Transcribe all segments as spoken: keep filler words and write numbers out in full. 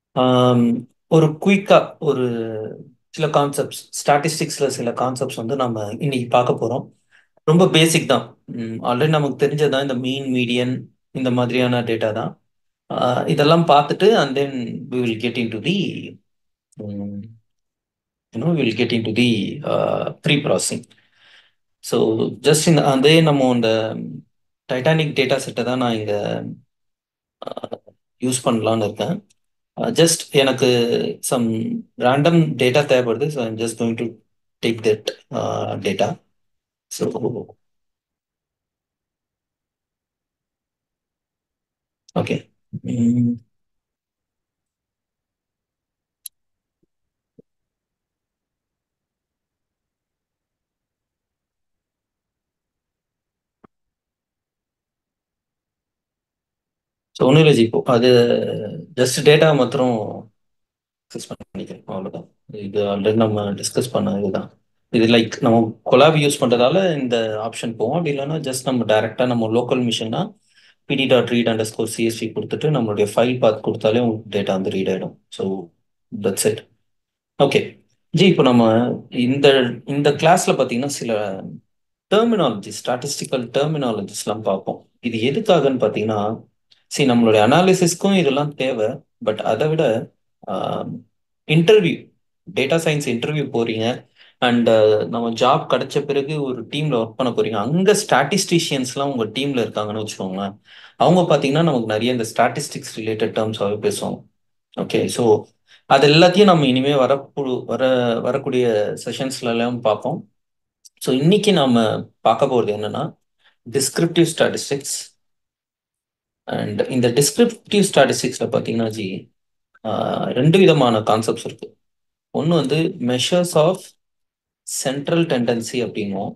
ஆம், ஒரு குயிக்கா ஒரு சில கான்செப்ட்ஸ் ஸ்டாட்டிஸ்டிக்ஸ்ல சில கான்செப்ட்ஸ் வந்து நம்ம இன்னைக்கு பார்க்க போறோம். ரொம்ப பேசிக் தான். ஆல்ரெடி நமக்கு தெரிஞ்சதுதான் இந்த மீன் மீடியன் இந்த மாதிரியான டேட்டா தான். ஆஹ் இதெல்லாம் பார்த்துட்டு and then we will get in to the you know will get in to the pre processing. So just இந்த அதே நம்ம இந்த டைட்டானிக் டேட்டா செட்டை தான் நான் இங்க யூஸ் பண்ணலான்னு இருக்கேன். ஜஸ்ட் எனக்கு சம் ரேண்டம் டேட்டா தேவைப்படுது. So I'm just going to take that data. So okay. So ஒன்றும் இல்லை ஜி, இப்போ அது ஜஸ்ட் டேட்டா மாத்திரம் டிஸ்கஸ் பண்ணிக்கிறேன், அவ்வளோதான். இது ஆல்ரெடி நம்ம டிஸ்கஸ் பண்ண இதுதான். இது லைக் நம்ம கொலாப் யூஸ் பண்ணுறதால இந்த ஆப்ஷன் போவோம். அப்படி இல்லைன்னா ஜஸ்ட் நம்ம டைரெக்டாக நம்ம லோக்கல் மிஷின்னா PD dot read underscore CSV கொடுத்துட்டு நம்மளுடைய ஃபைல் பாத் கொடுத்தாலே உங்களுக்கு டேட்டா வந்து ரீட் ஆகிடும். So that's it. Okay ji, இப்போ நம்ம இந்த இந்த கிளாஸ்ல பார்த்தீங்கன்னா சில டெர்மினாலஜி ஸ்டாட்டிஸ்டிக்கல் டெர்மினாலஜிஸ்லாம் பார்ப்போம். இது எதுக்காகன்னு பார்த்தீங்கன்னா, சரி நம்மளுடைய அனாலிசிஸ்க்கும் இதெல்லாம் தேவை. பட் அதை விட இன்டர்வியூ, டேட்டா சயின்ஸ் இன்டர்வியூ போறீங்க அண்ட் நம்ம ஜாப் கிடைச்ச பிறகு ஒரு டீம்ல ஒர்க் பண்ண போறீங்க. அங்க ஸ்டாட்டிஸ்டிஷியன்ஸ்லாம் உங்க டீம்ல இருக்காங்கன்னு வச்சுக்கோங்களேன். அவங்க பார்த்தீங்கன்னா நமக்கு நிறைய இந்த ஸ்டாட்டிஸ்டிக்ஸ் ரிலேட்டட் டேர்ம்ஸாகவே பேசுவாங்க. ஓகே, ஸோ அது எல்லாத்தையும் நம்ம இனிமே வரக்கூ வர வரக்கூடிய செஷன்ஸ்ல எல்லாம் பார்ப்போம். ஸோ இன்னைக்கு நாம பார்க்க போகிறது என்னன்னா டிஸ்கிரிப்டிவ் ஸ்டாட்டிஸ்டிக்ஸ். அண்ட் இந்த டிஸ்கிரிப்டிவ் ஸ்டாட்டிஸ்டிக்ஸ்ல பார்த்தீங்கன்னா ஜி, ஆஹ், ரெண்டு விதமான கான்செப்ட்ஸ் இருக்கு. ஒன்று வந்து மெஷர்ஸ் ஆஃப் சென்ட்ரல் டெண்டன்சி அப்படின்னும்,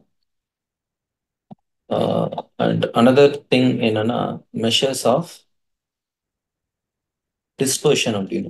அண்ட் அனதர் திங் என்னன்னா மெஷர்ஸ் ஆஃப் டிஸ்பர்ஷன் அப்படின்னு.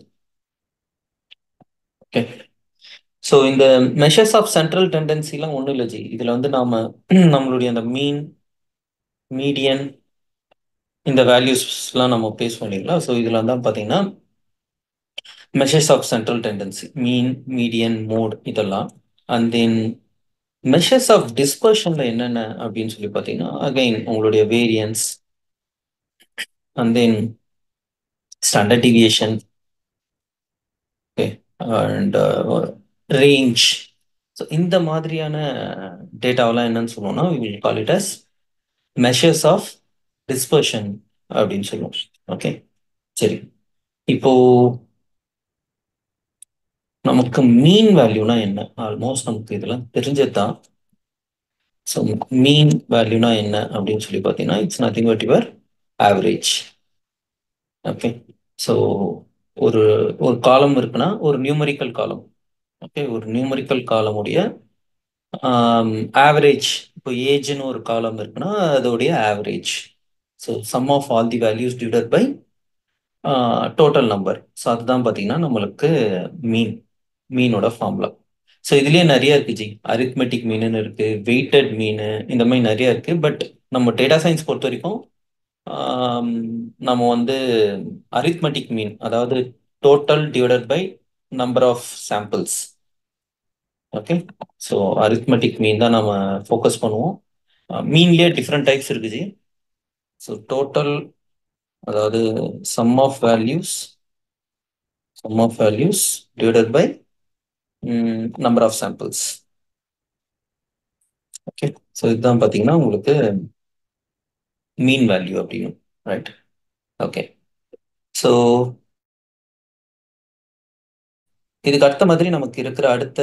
ஓகே, ஸோ இந்த மெஷர்ஸ் ஆஃப் சென்ட்ரல் டெண்டன்சிலாம் ஒன்றும் இல்லை ஜி. இதில் வந்து நாம நம்மளுடைய அந்த மீன் மீடியன் இந்த வேல்யூஸ்லாம் நம்ம பேஸ் பண்ணிக்கலாம். ஸோ இதில் தான் பார்த்தீங்கன்னா measures of central tendency, mean median mode இதெல்லாம். அண்ட் தென் மெஷர்ஸ் ஆஃப் டிஸ்பர்ஷன்ல என்னென்ன அப்படின்னு சொல்லி பார்த்தீங்கன்னா அகைன் உங்களுடைய variance and then standard deviation, okay, and range. So இந்த மாதிரியான டேட்டாவெல்லாம் என்னன்னு சொல்லுவோம்னா we will call it as measures of dispersion அப்படின்னு சொல்லுவோம். ஓகே, சரி. இப்போ நமக்கு மீன் வேல்யூனா என்ன, ஆல்மோஸ்ட் நமக்கு இதெல்லாம் தெரிஞ்சது தான். ஸோ மீன் வேல்யூனா என்ன அப்படின்னு சொல்லி பார்த்தீங்கன்னா it's nothing but your average. Okay, so ஒரு ஒரு காலம் இருக்குன்னா ஒரு நியூமரிக்கல் காலம். ஓகே, ஒரு நியூமரிக்கல் காலமுடைய ஆவரேஜ். இப்போ ஏஜ்னு ஒரு காலம் இருக்குன்னா அதோடைய average. So sum of all the values divided by total number. So அதுதான் பார்த்தீங்கன்னா நம்மளுக்கு மீன், மீனோட ஃபார்முலா. ஸோ இதுலயே நிறைய இருக்கு ஜி. அரித்மெட்டிக் மீன் இருக்கு, வெயிட்டட் மீன், இந்த மாதிரி நிறைய இருக்கு. பட் நம்ம டேட்டா சயின்ஸ் பொறுத்த வரைக்கும் ஆம், நம்ம வந்து அரித்மெட்டிக் மீன், அதாவது total divided by number of samples. Okay, so arithmetic mean தான் நம்ம ஃபோக்கஸ் பண்ணுவோம். மீன்லயே டிஃப்ரெண்ட் டைப்ஸ் இருக்கு ஜி. ஸோ டோட்டல், அதாவது sum of values, sum of values divided by number of samples. Okay, so இதுதான் பார்த்தீங்கன்னா உங்களுக்கு மீன் வேல்யூ அப்படின்னு. Right, okay. ஸோ இதுக்கு அடுத்த மாதிரி நமக்கு இருக்கிற அடுத்த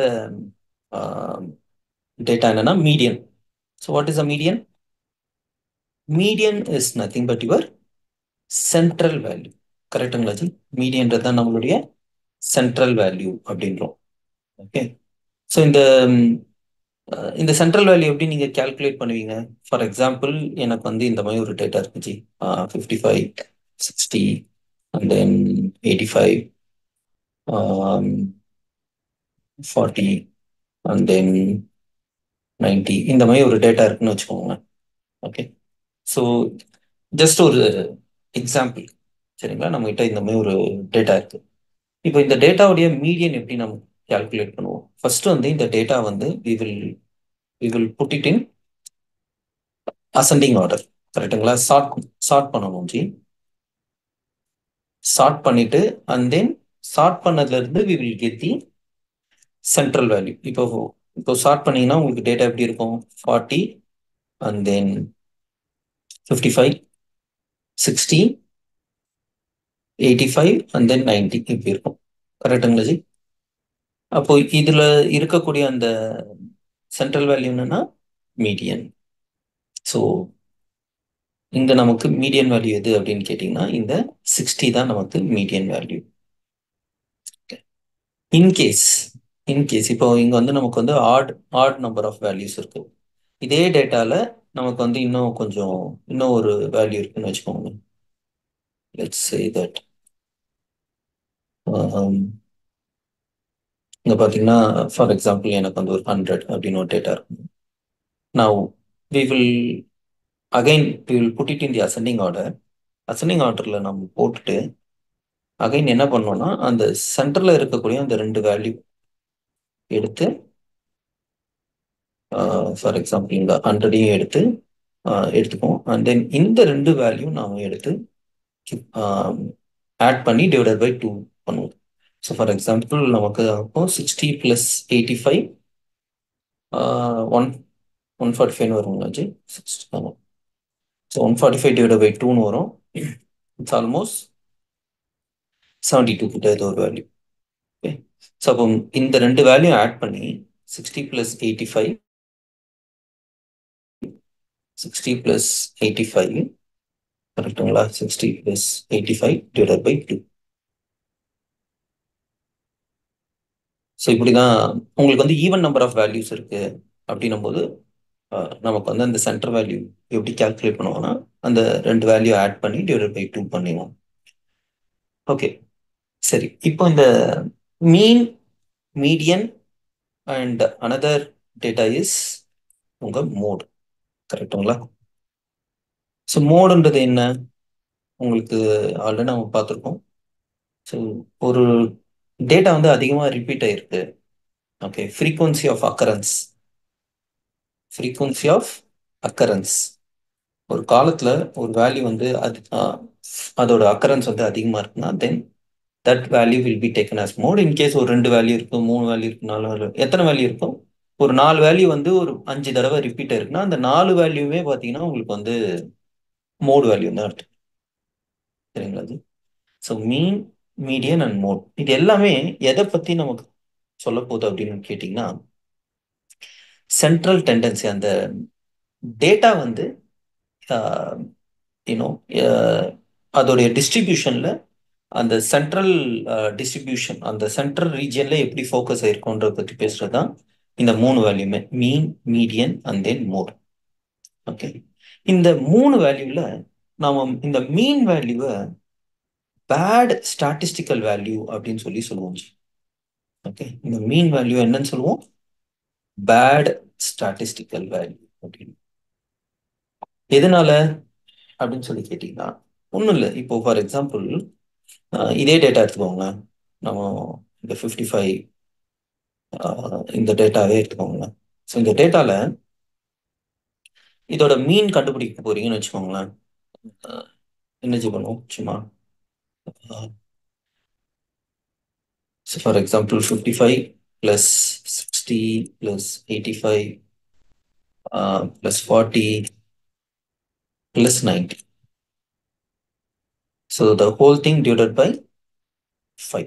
டேட்டா என்னன்னா median. So what is a median? Median is nothing but your central value. கரெக்டுங்களா ஜி? மீடியன்றது தான் நம்மளுடைய சென்ட்ரல் வேல்யூ அப்படின்றோம். ஓகே, ஸோ இந்த ம், அஹ், இந்த சென்ட்ரல் வேல்யூ எப்படி நீங்க கால்குலேட் பண்ணுவீங்க? ஃபார் எக்ஸாம்பிள், எனக்கு வந்து இந்த மாதிரி ஒரு டேட்டா இருக்கு ஜி. Fifty five, sixty and then eighty five, forty and then ninety, இந்த மாதிரி ஒரு டேட்டா இருக்குன்னு வச்சுக்கோங்க. ஓகே, ஸோ ஜஸ்ட் ஒரு எக்ஸாம்பிள், சரிங்களா? நம்ம கிட்ட இந்த மாதிரி ஒரு டேட்டா இருக்கு. இப்போ இந்த டேட்டாவுடைய மீடியன் எப்படி நம்ம கால்குலேட் பண்ணுவோம்? ஃபர்ஸ்ட் வந்து இந்த டேட்டா வந்து we will we will put it in ascending order. கரெக்ட்டுங்களா? சார்ட் சார்ட் பண்ணணும் ஜி. சார்ட் பண்ணிட்டு அண்ட் தென் சார்ட் பண்ணதுல இருந்து we will get the central value. இப்போ இப்போ சார்ட் பண்ணீங்கன்னா உங்களுக்கு டேட்டா எப்படி இருக்கும்? Forty and then fifty five sixty eighty five and then ninety இப்படி இருக்கும். கரெக்டுங்களா ஜி? அப்போ இதுல இருக்கக்கூடிய அந்த சென்ட்ரல் வேல்யூ என்னன்னா மீடியன். ஸோ இங்க நமக்கு மீடியன் வேல்யூ எது அப்படின்னு கேட்டீங்கன்னா இந்த சிக்ஸ்டி தான் நமக்கு மீடியன் வேல்யூ. இன்கேஸ் இன்கேஸ் இப்போ இங்க வந்து நமக்கு வந்து odd odd number of values இருக்கு. இதே டேட்டால நமக்கு வந்து இன்னும் கொஞ்சம் இன்னும் ஒரு வேல்யூ இருக்குன்னு வச்சுக்கோங்க. லெட்ஸ் சே தட் இங்க பாத்தீங்கன்னா ஃபார் எக்ஸாம்பிள் எனக்கு வந்து ஒரு ஹண்ட்ரட் அப்படின்னு ஒரு டேட்டா இருக்கும். Now we will again we will put it in the ascending order. Ascending ஆர்டர்ல நம்ம போட்டுட்டு அகைன் என்ன பண்ணோம்னா அந்த சென்டர்ல இருக்கக்கூடிய அந்த ரெண்டு வேல்யூ எடுத்து ஃபார் எக்ஸாம்பிள் இங்க ஹண்ட்ரடையும் எடுத்து எடுத்துப்போம். அண்ட் தென் இந்த ரெண்டு வேல்யூ நாம எடுத்து ஆட் பண்ணி டிவைடட் பை டூ பண்ணுவோம். ஸோ ஃபார் எக்ஸாம்பிள் நமக்கு அப்போ sixty plus eighty five one one forty ஃபைவ்னு வருங்களா ஜி? சிக்ஸ்டி ஆமாம். So one forty five divide by டூன்னு வரும். இட்ஸ் ஆல்மோஸ்ட் செவன்டி டூ கிட்ட இது ஒரு வேல்யூ. ஓகே, ஸோ அப்போ இந்த ரெண்டு வேல்யூ ஆட் பண்ணி sixty plus eighty five sixty plus eighty five கரெக்டுங்களா? Sixty plus eighty five divide by two. So இப்படிதான் உங்களுக்கு வந்து ஈவன் நம்பர் ஆஃப் வேல்யூஸ் இருக்கு அப்படின்னும் போது நமக்கு வந்து அந்த சென்டர் வேல்யூ எப்படி கால்குலேட் பண்ணுவோம்னா அந்த ரெண்டு வேல்யூ ஆட் பண்ணி டிவைட் பை டூ பண்ணிடுவோம். ஓகே சரி, இப்போ இந்த mean median and another data is உங்க மோட். கரெக்டுங்களா? ஸோ மோடுன்றது என்ன உங்களுக்கு ஆல்ரெடி நம்ம பார்த்துருக்கோம். ஸோ ஒரு டேட்டா வந்து அதிகமாக ரிப்பீட் ஆயிருக்கு. Okay, frequency of occurrence frequency of occurrence ஒரு காலத்துல ஒரு வேல்யூ வந்து அது அதோட அக்கரன்ஸ் வந்து அதிகமாக இருக்குன்னா then that value will be taken as mode. In case ஒரு ரெண்டு வேல்யூ இருக்கும், மூணு வேல்யூ இருக்கு, நாலு வேல்யூ, எத்தனை வேல்யூ இருக்கும், ஒரு நாலு வேல்யூ வந்து ஒரு அஞ்சு தடவை ரிப்பீட் ஆயிருக்குன்னா அந்த நாலு வேல்யூவே பார்த்தீங்கன்னா உங்களுக்கு வந்து மோட் வேல்யூ தான் அர்த்தம். சரிங்களா அது? So mean median and mode இது எல்லாமே எதை பத்தி நமக்கு சொல்ல போகுது அப்படின்னு கேட்டிங்கன்னா சென்ட்ரல் டெண்டன்சி. அந்த டேட்டா வந்து யூனோ அதோடைய டிஸ்ட்ரிபியூஷன்ல அந்த சென்ட்ரல் டிஸ்ட்ரிபியூஷன் அந்த சென்ட்ரல் ரீஜியன்ல எப்படி ஃபோக்கஸ் ஆயிருக்கும்ன்றத பத்தி பேசுறது தான் இந்த மூணு வேல்யூமே mean median and then mode. Okay, இந்த மூணு வேல்யூல நாம இந்த மீன் வேல்யூவை பேட் ஸ்டாட்டிஸ்டிக்கல் வேல்யூ அப்படின்னு சொல்லி சொல்லுவோம். ஓகே, இந்த மீன் வேல்யூ என்னன்னு சொல்லுவோம்? பேட் ஸ்டாட்டிஸ்டிக்கல் வேல்யூ அப்படின்னு. எதனால அப்படின்னு சொல்லி கேட்டீங்கன்னா ஒன்றும் இல்லை. இப்போ ஃபார் எக்ஸாம்பிள் இதே டேட்டா எடுத்துக்கோங்க. நம்ம இந்த ஃபிஃப்டி ஃபைவ் இந்த டேட்டாவே எடுத்துக்கோங்க. ஸோ இந்த டேட்டால இதோட மீன் கண்டுபிடிக்க போறீங்கன்னு வச்சுக்கோங்களேன். என்ன பண்ணுவோம் சும்மா for example fifty five plus sixty plus eighty five plus forty plus ninety. So the whole thing divided by five.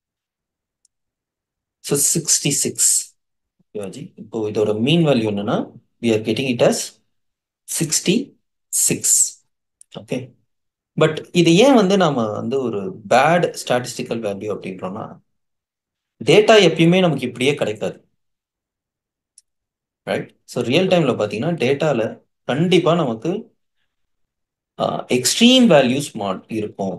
So sixty six. இப்போ இதோட மீன் வேல்யூ என்னன்னா we are getting it as sixty six. Okay, but இது ஏன் வந்து நாம வந்து ஒரு bad statistical value அப்படின்றோம்னா டேட்டா எப்பயுமே நமக்கு இப்படியே கிடைக்காது. ரைட்? ஸோ ரியல் டைம்ல பார்த்தீங்கன்னா டேட்டால கண்டிப்பா நமக்கு எக்ஸ்ட்ரீம் வேல்யூஸ் இருக்கும்.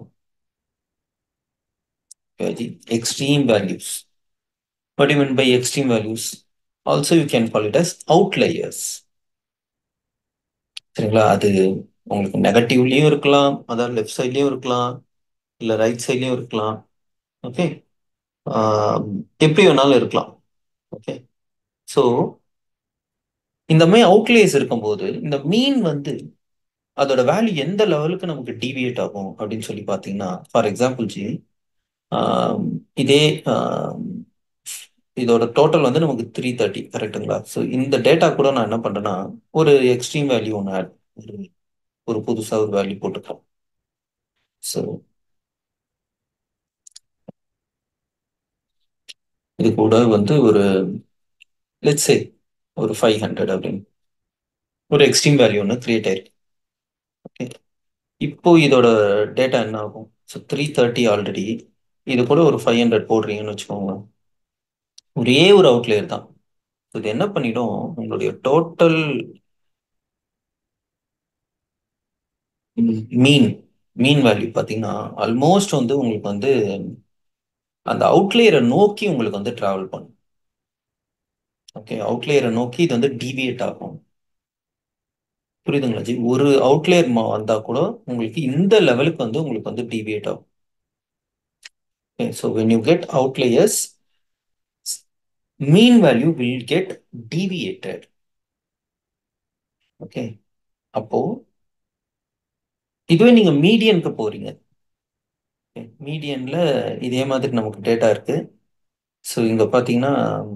Extreme values. What do you mean by extreme values? Also you can call it as outliers. சரிங்களா? அது உங்களுக்கு நெகட்டிவ்லயும் இருக்கலாம், அதாவது லெஃப்ட் சைட்லயும் இருக்கலாம், இல்ல ரைட் சைட்லயும் இருக்கலாம். ஓகே, எப்படி வேணாலும் இருக்கலாம். ஓகே, ஸோ இந்த மாதிரி அவுட்லேஸ் இருக்கும்போது இந்த மீன் வந்து அதோட வேல்யூ எந்த லெவலுக்கு நமக்கு டிவியேட் ஆகும் அப்படின்னு சொல்லி பார்த்தீங்கன்னா, ஃபார் எக்ஸாம்பிள் ஜி, ஆம், இதே ஆம், இதோட டோட்டல் வந்து நமக்கு த்ரீ தேர்ட்டி கரெக்டுங்களா? ஸோ இந்த டேட்டா கூட நான் என்ன பண்றேன்னா, ஒரு எக்ஸ்ட்ரீம் வேல்யூ ஒன்று ஆட் ஒரு ஒரு புதுசாக ஒரு வேல்யூ போட்டுக்கலாம். ஸோ இது கூட வந்து ஒரு லெட்ஸ் சே ஒரு ஃபைவ் ஹண்ட்ரட் அப்படின்னு ஒரு எக்ஸ்ட்ரீம் வேல்யூ ஒன்று கிரியேட் ஆயிருக்கு. ஓகே, இப்போ இதோட டேட்டா என்ன ஆகும்? ஸோ த்ரீ தேர்ட்டி ஆல்ரெடி, இது கூட ஒரு ஃபைவ் ஹண்ட்ரட் போடுறீங்கன்னு வச்சுக்கோங்க. ஒரே ஒரு அவுட்லேயர் தான். இது என்ன பண்ணிடும், உங்களுடைய டோட்டல் மீன் மீன் வேல்யூ பார்த்தீங்கன்னா ஆல்மோஸ்ட் வந்து உங்களுக்கு வந்து அந்த அவுட்லேயரை நோக்கி உங்களுக்கு வந்து டிராவல் பண்ணும். ஓகே, அவுட்லேயரை நோக்கி இது வந்து டிவியேட் ஆகும். புரியுதுங்களா ஜி? ஒரு அவுட்லேயர் வந்தா கூட உங்களுக்கு இந்த லெவலுக்கு வந்து உங்களுக்கு வந்து டிவியேட் ஆகும். Okay, so when you get outliers, mean value will get deviated. Okay, அப்போ இதுவே நீங்க மீடியனுக்கு போறீங்க. மீடியன்ல இதே மாதிரி நமக்கு டேட்டா இருக்கு. ஸோ இங்க பாத்தீங்கன்னா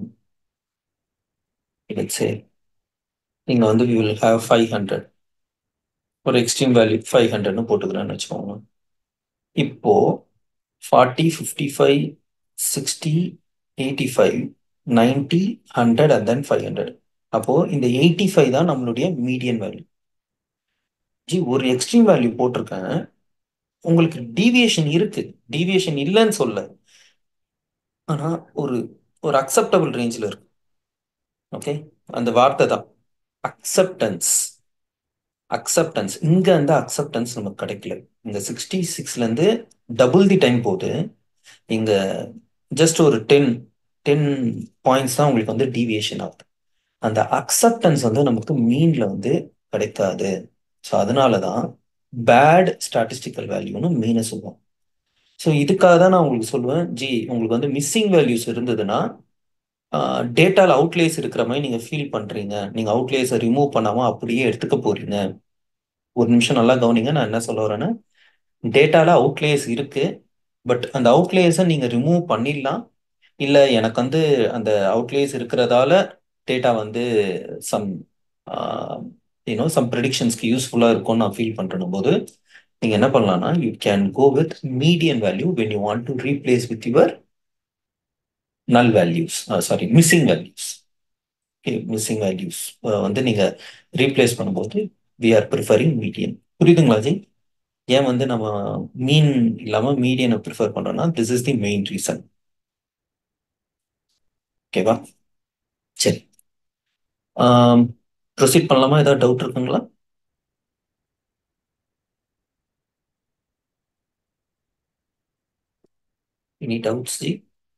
let's say நீங்க வந்து we will have five hundred, ஒரு எக்ஸ்ட்ரீம் வேல்யூ ஃபைவ் ஹண்ட்ரட்னு போட்டுக்கிறேன்னு வச்சுக்கோங்க. இப்போ forty, fifty five, sixty, eighty five, ninety, hundred and then five hundred. அப்போ இந்த எயிட்டி ஃபைவ் தான் நம்மளுடைய மீடியன் வேல்யூ. ஜி ஒரு எக்ஸ்ட்ரீம் வேல்யூ போட்டிருக்கேன், உங்களுக்கு டீவியேஷன் இருக்கு, டீவியேஷன் இல்லைன்னு சொல்ல, ஆனா ஒரு ஒரு அக்செப்டபிள் ரேஞ்சில் இருக்கு. ஓகே, அந்த வார்த்தை தான் அக்செப்டன்ஸ். அக்செப்டன்ஸ் இங்க அந்த அக்செப்டன்ஸ் நமக்கு கிடைக்கல. இங்க சிக்ஸ்டி சிக்ஸ்ல இருந்து டபுள் தி டைம் போகுது. இங்க ஜஸ்ட் ஒரு டென் டென் பாயிண்ட்ஸ் தான் உங்களுக்கு வந்து டீவியேஷன் ஆகுது. அந்த அக்செப்டன்ஸ் வந்து நமக்கு மீன்ல வந்து கிடைக்காது. ஸோ அதனாலதான் பேட் ஸ்டாட்டிஸ்டிக்கல் வேல்யூன்னு மீனை சொல்லுவோம். ஸோ இதுக்காக தான் நான் உங்களுக்கு சொல்லுவேன், ஜி உங்களுக்கு வந்து மிஸ்ஸிங் வேல்யூஸ் இருந்ததுன்னா டேட்டால அவுட்லேஸ் இருக்கிற மாதிரி நீங்க ஃபீல் பண்றீங்க, நீங்க அவுட்லேஸை ரிமூவ் பண்ணாம அப்படியே எடுத்துக்க போறீங்க. ஒரு நிமிஷம் நல்லா கவனிங்க, நான் என்ன சொல்ல வரேன்னா, டேட்டால அவுட்லேஸ் இருக்கு, பட் அந்த அவுட்லேஸை நீங்க ரிமூவ் பண்ணிடலாம். இல்ல எனக்கு வந்து அந்த அவுட்லேஸ் இருக்கிறதால டேட்டா வந்து சம் யூனோ சம் ப்ரெடிக்ஷன்ஸ்க்கு யூஸ்ஃபுல்லா இருக்கும்னு நான் ஃபீல் பண்றேன் போது நீங்க என்ன பண்ணலாம்னா, you can go with median value when you want to replace with your null values, sorry missing values. Okay, missing values வந்து நீங்க ரீப்ளேஸ் பண்ணும்போது வி ஆர் ப்ரிஃபரிங் மீடியன். புரியுதுங்களா ஜி? ஏன் வந்து நம்ம மீன் இல்லாம மீடியனை ப்ரிஃபர் பண்றோம்னா this is the main reason. ஓகேவா? சரி, ப்ரொசீட் பண்ணலாமா? ஏதாவது டவுட் இருக்குங்களா? Any doubts G?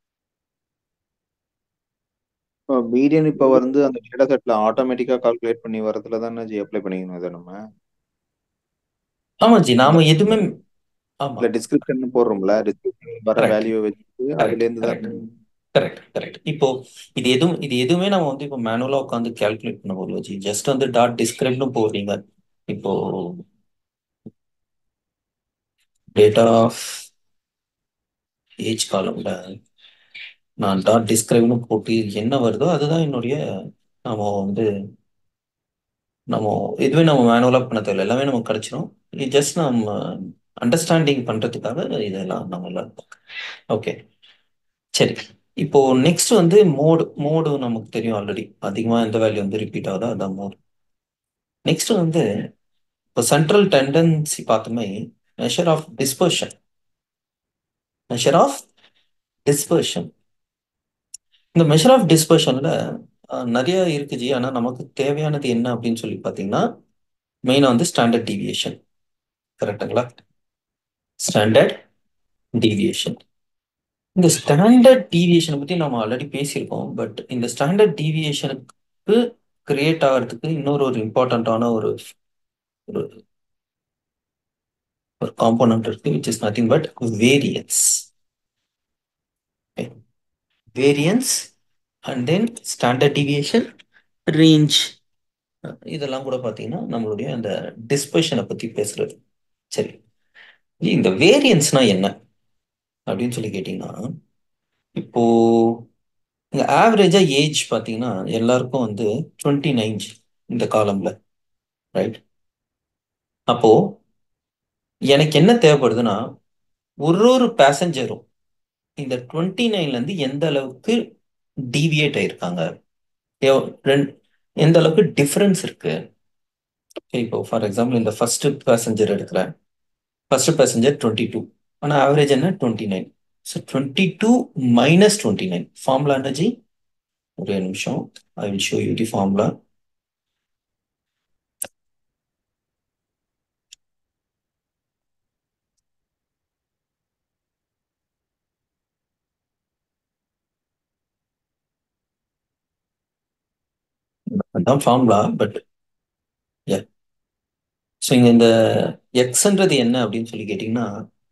மீடியன் இப்போ வந்து அந்த டேட்டா செட்ல ஆட்டோமேட்டிக்கா கால்குலேட் பண்ணி வரதுல தானே ஜி அப்ளை பண்ணிக்கணும் இதை நம்ம. ஆமா ஜி, அந்த நாம எதுவுமே ஆமா இல்ல டிஸ்கிரிப்ஷன் போடுறோம்ல, டிஸ்கிரிப்ஷன் வர கரெக்ட் வேல்யூ வச்சு அதுல கரெக்ட் இருந்து தான். Correct correct correct. இப்போ இது எதுவும் இது எதுவுமே நம்ம வந்து இப்போ மேனுவலா உட்காந்து கால்குலேட் பண்ண போடுவோம் ஜி. ஜஸ்ட் வந்து டாட் டிஸ்கிரைப்னு போடுறீங்க. இப்போ டேட்டா ஆஃப் ஏஜ் காலம்ல நான் டாட் டிஸ்கிரைப்னு போட்டு என்ன வருதோ அதுதான் என்னுடைய, நம்ம வந்து நம்ம எதுவுமே நம்ம மேனுவலா பண்ண தேவையில்ல, எல்லாமே நமக்கு கிடைச்சிடும். இது ஜஸ்ட் நம்ம அண்டர்ஸ்டாண்டிங் பண்றதுக்காக இதெல்லாம் நம்ம. ஓகே, சரி. இப்போ நெக்ஸ்ட் வந்து மோடு. மோடு நமக்கு தெரியும் ஆல்ரெடி, அதிகமா எந்த வேல்யூ வந்து ரிப்பீட் ஆகுதோ அதான் மோடு. நெக்ஸ்ட் வந்து இப்போ சென்ட்ரல் டெண்டன்சி பார்த்துமே measure of dispersion. Measure of dispersion இந்த மெஷர் ஆஃப் டிஸ்பர்ஷன்ல நிறைய இருக்கு ஜி. ஆனா நமக்கு தேவையானது என்ன அப்படின்னு சொல்லி பார்த்தீங்கன்னா, மெயினா வந்து ஸ்டாண்டர்ட் டீவியேஷன். கரெக்டுங்களா? Standard deviation. இந்த ஸ்டாண்டர்ட் டீவியேஷனை பத்தி நம்ம ஆல்ரெடி பேசியிருக்கோம். பட் இந்த ஸ்டாண்டர்ட் டீவியேஷனுக்கு கிரியேட் ஆகிறதுக்கு இன்னொரு ஒரு இம்பார்ட்டண்ட்டான ஒரு ஒரு ஒரு காம்போனன்ட் இருக்கு, which is nothing but variance. Variance and then standard deviation, range. இதெல்லாம் கூட பார்த்தீங்கன்னா நம்மளுடைய அந்த டிஸ்பர்ஷனை பற்றி பேசுறது. சரி, இந்த வேரியன்ஸ்னா என்ன அப்படின்னு சொல்லி கேட்டிங்கன்னா, இப்போ இந்த ஆவரேஜா ஏஜ் பார்த்தீங்கன்னா எல்லாருக்கும் வந்து டுவெண்ட்டி நைன் இந்த காலம்ல, ரைட்? அப்போ எனக்கு என்ன தேவைப்படுதுன்னா, ஒரு ஒரு பேசஞ்சரும் இந்த டுவெண்ட்டி நைன்ல இருந்து எந்த அளவுக்கு டீவியேட் ஆயிருக்காங்க, எவ்- ரெண்டு- எந்த அளவுக்கு டிஃபரன்ஸ் இருக்கு. Okay, இப்போ ஃபார் எக்ஸாம்பிள் இந்த ஃபர்ஸ்ட் பேசஞ்சர் எடுக்கிறேன். ஃபர்ஸ்ட் பேசஞ்சர் டுவெண்ட்டி டூ, ஆனால் ஆவரேஜ் என்ன twenty nine. So twenty two minus twenty nine formula energy. ஒரே நிமிஷம், I will show you the formula. அதான் ஃபார்முலா, பட் ஸோ இங்க இந்த எக்ஸ்ன்றது என்ன அப்படின்னு சொல்லி கேட்டிங்கன்னா,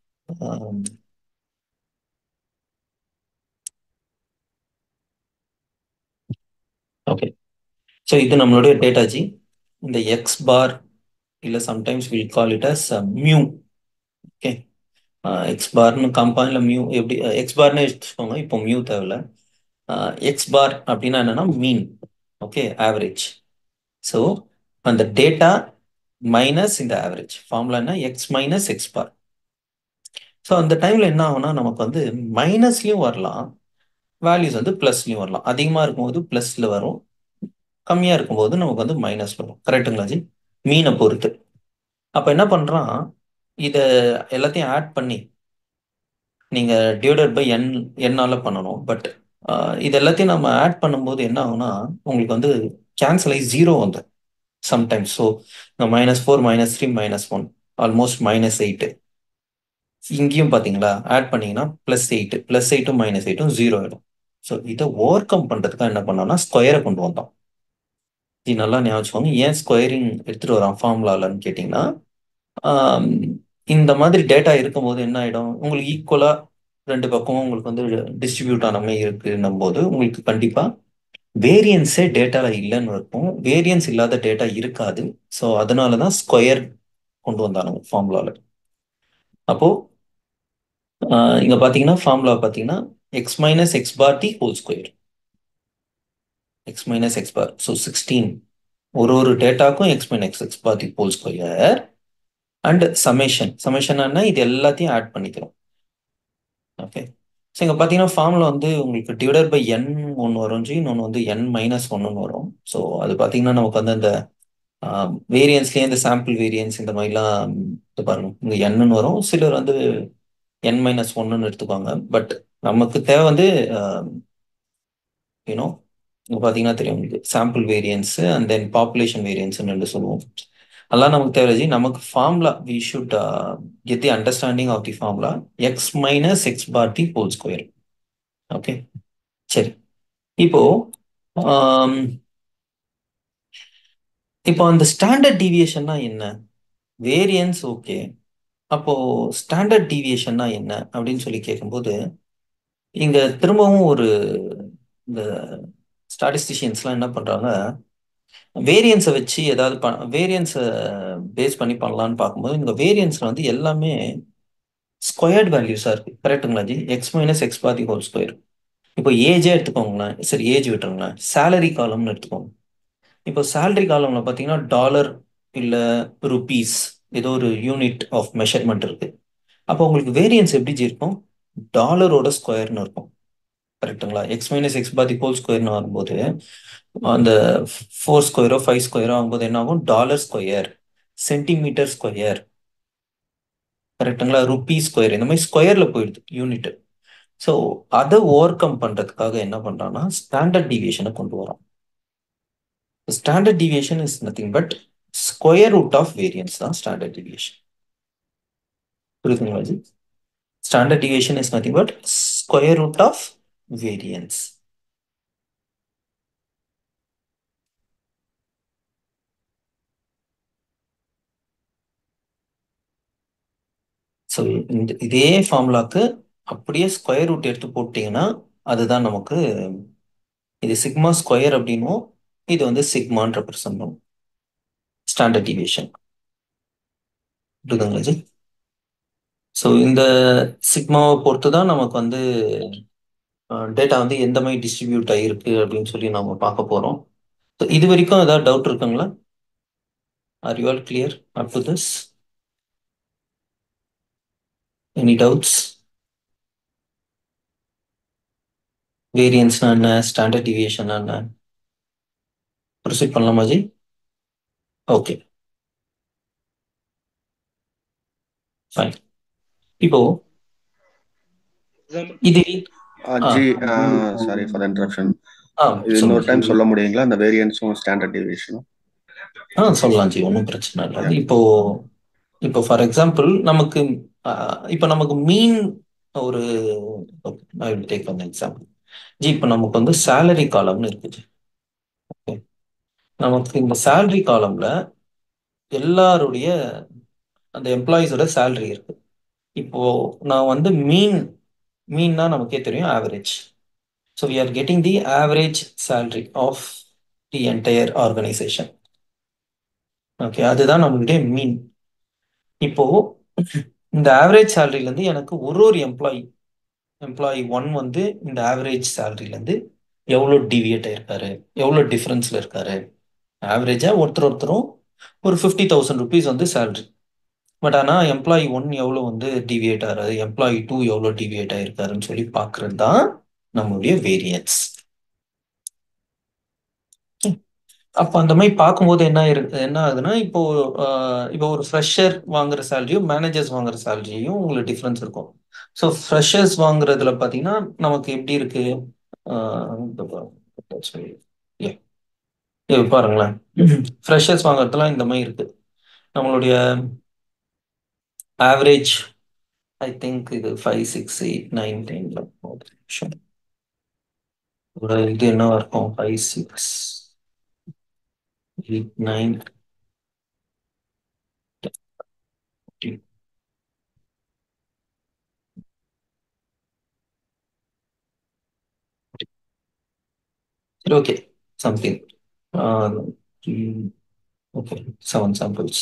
ஓகே, ஸோ இது நம்மளுடைய டேட்டா ஜி. இந்த எக்ஸ் பார் இல்லை sometimes will call it as mu. Okay, X பார்னு கம்பெனியில் மியூ எப்படி எக்ஸ் பார்னு வச்சுக்கோங்க, இப்போ மியூ தேவையில்ல. எக்ஸ் பார் அப்படின்னா என்னன்னா மீன். Okay, average. ஸோ அந்த டேட்டா மைனஸ் இந்த ஆவரேஜ் ஃபார்முலா என்ன, X minus X bar. So அந்த டைம்ல என்ன ஆகும்னா நமக்கு வந்து மைனஸ்லயும் வரலாம், வேல்யூஸ் வந்து பிளஸ்லயும் வரலாம். அதிகமா இருக்கும்போது பிளஸ்ல வரும், கம்மியா இருக்கும்போது நமக்கு வந்து மைனஸ் வரும். கரெக்டுங்களா ஜி? மீனை பொறுத்து. அப்ப என்ன பண்றான், இத எல்லாத்தையும் ஆட் பண்ணி நீங்க டிவைடட் பை என் என்னால பண்ணணும். பட் இது எல்லாத்தையும் நம்ம ஆட் பண்ணும்போது என்ன ஆகும்னா உங்களுக்கு வந்து கேன்சல் ஆகி ஜீரோ வந்து sometimes. So minus four minus three minus one almost minus eight. இங்கேயும் பார்த்தீங்களா ஆட் பண்ணீங்கன்னா பிளஸ் எயிட், பிளஸ் எயிட்டும் மைனஸ் எயிட்டும் ஜீரோ ஆயிடும். ஸோ இதை ஓவர் கம் பண்றதுக்காக என்ன பண்ணோம்னா ஸ்கொயரை கொண்டு வந்தோம். இது நல்லா ஞாபகம் வச்சுக்கோங்க. ஏன் ஸ்கொயரிங் எடுத்துட்டு வரோம் ஃபார்முலாலன்னு கேட்டிங்கன்னா, ஆம், இந்த மாதிரி டேட்டா இருக்கும்போது என்ன ஆயிடும், உங்களுக்கு ஈக்குவலா ரெண்டு பக்கமும் உங்களுக்கு வந்து டிஸ்ட்ரிபியூட் ஆன மாதிரி இருக்குன்னும் போது உங்களுக்கு கண்டிப்பா வேரியன்ஸே டேட்டால இல்லைன்னு இருக்கும், வேரியன்ஸ் இல்லாத டேட்டா இருக்காது. ஸோ அதனாலதான் ஸ்கொயர் கொண்டு வந்தாங்க ஃபார்முலால. அப்போ ஆஹ், இங்க பாத்தீங்கன்னா ஃபார்முலா பாத்தீங்கன்னா X minus X bar the whole square, X minus X bar. So sixteen ஒரு ஒரு டேட்டாக்கும் X minus X bar the whole square and summation. Summation இது எல்லாத்தையும் ஆட் பண்ணிக்கிறோம். ஓகே, ஸோ இங்கே பார்த்தீங்கன்னா ஃபார்முலா வந்து உங்களுக்கு டிவைடட் பை என் ஒன்று வரும் ஜி, இன்னொன்று வந்து என் மைனஸ் ஒன்றுன்னு வரும். ஸோ அது பார்த்தீங்கன்னா நமக்கு வந்து அந்த வேரியன்ஸ்லேயே இந்த சாம்பிள் வேரியன்ஸ் இந்த மாதிரிலாம் இது பாருங்க, இங்கே என்னு வரும், சிலர் வந்து என் மைனஸ் ஒன்றுன்னு எடுத்துப்பாங்க. பட் நமக்கு தேவை வந்து யூனோ இங்கே பார்த்தீங்கன்னா தெரியும் உங்களுக்கு sample variance and then population வேரியன்ஸ்னு ரெண்டு சொல்லுவோம். அதெல்லாம் நமக்கு தேவை ஜி. நமக்கு formula we should get the understanding of the formula X minus X bar the whole square. Okay, சரி. இப்போ ஆம், இப்போ அந்த ஸ்டாண்டர்ட் டீவியேஷன்னா என்ன, வேரியன்ஸ் ஓகே, அப்போ ஸ்டாண்டர்ட் டீவியேஷன்னா என்ன அப்படின்னு சொல்லி கேட்கும்போது இங்க திரும்பவும் ஒரு இந்த ஸ்டாட்டிஸ்டிஷியன்ஸ்லாம் என்ன பண்றாங்க, வேரியன்ஸை வச்சு ஏதாவது வேரியன்ஸை பேஸ் பண்ணி பண்ணலான்னு பார்க்கும்போது இந்த வேரியன்ஸ்ல வந்து எல்லாமே ஸ்கொயர்ட் வேல்யூஸா இருக்கு. கரெக்டுங்களா ஜி? X minus X bar the whole square. இப்போ ஏஜே எடுத்துக்கோங்களேன், சரி ஏஜ் விட்டுருங்களேன், சேலரி காலம்னு எடுத்துக்கோங்க. இப்போ சேலரி காலம்ல பார்த்தீங்கன்னா டாலர் இல்லை ருபீஸ் ஏதோ ஒரு யூனிட் ஆஃப் மெஷர்மெண்ட் இருக்கு. அப்போ உங்களுக்கு வேரியன்ஸ் எப்படி ஜி இருக்கும், டாலரோட ஸ்கொயர்னு இருக்கும். கரெக்டுங்களா? X minus X bar the whole ஸ்கொயர்னு வரும்போது அந்த ஃபோர் ஸ்கொயரோ ஃபைவ் ஸ்கொயரோ ஆகும்போது என்ன ஆகும், டாலர் ஸ்கொயர், சென்டிமீட்டர் ஸ்கொயர், கரெக்டுங்களா, ருபி ஸ்கொயர், இந்த மாதிரி ஸ்கொயர்ல போயிடுது யூனிட். ஸோ அதை ஓவர் கம் பண்றதுக்காக என்ன பண்றாங்கன்னா ஸ்டாண்டர்ட் டீவியேஷனை கொண்டு வரோம். Standard deviation is nothing but square root of variance தான் ஸ்டாண்டர்ட் டீவியேஷன். புரியுதுங்களா ஜி? Standard deviation is nothing but square root of variance. So இந்த இதே ஃபார்முலாக்கு அப்படியே ஸ்கொயர் ரூட் எடுத்து போட்டீங்கன்னா அதுதான் நமக்கு இது சிக்மா ஸ்கொயர் அப்படின்னும், இது வந்து சிக்மான் ரெப்ரசன்ட் பண்ணும், ஸ்டாண்டர்ட் டிவியேஷன். புரியுதுங்களா ஜி? ஸோ இந்த சிக்மாவை பொறுத்து தான் நமக்கு வந்து டேட்டா வந்து எந்த மாதிரி டிஸ்ட்ரிபியூட் ஆகிருக்கு அப்படின்னு சொல்லி நம்ம பார்க்க போகிறோம். ஸோ இது வரைக்கும் ஏதாவது டவுட் இருக்குங்களா? Are you all clear up to this? Any doubts? வேரியன்ஸ்னா என்ன, ஸ்டாண்டர்ட் டிவியேஷன் என்ன? ப்ரொசீட் பண்ணலாமா ஜி? Okay, fine. இப்போ இது ஆ ஜி சாரி ஃபார் இன்டரப்ஷன். ஆ இது இன்னொரு சொல்லுங்க. டைம் சொல்ல முடியுங்களா அந்த வேரியன்ஸும் ஸ்டாண்டர்ட் டிவியேஷனும்? ஆ சொல்லலாம் ஜி, ஒன்றும் பிரச்சனை இல்லை. இப்போ இப்போ ஃபார் எக்ஸாம்பிள் நமக்கு இப்போ நமக்கு மீன் ஒரு I will take one example ஜி. இப்போ நமக்கு வந்து சேலரி காலம்னு இருக்குது. ஓகே, நமக்கு இந்த சேலரி காலம்ல எல்லாருடைய அந்த எம்ப்ளாயிஸோட சேலரி இருக்கு. இப்போ நான் வந்து மீன் மீன்னா நமக்கே தெரியும் average. So we are getting the average salary of the entire organisation. Okay, அதுதான் நம்மளுடைய மீன். இப்போ இந்த ஆவரேஜ் சேலரியிலேருந்து எனக்கு ஒரு ஒரு எம்ப்ளாயி எம்ப்ளாயி ஒன் வந்து இந்த ஆவரேஜ் சேலரியிலேருந்து எவ்வளோ டிவியேட் ஆயிருக்காரு, எவ்வளோ டிஃப்ரென்ஸில் இருக்காரு. ஆவரேஜாக ஒருத்தர் ஒருத்தரும் ஒரு ஃபிஃப்டி தௌசண்ட் ருபீஸ் வந்து சேலரி. பட் ஆனால் எம்ப்ளாயி ஒன் எவ்வளோ வந்து டிவியேட் ஆகிறாரு, எம்ப்ளாயி டூ எவ்வளோ டிவியேட் ஆயிருக்காருன்னு சொல்லி பார்க்கறது தான் நம்மளுடைய வேரியன்ஸ். அப்போ அந்த மாதிரி பார்க்கும்போது என்ன இருக்கு என்ன ஆகுதுன்னா, இப்போ இப்போ ஒரு ஃப்ரெஷர் வாங்குற சேலரியும் மேனேஜர்ஸ் வாங்குற சேலரியும் உங்களுக்கு டிஃப்ரென்ஸ் இருக்கும். ஸோ ஃப்ரெஷர்ஸ் வாங்குறதுல பார்த்தீங்கன்னா நமக்கு எப்படி இருக்கு, பாருங்களேன். ஃப்ரெஷர்ஸ் வாங்குறதுலாம் இந்த மாதிரி இருக்கு. நம்மளுடைய ஆவரேஜ் ஐ திங்க் இது ஃபைவ் சிக்ஸ் எயிட் நைன் டென்ல இது என்னவா இருக்கும், ஃபைவ் சிக்ஸ் எயிட் நைன் சரி, okay, something okay, seven samples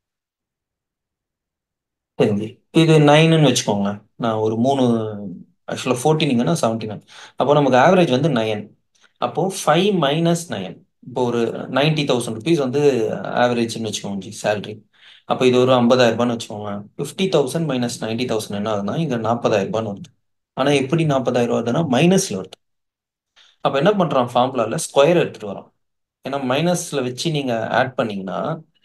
தெரிஞ்சு இது நைனுன்னு வச்சுக்கோங்க. நான் ஒரு மூணு ஆக்சுவலாக ஃபோர்டீனுங்கன்னா செவன்டி நைன். அப்போ நமக்கு ஆவரேஜ் வந்து நயன். அப்போ ஃபைவ் மைனஸ் நயன். இப்போ ஒரு நைன்டி தௌசண்ட் ருபீஸ் வந்து ஆவரேஜ்னு வச்சுக்கோங்க ஜி சேலரி. அப்போ இது ஒரு ஐம்பதாயிரம் ரூபான்னு வச்சுக்கோங்க. Fifty thousand minus ninety thousand என்ன ஆகுதுன்னா இங்கே நாற்பதாயிரம் ரூபான்னு வருது. ஆனால் எப்படி நாற்பதாயிரம் வருதுன்னா மைனஸ்ல வருது. அப்போ என்ன பண்றான், ஃபார்முலால ஸ்கொயர் எடுத்துட்டு வரோம். ஏன்னா மைனஸ்ல வச்சு நீங்க ஆட் பண்ணீங்கன்னா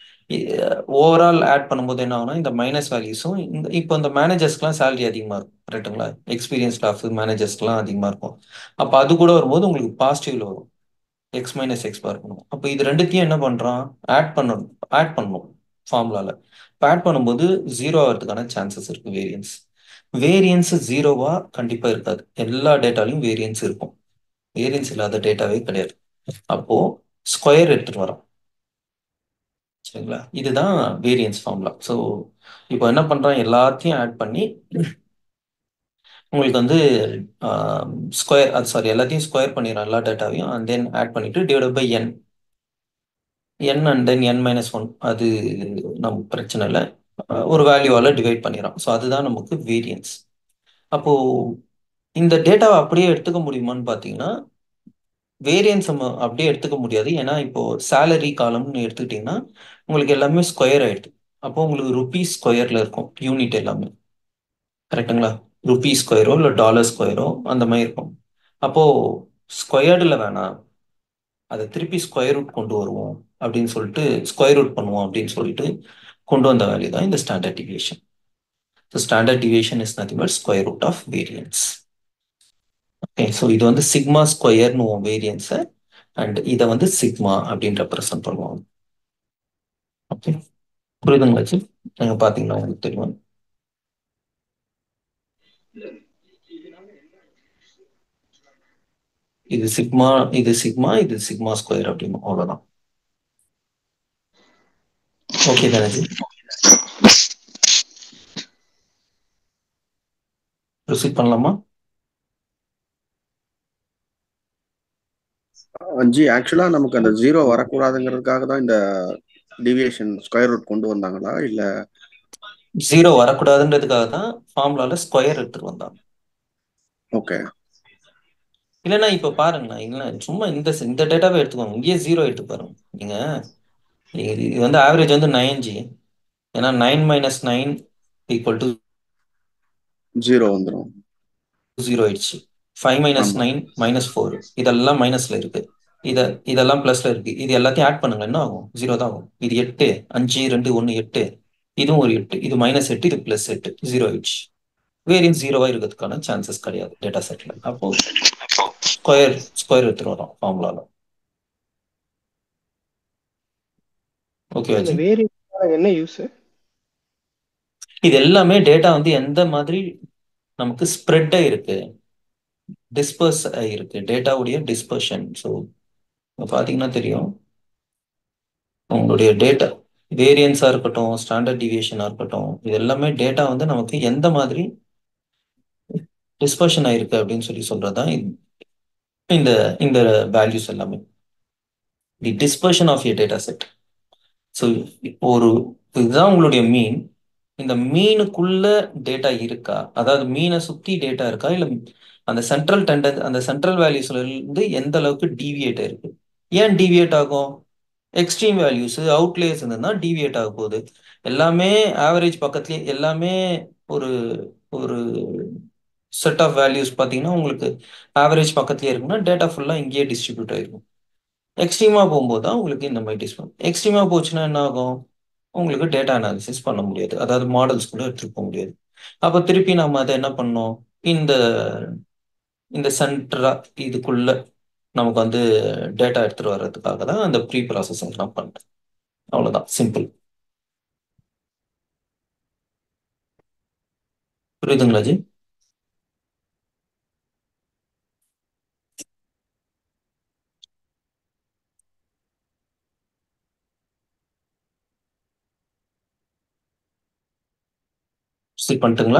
ஓவரால் ஆட் பண்ணும்போது என்ன ஆகும்னா இந்த மைனஸ் வேல்யூஸும் இந்த இப்போ இந்த மேனேஜர்ஸ்க்குலாம் சேலரி அதிகமாக இருக்கும் கரெக்டுங்களா, எக்ஸ்பீரியன்ஸ் ஸ்டாஃப் மேனேஜர்ஸ்க்குலாம் அதிகமாக இருக்கும். அப்போ அது கூட வரும்போது உங்களுக்கு பாசிட்டிவ்ல வரும், எக்ஸ் மைனஸ் எக்ஸ் பார் பண்ணும். அப்போ இது ரெண்டுத்தையும் என்ன பண்றான், ஆட் பண்ணணும் ஆட் பண்ணணும் ஃபார்முலால. இப்போ ஆட் பண்ணும்போது ஜீரோ ஆகிறதுக்கான சான்சஸ் இருக்கு. வேரியன்ஸ் வேரியன்ஸ் ஜீரோவா கண்டிப்பா இருக்காது, எல்லா டேட்டாலையும் வேரியன்ஸ் இருக்கும். வேரியன்ஸ் இல்லாத டேட்டாவே கிடையாது. அப்போ ஸ்கொயர் எடுத்துட்டு வரோம், சரிங்களா. இதுதான் வேரியன்ஸ் ஃபார்முலா. ஸோ இப்போ என்ன பண்றோம், எல்லாத்தையும் ஆட் பண்ணி உங்களுக்கு வந்து ஸ்கொயர் அது சாரி எல்லாத்தையும் ஸ்கொயர் பண்ணிடுறோம், எல்லா டேட்டாவையும் அண்ட் தென் ஆட் பண்ணிட்டு divide by N N and then N minus one. அது நமக்கு பிரச்சனை இல்லை, ஒரு வேல்யூவால டிவைட் பண்ணிடுறோம். ஸோ அதுதான் நமக்கு வேரியன்ஸ். அப்போ இந்த டேட்டாவை அப்படியே எடுத்துக்க முடியுமான்னு பார்த்தீங்கன்னா வேரியன்ஸ் நம்ம அப்படியே எடுத்துக்க முடியாது. ஏன்னா இப்போ சேலரி காலம்னு எடுத்துக்கிட்டீங்கன்னா உங்களுக்கு எல்லாமே ஸ்கொயர் ஆயிடுது. அப்போ உங்களுக்கு ருபீஸ் ஸ்கொயர்ல இருக்கும் யூனிட் எல்லாமே, கரெக்டுங்களா. ருபீ ஸ்கொயரோ இல்லை டாலர் ஸ்கொயரோ அந்த மாதிரி இருக்கும். அப்போ ஸ்கொயர்டில் வேணாம், அதை திருப்பி ஸ்கொயர் ரூட் கொண்டு வருவோம் அப்படின்னு சொல்லிட்டு ஸ்கொயர் ரூட் பண்ணுவோம் அப்படின்னு சொல்லிட்டு கொண்டு வந்த வேல்யூ தான் இந்த standard deviation. So standard deviation is nothing but square root of variance. Okay, so இது வந்து சிக்மா ஸ்கொயர்னு வேரியன்ஸை அண்ட் இதை வந்து சிக்மா அப்படின்னு ரெப்ரசன்ட் பண்ணுவாங்க. ஓகே, புரியுதுங்களா சி? நீங்க பாத்தீங்கன்னா உங்களுக்கு தெரியும். இது சிக்மா இது சிக்மா இது சிக்மா ஸ்கொயர் அப்படின்னு அவ்வளவுதான். ஓகே தானே ஜி? ப்ரொசீட் பண்ணலாமா? ஜி ஆக்சுவலா நமக்கு அந்த ஜீரோ வரக்கூடாதுங்கிறதுக்காக தான் இந்த டிவியேஷன் ஸ்கொயர் ரூட் கொண்டு வந்தாங்களா இல்ல? ஜீரோ வரக்கூடாதுன்றதுக்காக தான் ஃபார்முலால ஸ்கொயர் எடுத்துட்டு வந்தாங்க. ஓகே. இல்லைன்னா இப்ப பாருங்கண்ணா, இல்லை சும்மா இந்த இந்த டேட்டாவே எடுத்துக்கோங்க, இங்கேயே ஜீரோ எடுத்து பாருங்க நீங்க. இது இது வந்து ஆவரேஜ் வந்து நைன் ஜி, ஏன்னா nine minus nine equal to zero வந்துடும். ஜீரோ ஆயிடுச்சு. ஃபைவ் மைனஸ் ஆமா. நைன் மைனஸ் ஃபோர், இதெல்லாம் மைனஸ்ல இருக்கு. இத இதெல்லாம் பிளஸ்ல இருக்கு. இது எல்லாத்தையும் ஆட் பண்ணுங்க, என்ன ஆகும்? ஜீரோ தான் ஆகும். இது எட்டு, அஞ்சு ரெண்டு ஒன்று எட்டு, இதுவும் ஒரு எட்டு, இது மைனஸ் எட்டு, இது பிளஸ் எட்டு, ஜீரோ ஆயிடுச்சு. வேரியன்ஸ் ஜீரோவா இருக்கிறதுக்கான சான்சஸ் கிடையாது டேட்டா செட்ல. அப்போ ஸ்கொயர் ஸ்கொயர் எடுத்துட்டு வரோம் ஃபார்முலால. ஓகே அந்த ஜி. வேரியன்ஸ் என்ன யூஸ்? இது எல்லாமே டேட்டா வந்து எந்த மாதிரி நமக்கு ஸ்ப்ரெட் ஆயிருக்கு, டிஸ்பர்ஸ் ஆயிருக்கு, டேட்டாவுடைய டிஸ்பர்ஷன். ஸோ பார்த்தீங்கன்னா தெரியும், உங்களுடைய டேட்டா வேரியன்ஸா இருக்கட்டும், ஸ்டாண்டர்ட் டிவியேஷனா இருக்கட்டும், இது எல்லாமே டேட்டா வந்து நமக்கு எந்த மாதிரி டிஸ்பர்ஷன் ஆயிருக்கு அப்படின்னு சொல்லி சொல்றதுதான் இந்த இந்த வேல்யூஸ் எல்லாமே, the dispersion of a data set. So ஒரு இதுதான் உங்களுடைய மீன். இந்த மீனுக்குள்ள டேட்டா இருக்கா, அதாவது மீனை சுத்தி டேட்டா இருக்கா, இல்ல அந்த சென்ட்ரல் டெண்டன் அந்த சென்ட்ரல் வேல்யூஸ்ல இருந்து எந்த அளவுக்கு டீவியேட் இருக்கு. ஏன் டீவியேட் ஆகும்? எக்ஸ்ட்ரீம் வேல்யூஸ் அவுட்லேயர்ஸ் இருந்ததுன்னா டீவியேட் ஆக போகுது. எல்லாமே ஆவரேஜ் பக்கத்துலயே, எல்லாமே ஒரு ஒரு செட் ஆஃப் வேல்யூஸ் பார்த்தீங்கன்னா உங்களுக்கு ஆவரேஜ் பக்கத்துலயே இருக்குன்னா டேட்டா ஃபுல்லாக இங்கேயே டிஸ்ட்ரிபியூட் ஆயிருக்கும். எக்ஸ்ட்ரீமா போகும்போது தான் உங்களுக்கு இந்த மாதிரி டிஸ்பிளே. எக்ஸ்ட்ரீமா போச்சுன்னா என்ன ஆகும்? உங்களுக்கு டேட்டா அனாலிசிஸ் பண்ண முடியாது, அதாவது மாடல்ஸ் கூட எடுத்துட்டு போக முடியாது. அப்போ திருப்பி நம்ம அதை என்ன பண்ணோம், இந்த இந்த சென்டரா இதுக்குள்ள நமக்கு வந்து டேட்டா எடுத்துட்டு வர்றதுக்காக தான் அந்த ப்ரீ ப்ராசஸிங் நான் பண்றேன். அவ்வளவுதான், சிம்பிள். புரியுதுங்களா ஜி? சரி பண்ணிட்டுங்களா?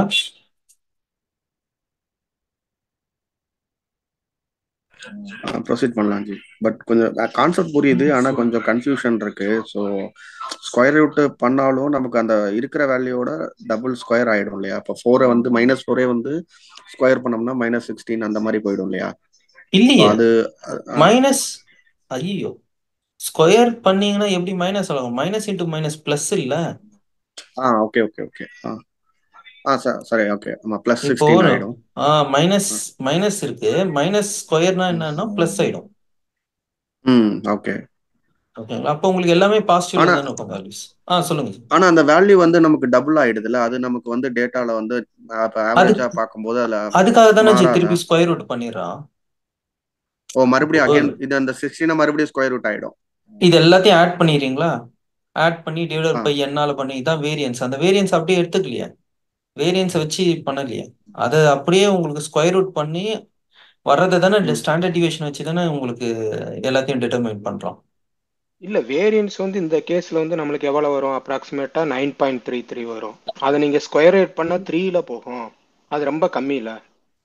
ப்ரொசீட் பண்ணலாம் ஜி. பட் கொஞ்சம் கான்செப்ட் புரியுது, ஆனா கொஞ்சம் கன்ஃபியூஷன் இருக்கு. ஸோ ஸ்கொயர் ரூட் பண்ணாலும் நமக்கு அந்த இருக்கிற வேல்யூவோட டபுள் ஸ்கொயர் ஆயிடும் இல்லையா? அப்போ ஃபோரை வந்து மைனஸ் ஃபோரே வந்து ஸ்கொயர் பண்ணோம்னா மைனஸ் சிக்ஸ்டீன் அந்த மாதிரி போயிடும் இல்லையா? இல்லையே, அது மைனஸ், ஐயோ ஸ்கொயர் பண்ணீங்கன்னா எப்படி மைனஸ் ஆகும்? மைனஸ் இன்டூ மைனஸ் பிளஸ் இல்ல. ஆ ஓகே ஓகே ஓகே ஆ ஆ சார் சரி ஓகே. ஆமா ப்ளஸ் இப்போ சிக்ஸ்டீன் ஆயிடும். ஆ மைனஸ் மைனஸ் இருக்கு, மைனஸ் ஸ்கொயர்னா என்னன்னா பிளஸ் ஆயிடும். ம் ஓகே. ஓகேங்களா? அப்போ உங்களுக்கு எல்லாமே பாசிட்டிவ்ல ஆனா தானே இருக்கும் வேல்யூஸ். ஆ சொல்லுங்க. ஆனா அந்த வேல்யூ வந்து நமக்கு டபுள் ஆயிடுதுல, அது நமக்கு வந்து டேட்டால வந்து அது ஆவரேஜா பார்க்கும்போது அதுல அதுக்காக தானே ஜி மாறாதா? திருப்பி ஸ்கொயர் ரூட் பண்ணிடுறான். ஓ மறுபடியும் இப்போ அகைன் இது அந்த சிக்ஸ்டீனை மறுபடியும் ஸ்கொயர் ரூட் ஆயிடும். இது எல்லாத்தையும் ஆட் பண்ணிடுறீங்களா? ஆட் பண்ணி டிவைடட் ஆ பை என்னால பண்ணி, இதான் வேரியன்ஸ். அந்த வேரியன்ஸ் அப்படியே எடுத்துக்கலையே, வேரியன்ஸை வச்சு பண்ணலையே, அதை அப்படியே உங்களுக்கு ஸ்கொயர் ரூட் பண்ணி வர்றதை தானே ம் ஸ்டாண்டர்ட் டிவியேஷன் வச்சு தானே உங்களுக்கு எல்லாத்தையும் டிட்டர்மைன் பண்றோம். இல்ல வேரியன்ஸ் வந்து இந்த கேஸ்ல வந்து நம்மளுக்கு எவ்வளவு வரும்? அப்ராக்சிமேட்டா நைன் பாயிண்ட் த்ரீ த்ரீ வரும். அதை நீங்க ஸ்கொயர் ரேட் பண்ணா த்ரீல போகும். அது ரொம்ப கம்மி இல்ல?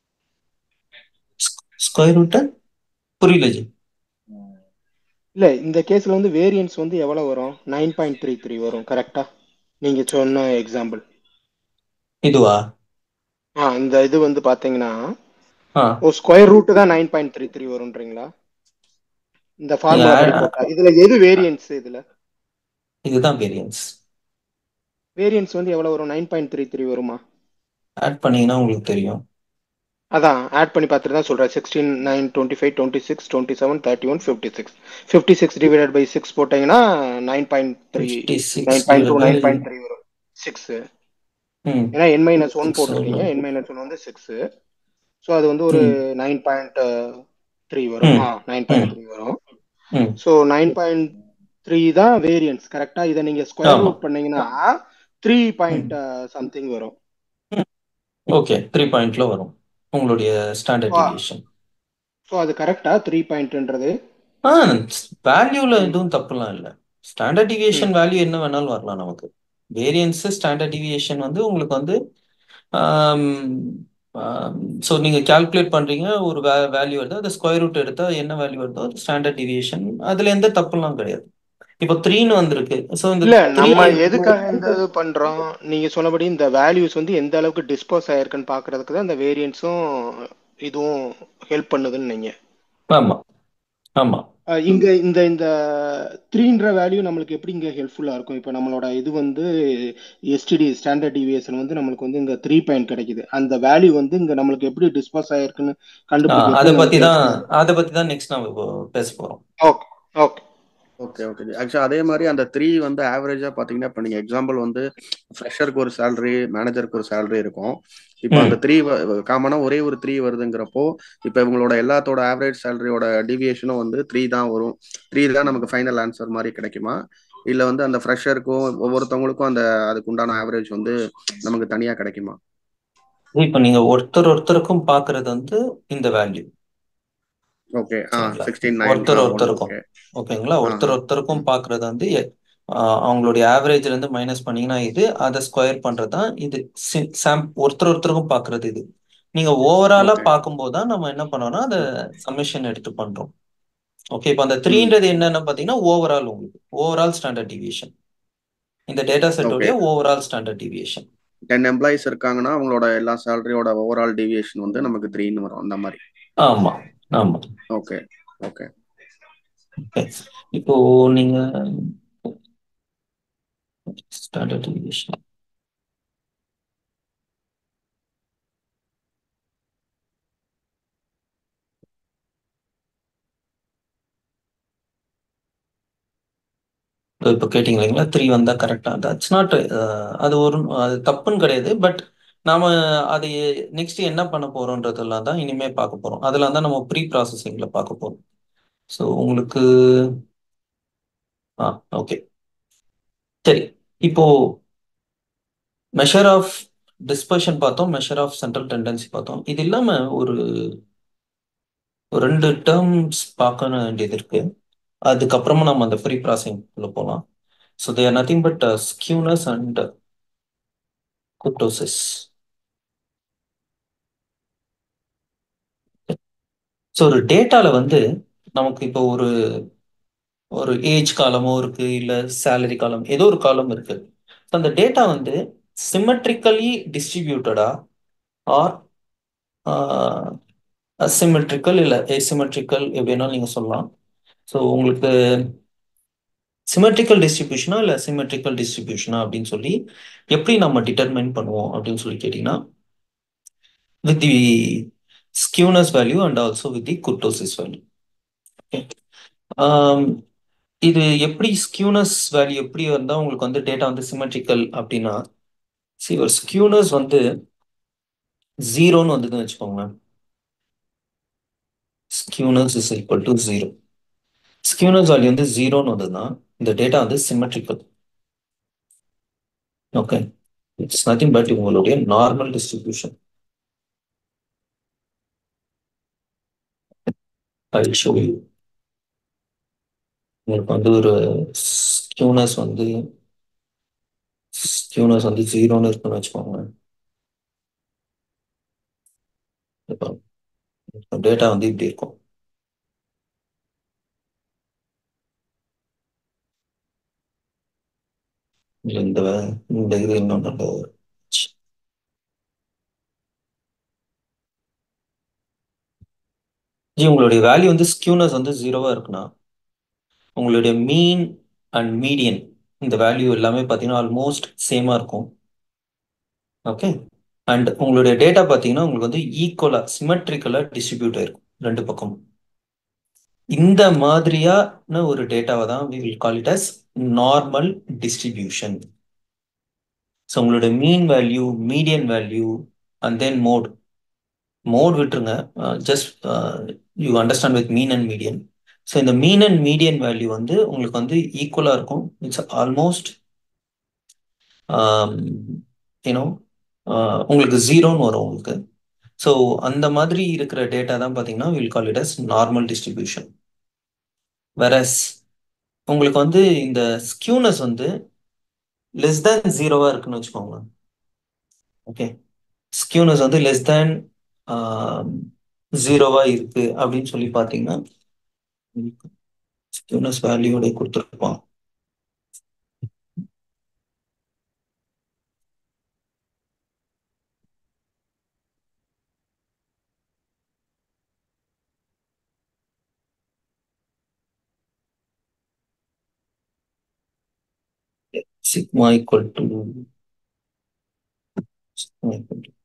ஸ்கொயர் ரூட் புரியல ஜி. இல்ல இந்த கேஸ்ல வந்து வேரியன்ஸ் வந்து எவ்வளவு வரும்? நைன் பாயிண்ட் த்ரீ த்ரீ வரும் கரெக்டா? நீங்க சொன்ன எக்ஸாம்பிள். இதுவா? ஆ இந்த இது வந்து பாத்தீங்கன்னா ஆ ஒரு ஸ்கொயர் ரூட் தான் நைன் பாயிண்ட் த்ரீ த்ரீ வரும்ன்றீங்களா? இந்த நீங்க ஃபார்முலா படி add- போட்டா இதுல எது வேரியன்ஸ்? இதுல இதுதான் வேரியன்ஸ். வேரியன்ஸ் வந்து எவ்வளவு வரும்? நைன் பாயிண்ட் த்ரீ த்ரீ வருமா? ஆட் பண்ணீங்கன்னா உங்களுக்கு தெரியும். அதான் ஆட் பண்ணி பார்த்துட்டு தான் சொல்றேன். Sixteen nine twenty five twenty six twenty seven thirty one fifty six fifty six divided by six போட்டீங்கன்னா nine point three fifty six nine point two nine point three வரும். சிக்ஸ் ம் ஏன்னா என் மைனஸ் ஒன் சிக்ஸ் போட்டிருக்கீங்க. N minus one வந்து six. So அது வந்து ஒரு ம் நைன் பாயிண்ட் த்ரீ வரும். ம் ஆ நைன் பாயிண்ட் ம் த்ரீ வரும். ம் ஸோ நைன் பாயிண்ட் த்ரீ தான் வேரியன்ஸ் கரெக்டா? இதை நீங்க ஸ்கொயர் ஆமா. ரூட் பண்ணீங்கன்னா த்ரீ ம் பாயிண்ட் சம்திங் வரும். ஓகே, த்ரீ பாயிண்ட்ல வரும் உங்களுடைய ஸ்டாண்டர்ட் டிவியேஷன். ஸோ அது கரெக்டா த்ரீ பாயிண்ட்ன்றது? ஆ வேல்யூல ம் எதுவும் தப்புலாம் இல்லை. ஸ்டாண்டர்ட் ம் டிவியேஷன் வேல்யூ என்ன வேணாலும் வரலாம் நமக்கு. வேரியன்ஸ் ஸ்டாண்டர்ட் டிவியேஷன் வந்து உங்களுக்கு வந்து ஸோ நீங்கள் கால்குலேட் பண்ணுறீங்க, ஒரு வே வேல்யூ வருது, அதை ஸ்கொயர் ரூட் எடுத்தால் என்ன வேல்யூ வருதோ அது ஸ்டாண்டர்ட் டிவியேஷன். அதில் எந்த தப்புலாம் கிடையாது. இப்போ த்ரீன்னு வந்திருக்கு. ஸோ இந்த இல்ல த்ரீ நம்ம எதுக்காக இந்த இது பண்றோம், நீங்க சொன்னபடி இந்த வேல்யூஸ் வந்து எந்த அளவுக்கு டிஸ்போஸ் ஆயிருக்குன்னு பாக்குறதுக்கு தான் இந்த வேரியன்ஸும் இதுவும் ஹெல்ப் பண்ணுதுன்னு நீங்க. ஆமாம் ஆமாம் அஹ் இங்க இந்த இந்த த்ரீன்ற வேல்யூ நம்மளுக்கு எப்படி இங்க ஹெல்ப்ஃபுல்லா இருக்கும்? இப்போ நம்மளோட இது வந்து எஸ்டிடி ஸ்டாண்டர்ட் டிவியேஷன் வந்து நம்மளுக்கு வந்து இங்க த்ரீ பாயிண்ட் கிடைக்குது. அந்த வேல்யூ வந்து இங்க நம்மளுக்கு எப்படி டிஸ்போஸ் ஆயிருக்குன்னு கண்டுபிடிக்கிறதுக்கு அதை பற்றி நம்மளுக்கு தான் ஹெல்ப்ஃபுல்லா. அதை பற்றி தான் நெக்ஸ்ட் நம்ம இப்போ பேச போகிறோம். ஓகே ஓகே ஓகே ஓகே ஆக்சுவலா அதே மாதிரி அந்த த்ரீ வந்து ஆவரேஜா பாத்தீங்கன்னா இப்போ நீங்க எக்ஸாம்பிள் வந்து ஃப்ரெஷருக்கு ஒரு சேலரி, மேனேஜருக்கு ஒரு சேலரி இருக்கும். இப்போ ம் அந்த த்ரீ காமனா ஒரே ஒரு த்ரீ வருதுங்கிறப்போ இப்போ இவங்களோட எல்லாத்தோட ஆவரேஜ் சேலரியோட டிவியேஷனும் வந்து த்ரீ தான் வரும். த்ரீ தான் நமக்கு ஃபைனல் ஆன்சர் மாதிரி கிடைக்குமா, இல்ல வந்து அந்த ஃப்ரெஷருக்கும் ஒவ்வொருத்தவங்களுக்கும் அந்த அதுக்கு உண்டான ஆவரேஜ் வந்து நமக்கு தனியா கிடைக்குமா? இப்போ நீங்கள் ஒருத்தர் ஒருத்தருக்கும் பார்க்குறது வந்து இந்த வேல்யூ. ஓகே ஆ சரிங்களா? சிக்ஸ்டீன் நைன் ஒருத்தர் ஆ ஒன் ஒருத்தருக்கும் ஓகே ஓகேங்களா? ஆ ஒருத்தர் ஆ ஒருத்தருக்கும் பார்க்குறது வந்து ஆஹ், அவங்களுடைய ஆவரேஜ்ல இருந்து மைனஸ் பண்ணீங்கன்னா இது, அதை ஸ்கொயர் பண்றது தான் இது. சி- சாம் ஒருத்தர் ஒருத்தருக்கும் பார்க்குறது இது. நீங்க ஓவராலா ஓகே பார்க்கும்போது தான் நம்ம என்ன பண்ணோம்னா அதை சம்மேஷன் எடுத்து பண்றோம். ஓகே, இப்போ அந்த ம் த்ரீன்றது என்னன்னு பார்த்தீங்கன்னா ஓவரால், உங்களுக்கு ஓவரால் ஸ்டாண்டர்ட் டிவியேஷன், இந்த டேட்டா ஓகே செட்டோடைய overall standard deviation. Ten employees இருக்காங்கன்னா அவங்களோட எல்லா சேலரியோட ஓவரால் டிவியேஷன் வந்து நமக்கு த்ரீன்னு வரும் அந்த மாதிரி. ஆமா ஆமா. Okay okay Okay. இப்போ நீங்க ஸ்டாண்டர்ட் டிவியேஷன் இப்போ கேட்டிங்க இல்லைங்களா, த்ரீ வந்தால் கரெக்டாக, தட்ஸ் நாட், அது ஒரு அது தப்புன்னு கிடையாது. பட் நாம அது நெக்ஸ்ட் என்ன பண்ண போறோன்றதெல்லாம் தான் இனிமே பார்க்க போறோம். அதெல்லாம் தான் நம்ம ப்ரீ ப்ராசஸிங்ல பார்க்க போறோம். ஸோ உங்களுக்கு ஆ ஓகே சரி. இப்போ மெஷர் ஆஃப் டிஸ்பர்ஷன் பார்த்தோம், மெஷர் ஆஃப் சென்ட்ரல் டெண்டன்சி பார்த்தோம். இது இல்லாம ஒரு ஒரு ரெண்டு டேர்ம்ஸ் பார்க்க வேண்டியது இருக்கு. அதுக்கப்புறமா நம்ம அந்த ப்ரீ ப்ராசஸிங் போகலாம். So there nothing but skewness and kurtosis. So ஒரு டேட்டால வந்து நமக்கு இப்போ ஒரு ஒரு ஏஜ் காலமோ இருக்கு, இல்ல சேலரி காலம், ஏதோ ஒரு காலம் இருக்கு. ஸோ அந்த டேட்டா வந்து சிமெட்ரிக்கலி டிஸ்ட்ரிபியூட்டடா ஆர் அசிமெட்ரிக்கல் இல்ல ஏசிமெட்ரிக்கல் எப்படின்னாலும் நீங்க சொல்லலாம். ஸோ உங்களுக்கு சிமெட்ரிக்கல் டிஸ்ட்ரிபியூஷனா இல்ல அசிமெட்ரிக்கல் டிஸ்ட்ரிபியூஷனா அப்படின்னு சொல்லி எப்படி நம்ம டிட்டர்மைன் பண்ணுவோம் அப்படின்னு சொல்லி கேட்டீங்கன்னா, with the skewness value and also with the kurtosis value. இது எப்படி ஸ்கியூனஸ் வேல்யூ எப்படி வந்தா உங்களுக்கு வந்து டேட்டா வந்து சிமெட்ரிக்கல் அப்படின்னா, see ஒரு ஸ்கியூனஸ் வந்து ஜீரோன்னு வந்ததுன்னு வச்சுக்கோங்க. Skewness is equal to zero. Skewness value வந்து ஜீரோன்னு வந்ததுன்னா இந்த டேட்டா வந்து symmetrical. Okay, it's nothing but உங்களுடைய normal distribution. I show you. உங்களுக்கு வந்து ஒரு ஸ்கியூனஸ் வந்து ஸ்கியூனஸ் வந்து ஜீரோன்னு இருக்குன்னு வச்சுக்கோங்க. இப்போ டேட்டா வந்து இப்படி இருக்கும். இல்ல இந்த இந்த இது இன்னொன்று, ஜி உங்களுடைய வேல்யூ வந்து ஸ்கியூனஸ் வந்து ஜீரோவா இருக்குன்னா உங்களுடைய மீன் அண்ட் மீடியன் இந்த வேல்யூ எல்லாமே பார்த்தீங்கன்னா ஆல்மோஸ்ட் சேமா இருக்கும். ஓகே, அண்ட் உங்களுடைய டேட்டா பார்த்தீங்கன்னா உங்களுக்கு வந்து ஈக்குவலா சிமெட்ரிக்கலா டிஸ்ட்ரிபியூட் ஆயிருக்கும் ரெண்டு பக்கம். இந்த மாதிரியான ஒரு டேட்டாவை தான் we will call it as normal distribution. So உங்களுடைய mean value, median value and then mode mode விட்டுருங்க, just you understand with mean and median. So இந்த மீன் அண்ட் மீடியன் வேல்யூ வந்து உங்களுக்கு வந்து ஈக்குவலாக இருக்கும். இட்ஸ் ஆல்மோஸ்ட் யூனோ உங்களுக்கு ஜீரோன்னு வரும் உங்களுக்கு. ஸோ அந்த மாதிரி இருக்கிற டேட்டா தான் பார்த்தீங்கன்னா will call it as normal distribution. Versus உங்களுக்கு வந்து இந்த ஸ்கியூனஸ் வந்து லெஸ் தேன் ஜீரோவா இருக்குன்னு வச்சுக்கோங்க. ஓகே, ஸ்கியூனஸ் வந்து லெஸ் தேன் ஜீரோவா இருக்கு அப்படின்னு சொல்லி பார்த்தீங்கன்னா ஸ்கியூனஸ் வேல்யூட கொடுத்துருப்பான். Sigma equal to sigma equal to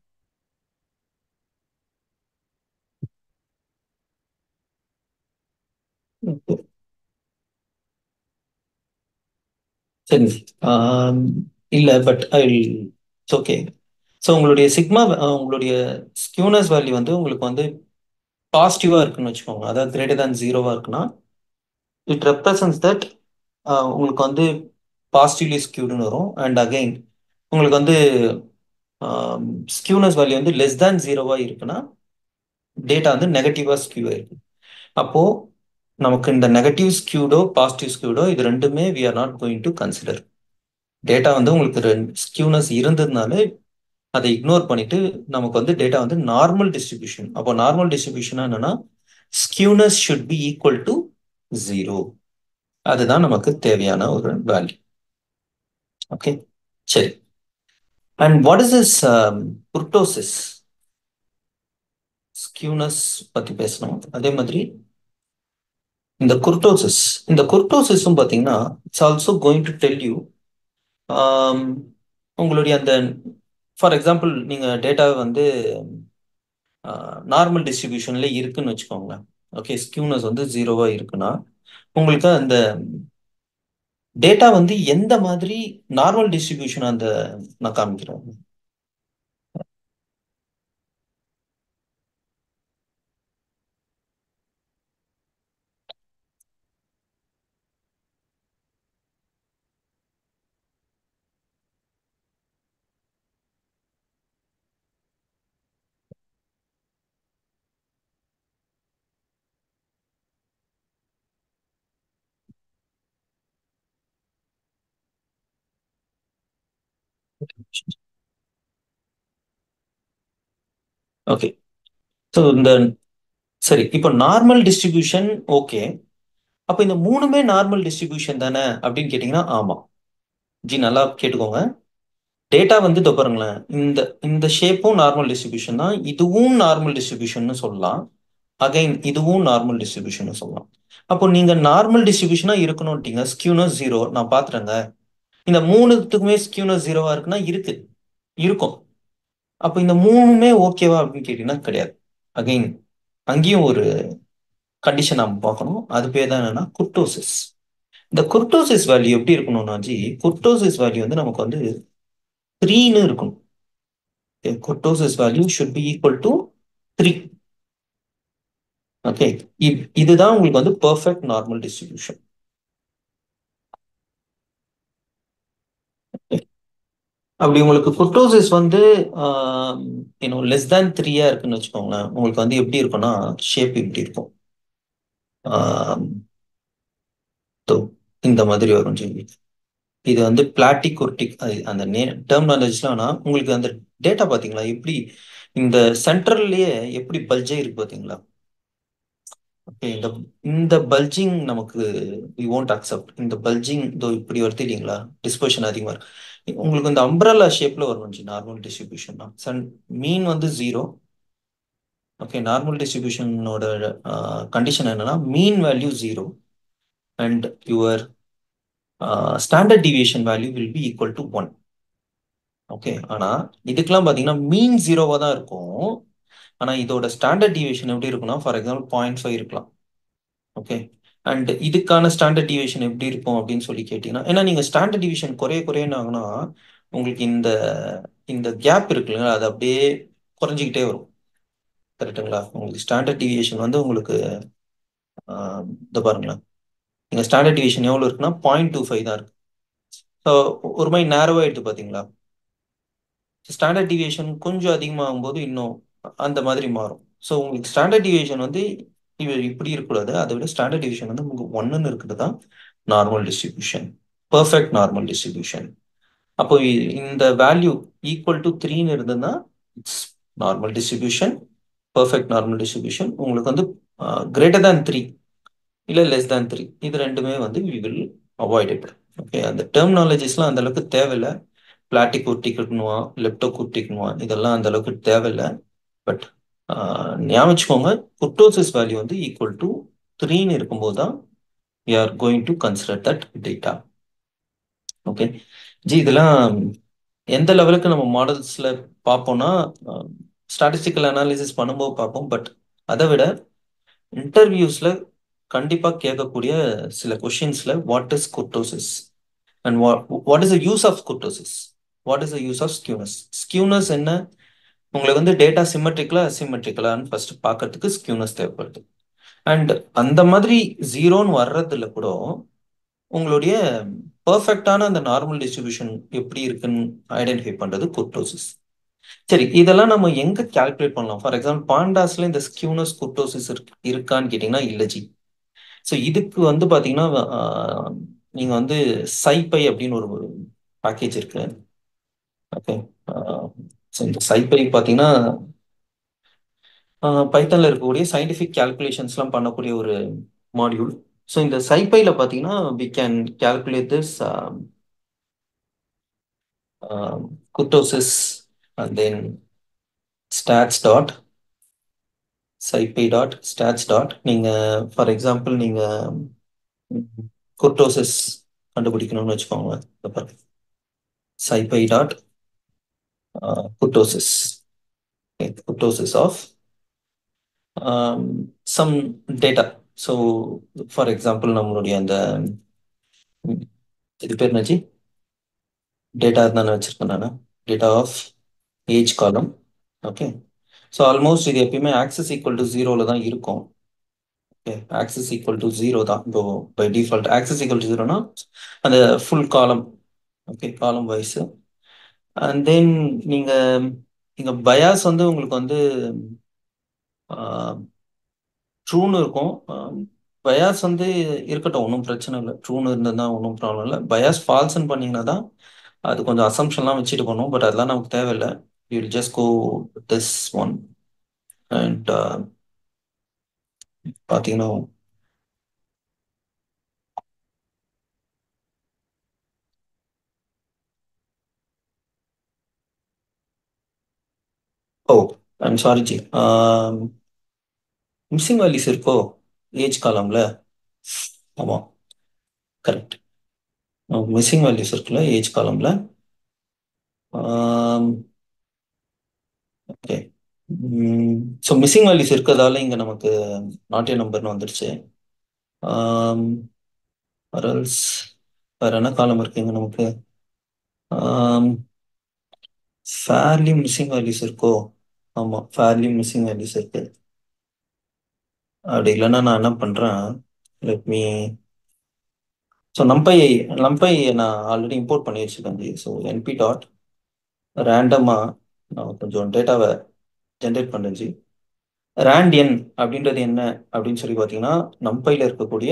சரி. ஆம், இல்ல but I it's okay. So உங்களுடைய சிக்மா உங்களுடைய ஸ்கியூனஸ் வேல்யூ வந்து உங்களுக்கு வந்து பாசிட்டிவா இருக்குன்னு வச்சுக்கோங்க, அதாவது கிரேட்டர் தேன் ஜீரோவா இருக்குன்னா இட் ரெப்ரசன்ஸ் தட் உங்களுக்கு வந்து பாசிட்டிவ்லி ஸ்கியூடுன்னு வரும். அண்ட் அகைன் உங்களுக்கு வந்து ஸ்கியூனஸ் வேல்யூ வந்து லெஸ் தேன் ஜீரோவா இருக்குன்னா டேட்டா வந்து நெகட்டிவா ஸ்கியூ இருக்கு. அப்போ நமக்கு இந்த நெகட்டிவ் ஸ்கியூடோ பாசிட்டிவ் ஸ்கியூடோ இது ரெண்டுமே we are not going to consider. Data வந்து உங்களுக்கு ஸ்கியூனஸ் இருந்ததுனால அதை இக்னோர் பண்ணிட்டு நமக்கு வந்து டேட்டா வந்து நார்மல் டிஸ்ட்ரிபியூஷன். அப்போ நார்மல் டிஸ்ட்ரிபியூஷனா என்னன்னா skewness should be equal to zero. அதுதான் நமக்கு தேவையான ஒரு வேல்யூ. ஓகே, சரி. And what is this kurtosis? Skewness பத்தி பேசணும். அதே மாதிரி இந்த குர்டோசிஸ் இந்த குர்டோசிஸும் பார்த்தீங்கன்னா it's also going to tell you உங்களுடைய அந்த ஃபார் எக்ஸாம்பிள் நீங்கள் டேட்டாவை வந்து நார்மல் டிஸ்ட்ரிபியூஷன்ல இருக்குன்னு வச்சுக்கோங்களேன். ஓகே, ஸ்கியூனஸ் வந்து ஜீரோவா இருக்குன்னா உங்களுக்கு அந்த டேட்டா வந்து எந்த மாதிரி நார்மல் டிஸ்ட்ரிபியூஷன் அந்த நான் காமிக்கிறேன். ஓகே, ஸோ இந்த சரி, இப்போ நார்மல் டிஸ்ட்ரிபியூஷன் ஓகே. அப்போ இந்த மூணுமே நார்மல் டிஸ்ட்ரிபியூஷன் தானே அப்படின்னு கேட்டிங்கன்னா ஆமாம். ஜி நல்லா கேட்டுக்கோங்க. டேட்டா வந்து இதோ பாருங்களேன், இந்த இந்த ஷேப்பும் நார்மல் டிஸ்ட்ரிபியூஷன் தான், இதுவும் நார்மல் டிஸ்ட்ரிபியூஷன் சொல்லலாம், அகைன் இதுவும் நார்மல் டிஸ்ட்ரிபியூஷன் சொல்லலாம். அப்போ நீங்க நார்மல் டிஸ்ட்ரிபியூஷனா இருக்கணும்ட்டீங்க, ஸ்கியூனஸ் ஜீரோ நான் பாத்துறேங்க. இந்த மூணுத்துக்குமே ஸ்கியூனஸ் ஜீரோவா இருக்குன்னா இருக்கு இருக்கும். அப்போ இந்த மூணுமே ஓகேவா அப்படின்னு கேட்டீங்கன்னா கிடையாது. அகைன் அங்கேயும் ஒரு கண்டிஷன் நம்ம பார்க்கணும். அது பேர் தான் என்னன்னா குர்டோசிஸ். இந்த குர்டோசிஸ் வேல்யூ எப்படி இருக்கணும்னா ஜி, குர்டோசிஸ் வேல்யூ வந்து நமக்கு வந்து த்ரீன்னு இருக்கணும். Kurtosis value should be equal to three. Okay, இதுதான் உங்களுக்கு வந்து பெர்ஃபெக்ட் நார்மல் டிஸ்ட்ரிபியூஷன். அப்படி உங்களுக்கு குர்டோசிஸ் வந்து இன்னும் லெஸ் தேன் த்ரீயா இருக்குன்னு வச்சுக்கோங்களேன், உங்களுக்கு வந்து எப்படி இருக்கும்னா ஷேப் இப்படி இருக்கும். இந்த மாதிரி வரும் ஜி. இது வந்து பிளாட்டிக் குர்டிக் அந்த நே டேர்ம் நாலேஜ்லாம். உங்களுக்கு அந்த டேட்டா பார்த்தீங்களா எப்படி இந்த சென்ட்ரல்லையே எப்படி பல்ஜே இருக்கு பார்த்தீங்களா? ஓகே, இந்த இந்த பல்ஜிங் நமக்கு வி won't அக்செப்ட். இந்த பல்ஜிங் இதோ இப்படி வருது இல்லைங்களா, டிஸ்பர்ஷன் அதிகமாக இருக்கு. உங்களுக்கு இந்த அம்ப்ரல்லா ஷேப்ல வரும் நார்மல் டிஸ்ட்ரிபியூஷன் தான். சன் மீன் வந்து ஜீரோ. ஓகே, நார்மல் டிஸ்ட்ரிபியூஷனோட கண்டிஷன் என்னன்னா mean value zero and your standard deviation value will be equal to one. Okay, ஆனா இதுக்கெல்லாம் பார்த்தீங்கன்னா மீன் ஜீரோவா தான் இருக்கும். ஆனா இதோட ஸ்டாண்டர்ட் டிவியேஷன் எப்படி இருக்குன்னா ஃபார் எக்ஸாம்பிள் பாயிண்ட் ஃபைவ் இருக்கலாம். ஓகே, அண்ட் இதுக்கான ஸ்டாண்டர்ட் டிவியேஷன் எப்படி இருக்கும் அப்படின்னு சொல்லி கேட்டீங்கன்னா, ஏன்னா நீங்க ஸ்டாண்டர்ட் டிவியேஷன் குறைய குறையன்னு ஆகுனா உங்களுக்கு இந்த இந்த கேப் இருக்குல்ல அது அப்படியே குறைஞ்சிக்கிட்டே வரும். கரெக்டுங்களா? உங்களுக்கு ஸ்டாண்டர்ட் டிவியேஷன் வந்து உங்களுக்கு இந்த பாருங்களேன், நீங்க ஸ்டாண்டர்ட் டிவியேஷன் எவ்வளவு இருக்குன்னா பாயிண்ட் டூ ஃபைவ் தான் இருக்கு. ஸோ ஒரு மாதிரி நேரோவா எடுத்து பார்த்தீங்களா, ஸ்டாண்டர்ட் டிவியேஷன் கொஞ்சம் அதிகமாகும் போது இன்னும் அந்த மாதிரி மாறும். ஸோ உங்களுக்கு ஸ்டாண்டர்ட் டிவியேஷன் வந்து இப்படி இருக்கக்கூடாது, அதை விட ஸ்டாண்டர்ட் டிவியேஷன் வந்து உங்களுக்கு ஒன்னுன்னு இருக்கிறது தான் normal distribution, perfect normal distribution. அப்போ இந்த வேல்யூ ஈக்குவல் டு த்ரீன்னு இருந்ததுன்னா it's normal distribution, perfect normal distribution. உங்களுக்கு வந்து கிரேட்டர் தேன் த்ரீ இல்லை லெஸ் தேன் த்ரீ, இது ரெண்டுமே வந்து we will avoid it. Okay, அந்த டெர்மினாலஜிஸ்லாம் அந்த அளவுக்கு தேவையில்லை. பிளாட்டிக் ஒட்டிக்கணுவா லெப்டோ குட்டிக்கணுவா இதெல்லாம் அந்த அளவுக்கு தேவையில்லை. பட் ஞாபகம் வச்சுக்கோங்க, குர்டோசிஸ் வேல்யூ வந்து ஈக்குவல் டு த்ரீன்னு இருக்கும்போது தான் we are going to consider that data. Okay G, இதெல்லாம் எந்த லெவலுக்கு நம்ம மாடல்ஸ்ல பார்ப்போம்னா ஸ்டாட்டிஸ்டிக்கல் அனாலிசிஸ் பண்ணும்போது பார்ப்போம். பட் அதை விட இன்டர்வியூஸ்ல கண்டிப்பா கேட்கக்கூடிய சில கொஷின்ஸ்ல what is kurtosis and what is the use of kurtosis, what is the use of skewness. Skewness என்ன, உங்களுக்கு வந்து டேட்டா சிமெட்ரிக்கலா அசிமெட்ரிக்கலான்னு ஃபர்ஸ்ட் பார்க்கறதுக்கு ஸ்கியூனஸ் தேவைப்படுது. அண்ட் அந்த மாதிரி ஜீரோன்னு வர்றதுல கூட உங்களுடைய பர்ஃபெக்டான அந்த நார்மல் டிஸ்ட்ரிபியூஷன் எப்படி இருக்குன்னு ஐடென்டிஃபை பண்றது குர்டோசிஸ். சரி, இதெல்லாம் நம்ம எங்க கால்குலேட் பண்ணலாம்? ஃபார் எக்ஸாம்பிள் பாண்டாஸ்ல இந்த ஸ்கியூனஸ் குர்டோசிஸ் இருக்கான்னு கேட்டீங்கன்னா இல்லை ஜி. ஸோ இதுக்கு வந்து பாத்தீங்கன்னா ஆஹ், நீங்க வந்து சைபை அப்படின்னு ஒரு பேக்கேஜ் இருக்கு. ஓகே, ஸோ இந்த சைபை பார்த்தீங்கன்னா பைத்தன்ல இருக்கக்கூடிய சயின்டிஃபிக் கால்குலேஷன்ஸ்லாம் பண்ணக்கூடிய ஒரு மாடியூல். ஸோ இந்த சைபைல பார்த்தீங்கன்னா we can calculate this kurtosis and then stats dot scipy dot stats dot. நீங்க ஃபார் எக்ஸாம்பிள் நீங்க குர்டோசிஸ் கண்டுபிடிக்கணும்னு வச்சுக்கோங்க. Scipy dot kurtosis, kurtosis of some data. So for example நம்மளுடைய அந்த ம், இது பேர் என்னாச்சு, டேட்டா தானே வச்சிருக்கேன் நான், data of age column. Okay, so almost இது எப்பயுமே ஆக்சஸ் ஈக்குவல் டு ஜீரோவில் தான் இருக்கும். Okay, axis equal to zero தான் இப்போ by default. Axis equal to ஜீரோனா அந்த ஃபுல் காலம், ஓகே, காலம் வைஸ். அண்ட் தென் நீங்க இங்க பயாஸ் வந்து உங்களுக்கு வந்து ட்ரூன்னு இருக்கும். பயாஸ் வந்து இருக்கட்டும், ஒன்றும் பிரச்சனை இல்லை. ட்ரூன்னு இருந்ததுன்னா ஒன்றும் ப்ராப்ளம் இல்லை. பயாஸ் ஃபால்ஸ்ன்னு பண்ணீங்கன்னா தான் அது கொஞ்சம் அசம்ஷன்லாம் வச்சுட்டு போகணும். பட் அதெல்லாம் நமக்கு தேவையில்லை. You will just go this one and பார்த்தீங்கன்னா oh I'm sorry ji, missing values இருக்கோ ஏஜ் காலம்ல? ஆமாம், கரெக்ட். மிஸ்ஸிங் வேல்யூஸ் இருக்குல்ல ஏஜ் காலம்ல. ஓகே, ஸோ மிஸ்ஸிங் வேல்யூஸ் இருக்கிறதால இங்கே நமக்கு நாட்டிய நம்பர்னு வந்துடுச்சு. அரல்ஸ் வேற என்ன காலம் இருக்குங்க நமக்கு? ஃபேர்லி மிஸ்ஸிங் வேல்யூஸ் இருக்கோ? ஆமாம், ஃபேர்லி மிஸ்ஸிங் வேல்யூஸ் இருக்கு. அப்படி இல்லைன்னா நான் என்ன பண்ணுறேன், let me so numpy numpy நான் ஆல்ரெடி இம்போர்ட் பண்ணி வச்சுருக்கேன் ஜி. ஸோ என்பி டாட் ரேண்டமாக நான் கொஞ்சம் டேட்டாவை ஜென்ரேட் பண்ணுறேன் ஜி. ரேண்ட் என் அப்படின்றது என்ன அப்படின்னு சொல்லி பார்த்தீங்கன்னா நம்பையில் இருக்கக்கூடிய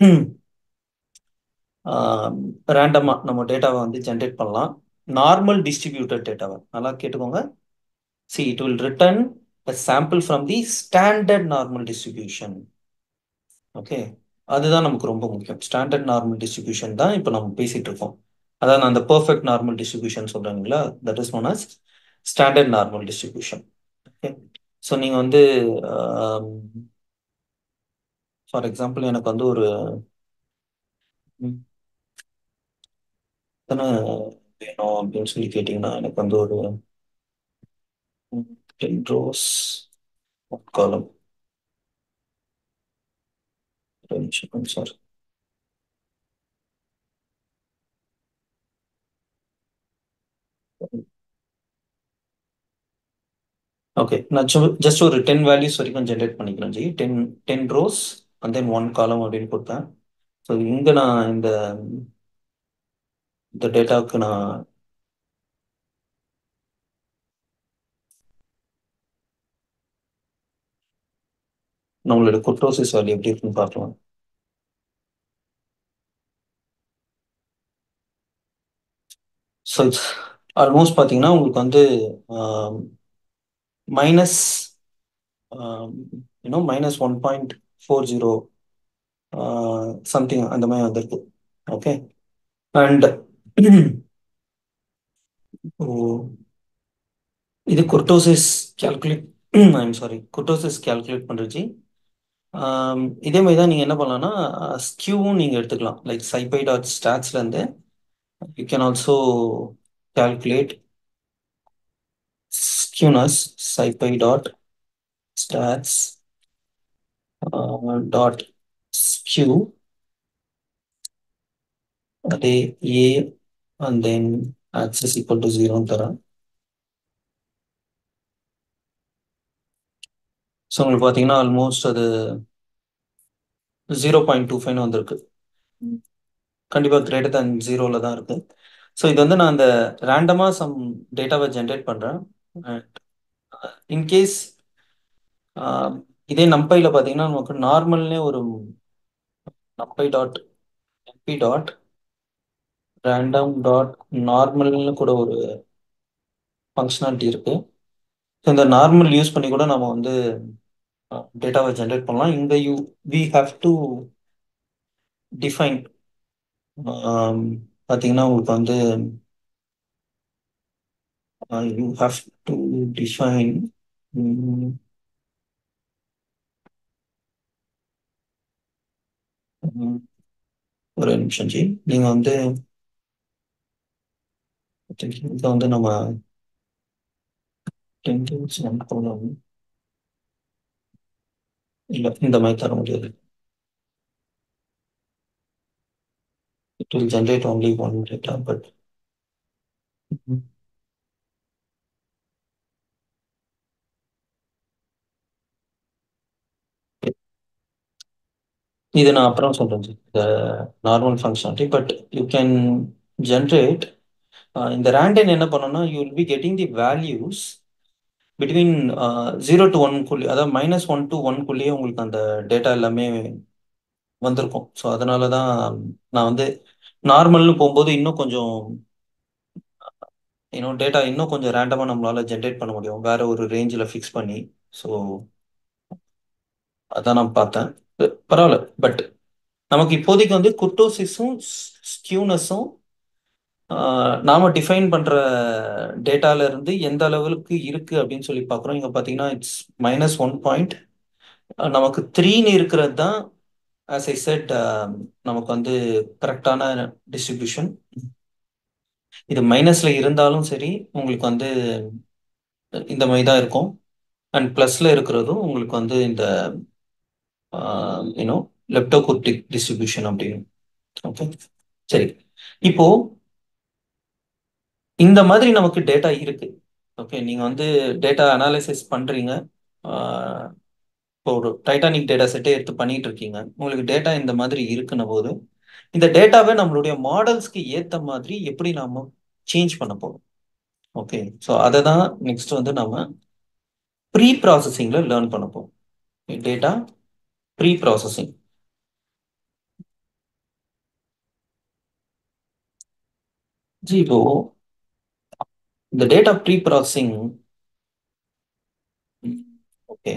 ரேண்டமாக நம்ம டேட்டாவை வந்து ஜென்ரேட் பண்ணலாம். நார்மல் டிஸ்ட்ரிபியூட்டட் டேட்டாவை நல்லா கேட்டுக்கோங்க. see it will return a sample from the standard normal distribution. Okay, அதுதான் நமக்கு ரொம்ப முக்கியம். ஸ்டாண்டர்ட் நார்மல் டிஸ்ட்ரிபியூஷன் தான் இப்போ நம்ம பேசிட்டு இருக்கோம். அதான் அந்த பர்ஃபெக்ட் நார்மல் டிஸ்ட்ரிபியூஷன் சொல்றாங்களா, that is known as standard normal distribution. Okay, so நீங்க வந்து ஃபார் எக்ஸாம்பிள் எனக்கு வந்து ஒரு ம், எத்தனை வேணும் அப்படின்னு சொல்லி கேட்டிங்கன்னா எனக்கு வந்து ஒரு ten rows column sorry. Okay, நான் ஜஸ்ட் ஒரு டென் வேல்யூஸ் வரைக்கும் ஜென்ரேட் பண்ணிக்கிறேன் ji. Ten ten rows and then one column அப்படின்னு கொடுத்தேன். ஸோ இங்கே நான் இந்த இந்த டேட்டாவுக்கு நான் நம்மளோட குர்டோசிஸ் வேல்யூ எப்படி இருக்குன்னு பார்க்கலாம். ஸோ ஆல்மோஸ்ட் பார்த்தீங்கன்னா உங்களுக்கு வந்து minus you know minus one point four zero something அந்த மாதிரி வந்திருக்கு. ஓகே, அண்ட் இது kurtosis calculate I'm sorry kurtosis calculate பண்ணுறச்சு. இதே மாதிரி தான் நீங்கள் என்ன பண்ணலாம்னா ஸ்கியூவும் நீங்கள் எடுத்துக்கலாம். லைக் சைபை டாட் ஸ்டாட்ஸ்லேருந்து you can also calculate skewness scipy dot stats uh, dot skew அதே a and then axis equal to zero தரேன். ஸோ உங்களுக்கு பார்த்தீங்கன்னா ஆல்மோஸ்ட் அது ஜீரோ பாயிண்ட் டூ ஃபைவ்னு வந்திருக்கு. கண்டிப்பாக கிரேட்டர் தேன் ஜீரோவில் தான் இருக்குது. ஸோ இது வந்து நான் அந்த ரேண்டமாக சம் டேட்டாவை ஜென்ரேட் பண்ணுறேன். இன்கேஸ் இதே நம்பையில் பார்த்தீங்கன்னா நமக்கு நார்மல்னே ஒரு numpy dot np dot random dot நார்மல்னு கூட ஒரு ஃபங்க்ஷனாலிட்டி இருக்குது. ஸோ இந்த நார்மல் யூஸ் பண்ணி கூட நம்ம வந்து டேட்டாவை ஜென்ரேட் பண்ணலாம். இங்கே you we have to define பார்த்தீங்கன்னா உங்களுக்கு வந்து யூ ஹாவ் டு டிஃபைன் ஒரு நிமிஷம் ஜி. நீங்கள் வந்து இதை வந்து நம்ம இல்லை இந்த மாதிரி தர முடியாது. It will generate only one data but இது நான் அப்புறம் சொல்கிறேன் ஜி. இந்த நார்மல் functionality but you can generate இந்த ரேண்டன் என்ன பண்ணோம்னா you will be getting the values between zero to ஒன்குள்ளே, அதாவது மைனஸ் ஒன் டு ஒன்குள்ளேயே உங்களுக்கு அந்த டேட்டா எல்லாமே வந்திருக்கும். ஸோ அதனால தான் நான் வந்து நார்மல்னு போகும்போது இன்னும் கொஞ்சம் இன்னும் டேட்டா இன்னும் கொஞ்சம் ரேண்டமாக நம்மளால ஜென்ரேட் பண்ண முடியும் வேற ஒரு ரேஞ்சில் ஃபிக்ஸ் பண்ணி. ஸோ அதான் நான் பார்த்தேன். பரவாயில்ல, பட் நமக்கு இப்போதைக்கு வந்து குர்டோசிஸும் ஸ்கியூனஸும் நாம டிஃபைன் பண்ற டேட்டால இருந்து எந்த அளவுக்கு இருக்கு அப்படின்னு சொல்லி பார்க்குறோம். இங்க பார்த்தீங்கன்னா இட்ஸ் மைனஸ் ஒன் பாயிண்ட் நமக்கு த்ரீன்னு இருக்கிறது தான் ஆஸ் ஐ செட் நமக்கு வந்து கரெக்டான டிஸ்ட்ரிபியூஷன். இது மைனஸ்ல இருந்தாலும் சரி உங்களுக்கு வந்து இந்த மாதிரி தான் இருக்கும். அண்ட் பிளஸ்ல இருக்கிறதும் உங்களுக்கு வந்து இந்த யூனோ லெப்டோகுர்டிக் டிஸ்ட்ரிபியூஷன் அப்படின்னு. ஓகே, சரி. இப்போ இந்த மாதிரி நமக்கு டேட்டா இருக்கு. ஓகே, நீங்க வந்து டேட்டா அனாலிசிஸ் பண்றீங்க. இப்போ ஒரு டைட்டானிக் டேட்டா செட்டே எடுத்து பண்ணிட்டு இருக்கீங்க. உங்களுக்கு டேட்டா இந்த மாதிரி இருக்குன்ன போது இந்த டேட்டாவை நம்மளுடைய மாடல்ஸ்க்கு ஏத்த மாதிரி எப்படி நாம சேஞ்ச் பண்ண போறோம். ஓகே, ஸோ அதை தான் நெக்ஸ்ட் வந்து நம்ம ப்ரீ ப்ராசஸிங்ல லேர்ன் பண்ண போறோம். Data pre processing. ஜி இப்போ இந்த டேட்டா ப்ரீ ப்ராசஸிங் ஓகே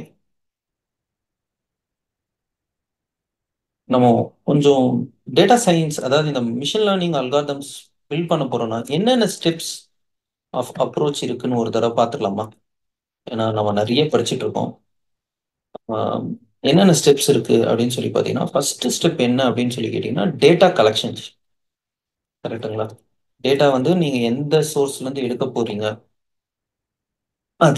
நம்ம கொஞ்சம் டேட்டா சயின்ஸ், அதாவது இந்த மிஷின் லேர்னிங் அல்காரிதம்ஸ் பில்ட் பண்ண போறோம்னா என்னென்ன ஸ்டெப்ஸ் ஆஃப் அப்ரோச் இருக்குன்னு ஒரு தடவை பார்த்துக்கலாமா? ஏன்னா நம்ம நிறைய படிச்சுட்டு இருக்கோம். என்னென்ன ஸ்டெப்ஸ் இருக்கு அப்படின்னு சொல்லி பார்த்தீங்கன்னா ஃபர்ஸ்ட் ஸ்டெப் என்ன அப்படின்னு சொல்லி கேட்டீங்கன்னா டேட்டா கலெக்ஷன். கரெக்டுங்களா? டேட்டா வந்து நீங்க எந்த சோர்ஸ்ல இருந்து எடுக்க போறீங்க அது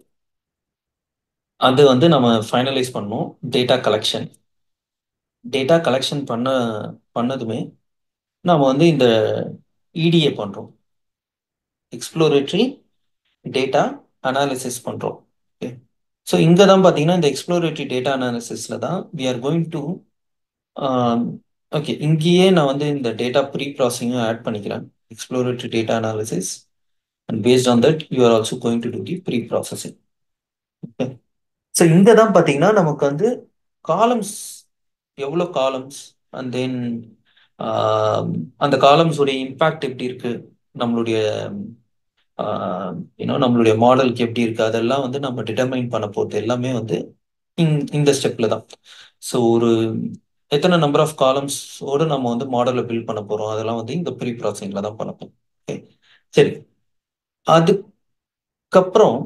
அது வந்து நம்ம ஃபைனலைஸ் பண்ணோம். டேட்டா கலெக்ஷன் டேட்டா கலெக்ஷன் பண்ண பண்ணதுமே நாம வந்து இந்த இடிஏ பண்றோம், எக்ஸ்ப்ளோரேட்டரி டேட்டா அனாலிசிஸ் பண்றோம். ஓகே, ஸோ இங்க தான் பார்த்தீங்கன்னா இந்த எக்ஸ்ப்ளோரேட்டரி டேட்டா அனாலிசிஸ்ல தான் we are going to okay இங்கேயே நான் வந்து இந்த டேட்டா ப்ரீ ப்ராசஸிங்கும் ஆட் பண்ணிக்கிறேன். Exploratory data analysis and based on that you are also going to do the pre processing. Okay, so இங்க தான் பார்த்தீங்கன்னா நமக்கு வந்து காலம்ஸ் எவ்வளோ காலம்ஸ் அண்ட் தென் அந்த காலம்ஸ் உடைய இம்பாக்ட் எப்படி இருக்கு நம்மளுடைய இன்னும் நம்மளுடைய மாடலுக்கு எப்படி இருக்கு அதெல்லாம் வந்து நம்ம டிட்டர்மைன் பண்ண போகிறது எல்லாமே வந்து இந்- இந்த ஸ்டெப்ல தான். ஸோ ஒரு எத்தனை நம்பர் ஆஃப் காலம்ஸோடு நம்ம வந்து மாடலை பில்ட் பண்ண போறோம் அதெல்லாம் வந்து இந்த ப்ரீ ப்ராசஸிங்ல தான் பண்ண போறோம். ஓகே, சரி. அதுக்கப்புறம்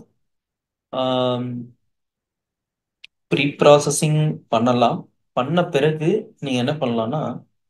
ப்ரீ ப்ராசஸிங் பண்ணலாம். பண்ண பிறகு நீங்க என்ன பண்ணலாம்னா,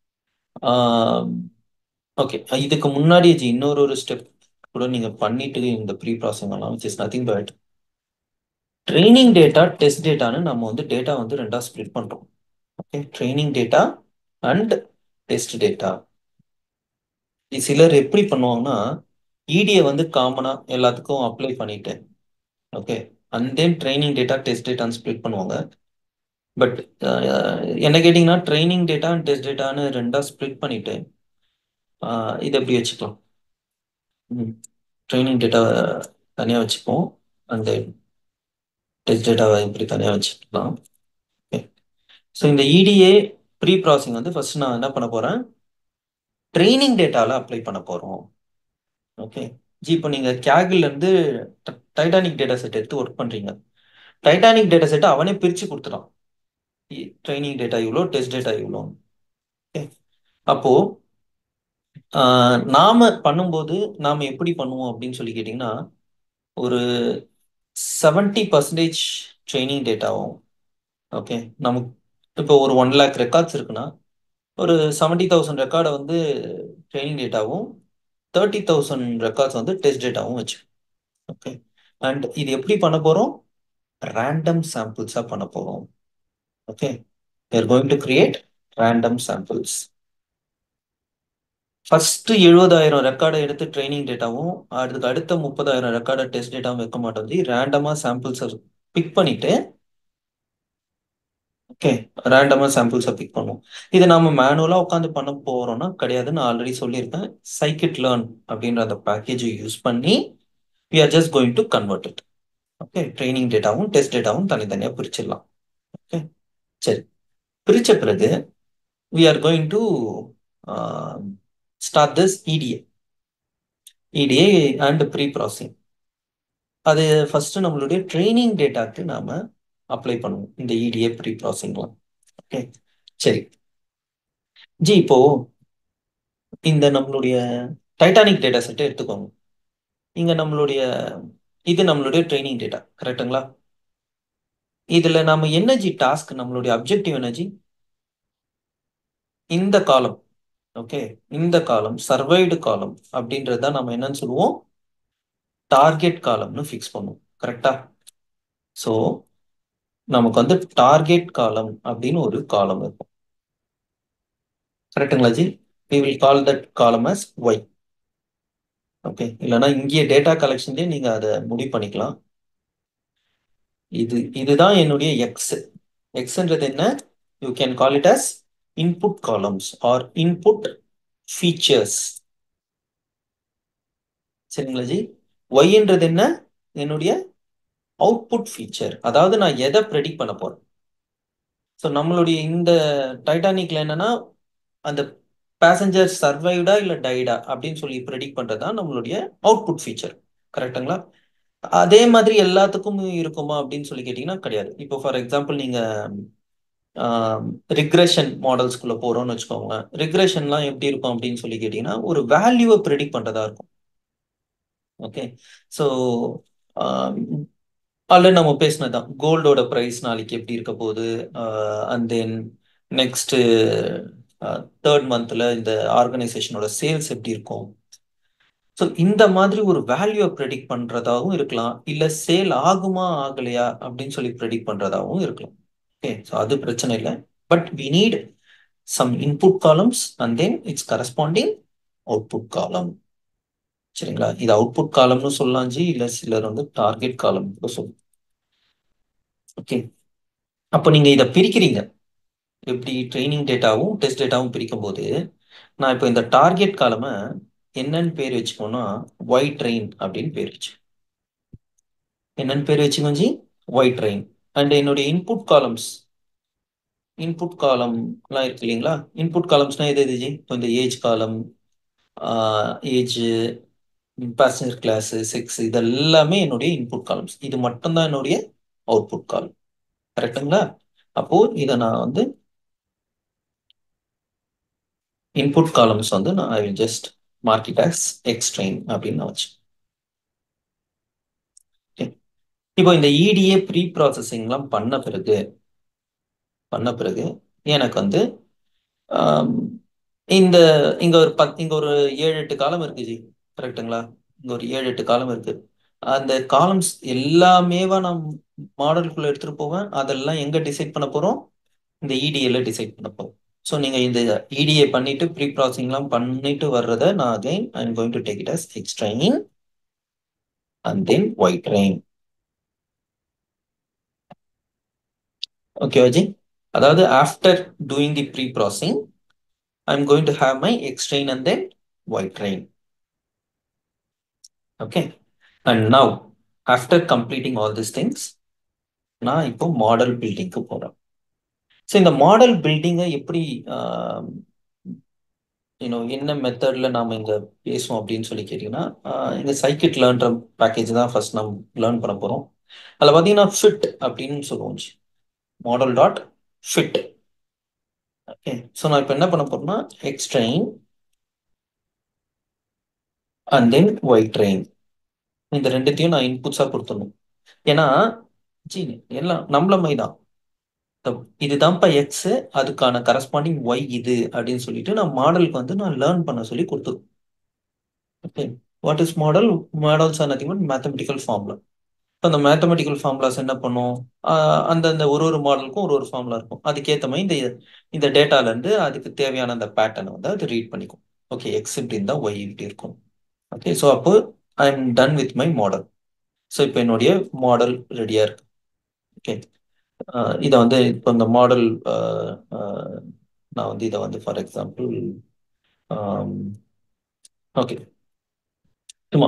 ஓகே, இதுக்கு முன்னாடி ஜி இன்னொரு ஒரு ஸ்டெப் கூட நீங்க பண்ணிட்டு இந்த ப்ரீ ப்ராசஸிங் பண்ணலாம், which is nothing but training data test டேட்டான்னு நம்ம வந்து டேட்டா வந்து ரெண்டா ஸ்ப்ளிட் பண்றோம். Okay, training data and test data. சிலர் எப்படி பண்ணுவாங்கன்னா இடியை வந்து காமனா எல்லாத்துக்கும் அப்ளை பண்ணிட்டு okay and then training data test டேட்டான்னு ஸ்ப்ளிட் பண்ணுவாங்க. பட் என்ன கேட்டிங்கன்னா ட்ரைனிங் டேட்டா அண்ட் டெஸ்ட் டேட்டான்னு ரெண்டா ஸ்ப்ளிட் பண்ணிட்டு ஆஹ் இதை எப்படி வச்சுக்கலாம். ட்ரைனிங் டேட்டா தனியாக வச்சுப்போம் அந்த டெஸ்ட் டேட்டாவை இப்படி தனியாக வச்சுக்கலாம். ஓகே, ஸோ இந்த இடிஏ ப்ரீ ப்ராசஸிங் வந்து ஃபர்ஸ்ட் நான் என்ன பண்ண போறேன், ட்ரைனிங் டேட்டாவில் அப்ளை பண்ண போறோம். ஓகே ஜி, இப்போ நீங்க கேகிள் இருந்து டைட்டானிக் டேட்டா செட் எடுத்து ஒர்க் பண்றீங்க. டைட்டானிக் டேட்டா செட்டை அவனே பிரிச்சு கொடுத்துட்டான், ட்ரைனிங் டேட்டா இவ்வளோ டெஸ்ட் டேட்டா இவ்வளோ. ஓகே, அப்போ ஆஹ் நாம பண்ணும்போது நாம எப்படி பண்ணுவோம் அப்படின்னு சொல்லி கேட்டிங்கன்னா, ஒரு செவன்டி பர்சன்டேஜ் ட்ரைனிங் டேட்டாவும் ஓகே நமக்கு இப்போ ஒரு ஒன் லேக் ரெக்கார்ட்ஸ் இருக்குன்னா ஒரு செவன்டி தௌசண்ட் ரெக்கார்டை வந்து ட்ரைனிங் டேட்டாவும் தேர்ட்டி தௌசண்ட் ரெக்கார்ட்ஸ் வந்து டெஸ்ட் டேட்டாவும் வச்சு. ஓகே, அண்ட் இது எப்படி பண்ண போறோம், ரேண்டம் சாம்பிள்ஸா பண்ண போறோம். Okay, we are going to create random samples. First எழுபதாயிரம் ரெக்கார்டை எடுத்து ட்ரைனிங் டேட்டாவும் அதுக்கு அடுத்த முப்பதாயிரம் ரெக்கார்டை டெஸ்ட் டேட்டாவும் வைக்க மாட்டோம். ரேண்டமா சாம்பிள்ஸை பிக் பண்ணிட்டு ஓகே ரேண்டமா சாம்பிள்ஸை பிக் பண்ணுவோம். இதை நாம மேனுவலா உட்காந்து பண்ண போறோம்னா கிடையாது, நான் ஆல்ரெடி சொல்லியிருக்கேன். சைக்கிட் லேர்ன் அப்படின்ற அந்த பேக்கேஜை யூஸ் பண்ணி we are just going to convert it. Okay, training டேட்டாவும் டெஸ்ட் டேட்டாவும் தனித்தனியா பிரிச்சிடலாம். ஓகே, சரி. பிரிச்ச பிறகு we are going to uh, start this E D A E D A and pre-processing. அது ஃபர்ஸ்ட் நம்மளுடைய ட்ரைனிங் டேட்டாக்கு நாம அப்ளை பண்ணுவோம் இந்த E D A pre-processingலாம். ஓகே, சரி ஜி, இப்போ இந்த நம்மளுடைய டைட்டானிக் டேட்டா செட்டை எடுத்துக்கோங்க. இங்க நம்மளுடைய இது நம்மளுடைய ட்ரைனிங் டேட்டா கரெக்டுங்களா? இதுல நாம என்ன ஜி டாஸ்க், நம்மளுடைய அப்ஜெக்டிவ் எனர்ஜி இந்த காலம். ஓகே, இந்த காலம் சர்வைடு காலம் அப்படின்றத நம்ம என்னன்னு சொல்லுவோம், டார்கெட் காலம்னு ஃபிக்ஸ் பண்ணுவோம். கரெக்டா? ஸோ நமக்கு வந்து டார்கெட் காலம் அப்படின்னு ஒரு காலம் இருக்கும். கரெக்டுங்களா ஜி? we will call that column as y. Okay, இல்லைன்னா இங்கே டேட்டா கலெக்ஷன்லேயே நீங்க அதை முடிவு பண்ணிக்கலாம். இது இதுதான் என்னுடைய எக்ஸ். எக்ஸ்ன்றது என்ன, you can call it as input columns or input features. சரிங்களா ஜி? ஒய்ன்றது என்ன, என்னுடைய அவுட்புட் ஃபீச்சர், அதாவது நான் எதை ப்ரெடிக்ட் பண்ண போறேன். ஸோ நம்மளுடைய இந்த டைட்டானிக்ல என்னன்னா அந்த பேசஞ்சர் சர்வைவ்டா இல்லை டைடா அப்படின்னு சொல்லி ப்ரெடிக்ட் பண்றது தான் நம்மளுடைய அவுட்புட் ஃபீச்சர். கரெக்டுங்களா? அதே மாதிரி எல்லாத்துக்கும் இருக்குமா அப்படின்னு சொல்லி கேட்டிங்கன்னா கிடையாது. இப்போ ஃபார் எக்ஸாம்பிள் நீங்க ரிக்ரெஷன் மாடல்ஸ்குள்ள போறோம்னு வச்சுக்கோங்க. ரிக்ரெஷன்லாம் எப்படி இருக்கும் அப்படின்னு சொல்லி கேட்டிங்கன்னா ஒரு வேல்யூவை ப்ரெடிக்ட் பண்றதா இருக்கும். ஓகே, ஸோ ஆல்ரெடி நம்ம பேசினதுதான் கோல்டோட ப்ரைஸ் நாளைக்கு எப்படி இருக்க போகுது, அண்ட் தென் நெக்ஸ்ட் தேர்ட் மந்த்ல இந்த ஆர்கனைசேஷனோட சேல்ஸ் எப்படி இருக்கும். ஸோ இந்த மாதிரி ஒரு வேல்யூவை ப்ரெடிக்ட் பண்றதாகவும் இருக்கலாம், இல்லை சேல் ஆகுமா ஆகலையா அப்படின்னு சொல்லி ப்ரெடிக்ட் பண்றதாகவும் இருக்கலாம். ஓகே, ஸோ அது பிரச்சனை இல்லை. But we need some input columns and then it's corresponding output column. சரிங்களா? இது அவுட்புட் காலம்னு சொல்லலாம் ஜி, இல்லை சிலர் வந்து டார்கெட் காலம் கூட சொல்லுவோம். ஓகே, அப்போ நீங்க இதை பிரிக்கிறீங்க எப்படி, ட்ரைனிங் டேட்டாவும் டெஸ்ட் டேட்டாவும் பிரிக்கும் போது நான் இப்போ இந்த டார்கெட் காலமை என்னன்னு பேர் வச்சுக்கோன்னா ஒய் ட்ரெயின் அப்படின்னு பேர் வச்சு என்னன்னு பேர் வச்சுக்கோங்க ஜி, ஒய் ட்ரெயின். அண்ட் என்னுடைய இன்புட் காலம்ஸ் இன்புட் காலம்லாம் இருக்கு இல்லைங்களா? இன்புட் காலம்ஸ்னா எது எது ஜி? இப்போ இந்த ஏஜ் காலம், ஏஜ், பேசஞ்சர் கிளாஸ் சிக்ஸ் இதெல்லாமே என்னுடைய இன்புட் காலம்ஸ். இது மட்டும்தான் என்னுடைய அவுட்புட் காலம். கரெக்டுங்களா? அப்போ இதை நான் வந்து இன்புட் காலம்ஸ் வந்து நான் I will just mark it as X train அப்படின்னு நான் வச்சு. இப்போ இந்த இடிஏ ப்ரீ ப்ராசஸிங்லாம் பண்ண பிறகு பண்ண பிறகு எனக்கு வந்து ஆம், இந்த இங்க ஒரு பத் இங்க ஒரு ஏழு எட்டு காலம் இருக்கு ஜி. கரெக்டுங்களா? இங்க ஒரு ஏழு எட்டு காலம் இருக்கு. அந்த காலம்ஸ் எல்லாமேவா நான் மாடலுக்குள்ள எடுத்துட்டு போவேன். அதெல்லாம் எங்க டிசைட் பண்ண போறோம்? இந்த இடிஏல டிசைட் பண்ண போறோம். ஸோ நீங்க இந்த இடிஏ பண்ணிட்டு ப்ரீ ப்ராசஸிங்லாம் பண்ணிட்டு வர்றதை நான் again I am going to take it as X train and then Y train. Okay ஜி. அதாவது after doing the pre processing I am going to have my X train and then Y train. Okay. And now after completing all this things நான் இப்போ model பில்டிங்க்கு போறேன். So இந்த model பில்டிங்கை எப்படி you know என்ன மெத்தட்ல நாம இங்க பேசுவோம் அப்படின்னு சொல்லி கேட்டீங்கன்னா, ஆஹ் இந்த சைக்கிட் லேர்ன்ற பேக்கேஜ் தான் ஃபர்ஸ்ட் நம்ம லேர்ன் பண்ண போறோம். அதில் பார்த்தீங்கன்னா ஃபிட் அப்படின்னு சொல்லுவோம். Model dot fit. Okay. So நான் இப்போ என்ன பண்ண போறேன்னா X train and then Y train இந்த ரெண்டுத்தையும் நான் இன்புட்ஸா கொடுத்துடணும். ஏன்னா ஜி எல்லாம் நம்மள மாதிரி தான். இதுதான்ப்பா எக்ஸ், அதுக்கான கரஸ்பாண்டிங் ஒய் இது அப்படின்னு சொல்லிட்டு நான் மாடலுக்கு வந்து நான் லேர்ன் பண்ண சொல்லி கொடுத்துருக்கேன். Okay. What is model? Models are nothing but mathematical formula. அந்த மேத்தமெட்டிக்கல் ஃபார்முலாஸ் என்ன பண்ணும்? ஆஹ் அந்தந்த ஒரு ஒரு மாடலுக்கும் ஒரு ஒரு ஃபார்முலா இருக்கும். அதுக்கேற்ற மாதிரி இந்த இந்த டேட்டால இருந்து அதுக்கு தேவையான அந்த பேட்டர்னை வந்து அது ரீட் பண்ணிக்கும். ஓகே, எக்ஸ் இப்படி இருந்தா ஒய் இப்படி இருக்கும். ஓகே. ஸோ அப்போ I am done with my model. So இப்போ என்னுடைய மாடல் ரெடியா இருக்கு. ஓகே. இதை வந்து இப்போ இந்த மாடல் நான் வந்து இதை வந்து ஃபார் எக்ஸாம்பிள் ஓகே சும்மா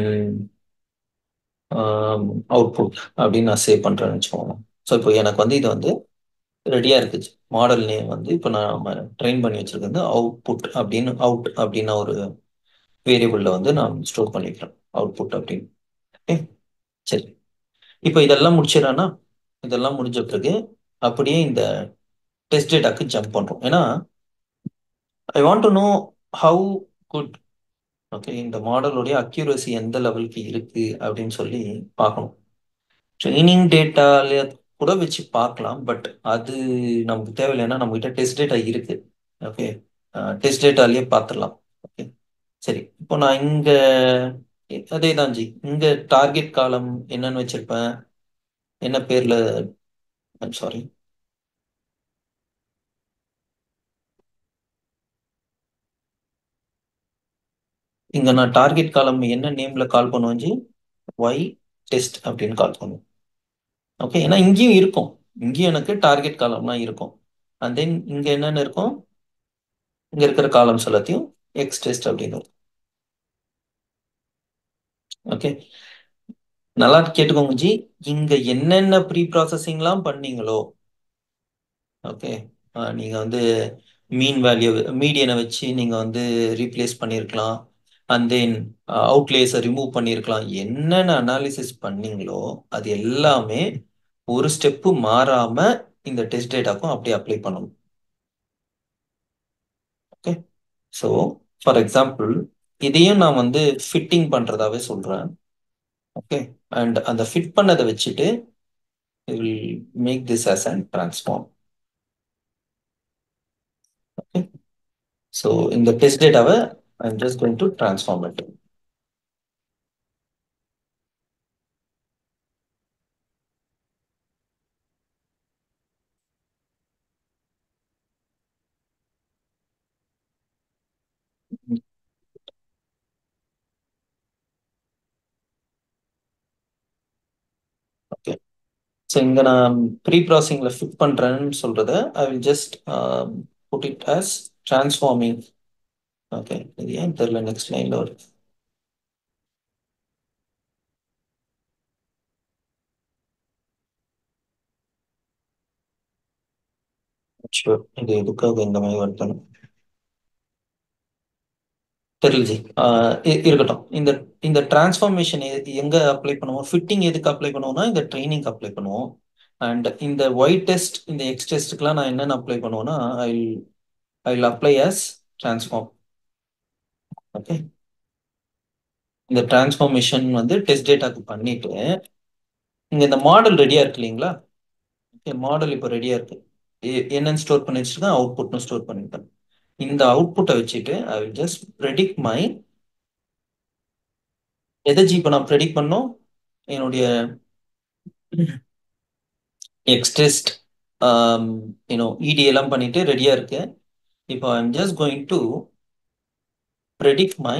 அவுட்புட் அப்படின்னு நான் சேவ் பண்றேன்னு வச்சுக்கோங்க. ஸோ இப்போ எனக்கு வந்து இது வந்து ரெடியா இருக்குச்சு. மாடல் நேம் வந்து இப்போ நான் ட்ரெயின் பண்ணி வச்சிருக்கிறது அவுட்புட் அப்படின்னு அவுட் அப்படின்னு ஒரு வேரியபிள்ல வந்து நான் ஸ்டோர் பண்ணிக்கிறேன் அவுட்புட் அப்படின்னு. ஓகே. சரி. இப்போ இதெல்லாம் முடிச்சிடறானா? இதெல்லாம் முடிஞ்ச பிறகு அப்படியே இந்த டெஸ்ட் டேட்டாக்கு ஜம்ப் பண்றோம். ஏன்னா I want to know how good okay இந்த மாடலுடைய அக்யூரசி எந்த லெவலுக்கு இருக்கு அப்படின்னு சொல்லி பார்க்கணும். ட்ரைனிங் டேட்டால கூட வச்சு பார்க்கலாம், பட் அது நமக்கு தேவையில்லைன்னா நம்ம கிட்ட டெஸ்ட் டேட்டா இருக்கு. ஓகே. டெஸ்ட் டேட்டாலேயே பார்த்துடலாம். ஓகே. சரி. இப்போ நான் இங்க அதே தான் ஜி. இங்க டார்கெட் காலம் என்னன்னு வச்சிருப்பேன்? என்ன பேர்ல? சாரி, இங்க நான் டார்கெட் காலம் என்ன நேம்ல கால் பண்ணுவேன் ஜி? ஒய் டெஸ்ட் அப்படின்னு கால் பண்ணுவேன். ஓகே. ஏன்னா இங்கேயும் இருக்கும். இங்கேயும் எனக்கு டார்கெட் காலம்லாம் இருக்கும். அண்ட் தென் இங்க என்னென்ன இருக்கும்? இங்க இருக்கிற காலம்ஸ் எல்லாத்தையும் எக்ஸ் டெஸ்ட் அப்படின்னு இருக்கும். ஓகே. நல்லா கேட்டுக்கோங்க ஜி. இங்க என்னென்ன ப்ரீ ப்ராசஸிங்லாம் பண்ணீங்களோ, ஓகே, நீங்க வந்து மீன் வேல்யூ மீடியனை வச்சு நீங்க வந்து ரீப்ளேஸ் பண்ணியிருக்கலாம். அண்ட் தென் அவுட்லேஸை ரிமூவ் பண்ணியிருக்கலாம். என்னென்ன அனாலிசிஸ் பண்ணீங்களோ அது எல்லாமே ஒரு ஸ்டெப்பு மாறாம இந்த டெஸ்ட் டேட்டாக்கும் அப்படியே அப்ளை பண்ணணும். ஓகே. ஸோ ஃபார் எக்ஸாம்பிள் இதையும் நான் வந்து ஃபிட்டிங் பண்றதாவே சொல்றேன். ஓகே. அண்ட் அந்த ஃபிட் பண்ணதை வச்சுட்டு will make this as an transform. Okay. So இந்த டெஸ்ட் டேட்டாவை I am just going to transform it. Okay. So இங்க நான் ப்ரீ ப்ராசஸிங்ல ஃபிட் பண்றேன்னு சொல்றத I will just put it as transforming. Okay. இது ஏன் தெரியல நெக்ஸ்ட் லைன்ல ஒரு sure. இது எதுக்காக இந்த மாதிரி வருதுன்னு தெரியல ஜி. ஆஹ் இ- இருக்கட்டும். இந்த இந்த டிரான்ஸ்ஃபார்மேஷன் எங்க அப்ளை பண்ணுவோம்? ஃபிட்டிங் எதுக்கு அப்ளை பண்ணுவோம்னா இந்த ட்ரைனிங் அப்ளை பண்ணுவோம். அண்ட் இந்த ஒய் டெஸ்ட் இந்த எக்ஸ் டெஸ்ட்டுக்கெல்லாம் நான் என்னென்ன அப்ளை பண்ணுவேன்னா I I apply as transform. Okay, இந்த டிரான்ஸ்ஃபார்மேஷன் வந்து டெஸ்ட் டேட்டாக்கு பண்ணிட்டு இங்க இந்த மாடல் ரெடியா இருக்கு இல்லைங்களா? ஓகே, மாடல் இப்போ ரெடியா இருக்கு. எ- என்னன்னு ஸ்டோர் பண்ணி வச்சிருக்கேன்? அவுட்புட்னு ஸ்டோர் பண்ணிட்டேன். இந்த அவுட்புட்டை வச்சுட்டு I will just predict my எதை ஜி இப்போ நான் ப்ரெடிக்ட் பண்ணோம்? என்னுடைய எக்ஸ்டெஸ்ட் யூனோ இடி எல்லாம் பண்ணிட்டு ரெடியா இருக்கு. இப்போ I'm just going to predict my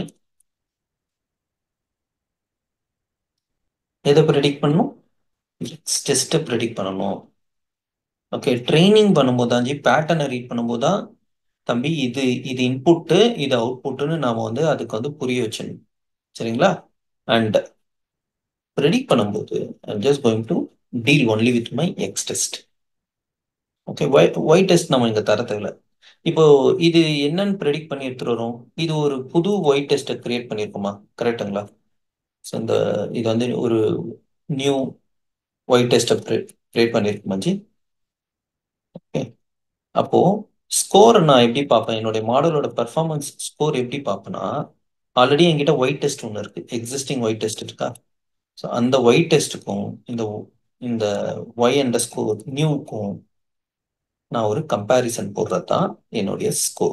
எதை ப்ரெடிக்ட் பண்ணணும்? எக்ஸ்டெஸ்ட்டை ப்ரெடிக்ட் பண்ணணும். ஓகே, ட்ரைனிங் பண்ணும்போது தான் ஜி, பேட்டர்னை ரீட் பண்ணும்போது தான் தம்பி இது இது இன்புட்டு இது அவுட்புட்டுன்னு நாம வந்து அதுக்கு வந்து புரிய வச்சிடணும். சரிங்களா? அண்ட் ப்ரெடிக்ட் பண்ணும்போது I'm just going to deal only with my X test. Okay, Y Y test நம்ம இங்க தர தேவையில்ல. இப்போ இது என்னன்னு ப்ரெடிக்ட் பண்ணி எடுத்துட்டு வரோம்? இது ஒரு புது ஒய் டெஸ்ட்டை கிரியேட் பண்ணியிருக்கோமா? கரெக்டுங்களா? ஸோ இந்த இது வந்து ஒரு நியூ ஒய் டெஸ்ட்டை கிரியேட் பண்ணியிருக்கோமா ஜி? ஓகே, அப்போ ஸ்கோர் நான் எப்படி பார்ப்பேன்? என்னுடைய மாடலோட பெர்ஃபார்மன்ஸ் ஸ்கோர் எப்படி பார்ப்பேன்னா, ஆல்ரெடி என்கிட்ட ஒயிட் டெஸ்ட் ஒன்று இருக்கு, எக்ஸிஸ்டிங் ஒயிட் டெஸ்ட் இருக்கா? ஸோ அந்த ஒயிட் டெஸ்ட்டுக்கும் இந்த இந்த ஒய் அண்டர் ஸ்கோர் நியூக்கும் நான் ஒரு கம்பேரிசன் போடுறது தான் என்னுடைய ஸ்கோர்.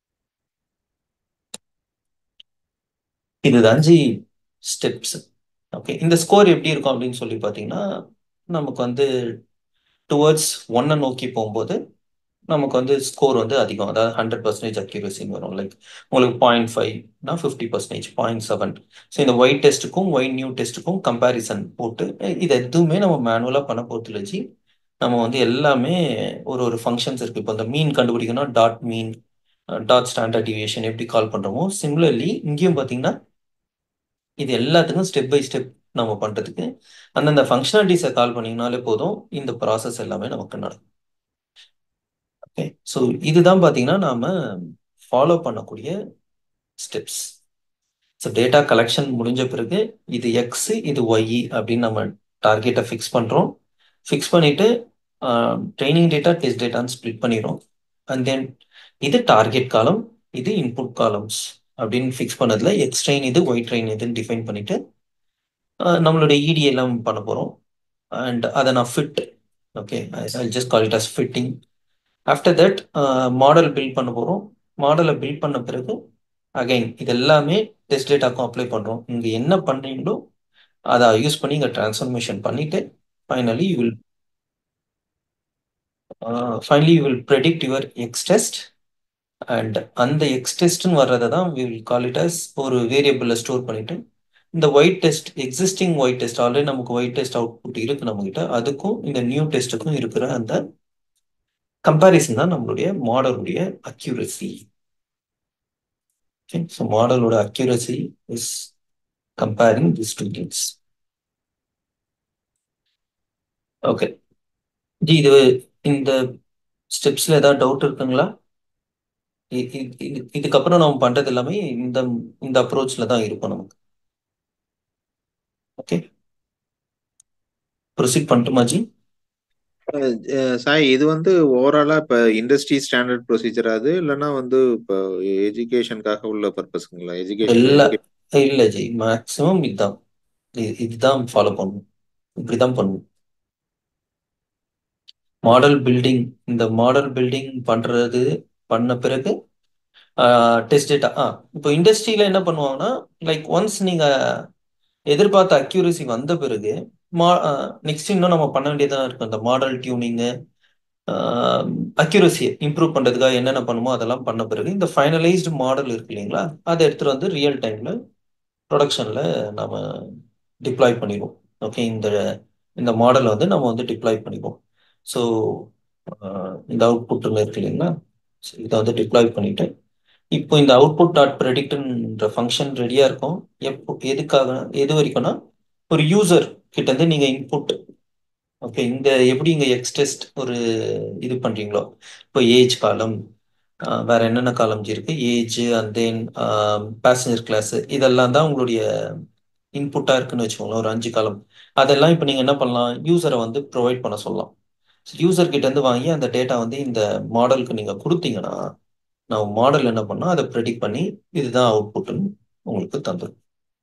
இதுதான் ஜி ஸ்டெப்ஸ். ஓகே, இந்த ஸ்கோர் எப்படி இருக்கும் அப்படின்னு சொல்லி பார்த்தீங்கன்னா, நமக்கு வந்து டுவர்ட்ஸ் ஒன்னை நோக்கி போகும்போது நமக்கு வந்து ஸ்கோர் வந்து அதிகம், அதாவது ஹண்ட்ரட் பர்சன்டேஜ் அக்யூரேசின்னு வரும். லைக் உங்களுக்கு பாயிண்ட் ஃபைவ்னா fifty percentage, point seven. So இந்த ஒய் டெஸ்ட்டுக்கும் ஒய் நியூ டெஸ்ட்டுக்கும் கம்பேரிசன் போட்டு அஹ் இது எதுவுமே நம்ம மேனுவலாக பண்ண போகிறது இல்லை ஜி. நம்ம வந்து எல்லாமே ஒரு ஒரு ஃபங்க்ஷன்ஸ் இருக்கு. இப்போ இந்த மீன் கண்டுபிடிக்கணும், dot mean, dot standard deviation எப்படி கால் பண்றோமோ சிமிலர்லி இங்கேயும் பார்த்தீங்கன்னா இது எல்லாத்துக்கும் ஸ்டெப் பை ஸ்டெப் நம்ம பண்றதுக்கு அந்தந்த ஃபங்க்ஷனாலிட்டிஸை கால் பண்ணீங்கனாலே போதும், இந்த ப்ராசஸ் எல்லாமே நமக்கு நடக்கும். ஓகே, ஸோ இதுதான் பார்த்தீங்கன்னா நாம ஃபாலோ பண்ணக்கூடிய ஸ்டெப்ஸ். ஸோ டேட்டா கலெக்ஷன் முடிஞ்ச பிறகு இது எக்ஸ் இது ஒய் அப்படின்னு நம்ம டார்கெட்டை ஃபிக்ஸ் பண்ணுறோம். ஃபிக்ஸ் பண்ணிட்டு ட்ரைனிங் டேட்டா டெஸ்ட் டேட்டான்னு ஸ்ப்ளிட் பண்ணிடுறோம். அண்ட் தென் இது டார்கெட் காலம், இது இன்புட் காலம்ஸ் அப்படின்னு ஃபிக்ஸ் பண்ணதுல எக்ஸ் ட்ரெயின் இது ஒய் ட்ரெயின் இதுன்னு டிஃபைன் பண்ணிட்டு அஹ், நம்மளுடைய இடி எல்லாம் பண்ண போகிறோம். அண்ட் அதை நான் fit, okay I just call it as fitting. After that model build பண்ண போகிறோம். மாடலை பில்ட் பண்ண பிறகு அகைன் இது எல்லாமே டெஸ்ட் டேட்டாக்கும் அப்ளை பண்ணுறோம். இங்கே என்ன பண்ணுறீங்களோ அதை யூஸ் பண்ணி இங்கே டிரான்ஸ்ஃபர்மேஷன் பண்ணிட்டு finally you will finally you will predict your X test. And அந்த எக்ஸ் டெஸ்ட்னு வர்றதை தான் we will call it as ஒரு வேரியபிளில் ஸ்டோர் பண்ணிட்டு இந்த Y test existing Y test already நமக்கு ஒயிட் டெஸ்ட் அவுட்புட் இருக்கு நம்மகிட்ட, அதுக்கும் இந்த நியூ டெஸ்ட்டுக்கும் இருக்கிற அந்த கம்பேரிசன் தான் நம்மளுடைய மாடலுடைய அக்யூரசி. ஸோ மாடலோட accuracy is comparing this two things. Okay ஜி, இது இந்த ஸ்டெப்ஸ்ல ஏதாவது டவுட் இருக்குங்களா? இ- இ- இது- இதுக்கப்புறம் நம்ம பண்றது எல்லாமே இந்த இந்த அப்ரோச்ல தான் இருக்கும் நமக்கு. ஓகே, ப்ரொசீட் பண்ணட்டுமா ஜி? சாய், இது வந்து ஓவராலா இப்ப இண்டஸ்ட்ரி ஸ்டாண்டர்ட் ப்ரொசீஜர் அது இல்லைன்னா வந்து இப்போ எஜுகேஷனுக்காக உள்ள பர்பஸ்ங்களா? எஜுகேஷன் இல்ல எஜுகேஷன் இல்ல ஜி, மேக்ஸிமம் இதுதான், இது- இதுதான் ஃபாலோ பண்ணணும், இப்படிதான் பண்ணணும். மாடல் பில்டிங், இந்த மாடல் பில்டிங் பண்றது பண்ண பிறகு டெஸ்ட் டேட்டா. ஆ இப்போ இண்டஸ்ட்ரியில என்ன பண்ணுவாங்கன்னா, லைக் ஒன்ஸ் நீங்க எதிர்பார்த்த அக்யூரசி வந்த பிறகு மா நெக்ஸ்ட் இன்னும் நம்ம பண்ண வேண்டியதா இருக்கும். இந்த மாடல் டியூனிங்கு, அக்யூரசியை இம்ப்ரூவ் பண்றதுக்காக என்னென்ன பண்ணுமோ அதெல்லாம் பண்ண பிறகு இந்த ஃபைனலைஸ்டு மாடல் இருக்கு இல்லைங்களா, அதை எடுத்துட்டு வந்து ரியல் டைம்ல ப்ரொடக்ஷன்ல நாம டிப்ளாய் பண்ணிடுவோம். ஓகே, இந்த இந்த மாடலை வந்து நம்ம வந்து டிப்ளாய் பண்ணிடுவோம். ஸோ இந்த அவுட்புட் இருக்கு இல்லைங்களா, so இதை வந்து டிப்ளாய் பண்ணிட்டு இப்போ இந்த அவுட்புட் டாட் ப்ரெடிக்ட்ன்ற ஃபங்க்ஷன் ரெடியா இருக்கும். எப்போ எதுக்காக எது வரைக்கும்னா ஒரு யூசர் கிட்ட இருந்து நீங்க இன்புட், ஓகே இந்த எப்படி இங்க எக்ஸ் டெஸ்ட் ஒரு இது பண்றீங்களோ, இப்போ ஏஜ் காலம் வேற என்னென்ன காலம் ஜி இருக்கு? Age and then passenger class, இதெல்லாம் தான் உங்களுடைய இன்புட்டா இருக்குன்னு வச்சுக்கோங்களேன், ஒரு அஞ்சு காலம். அதெல்லாம் இப்போ நீங்க என்ன பண்ணலாம், யூசரை வந்து ப்ரொவைட் பண்ண சொல்லலாம். யூசர் கிட்ட இருந்து வாங்கி அந்த டேட்டா வந்து இந்த மாடலுக்கு நீங்க கொடுத்தீங்கன்னா, நான் மாடல் என்ன பண்ணா அதை ப்ரெடிக்ட் பண்ணி இதுதான் அவுட்புட்னு உங்களுக்கு தந்துடும்.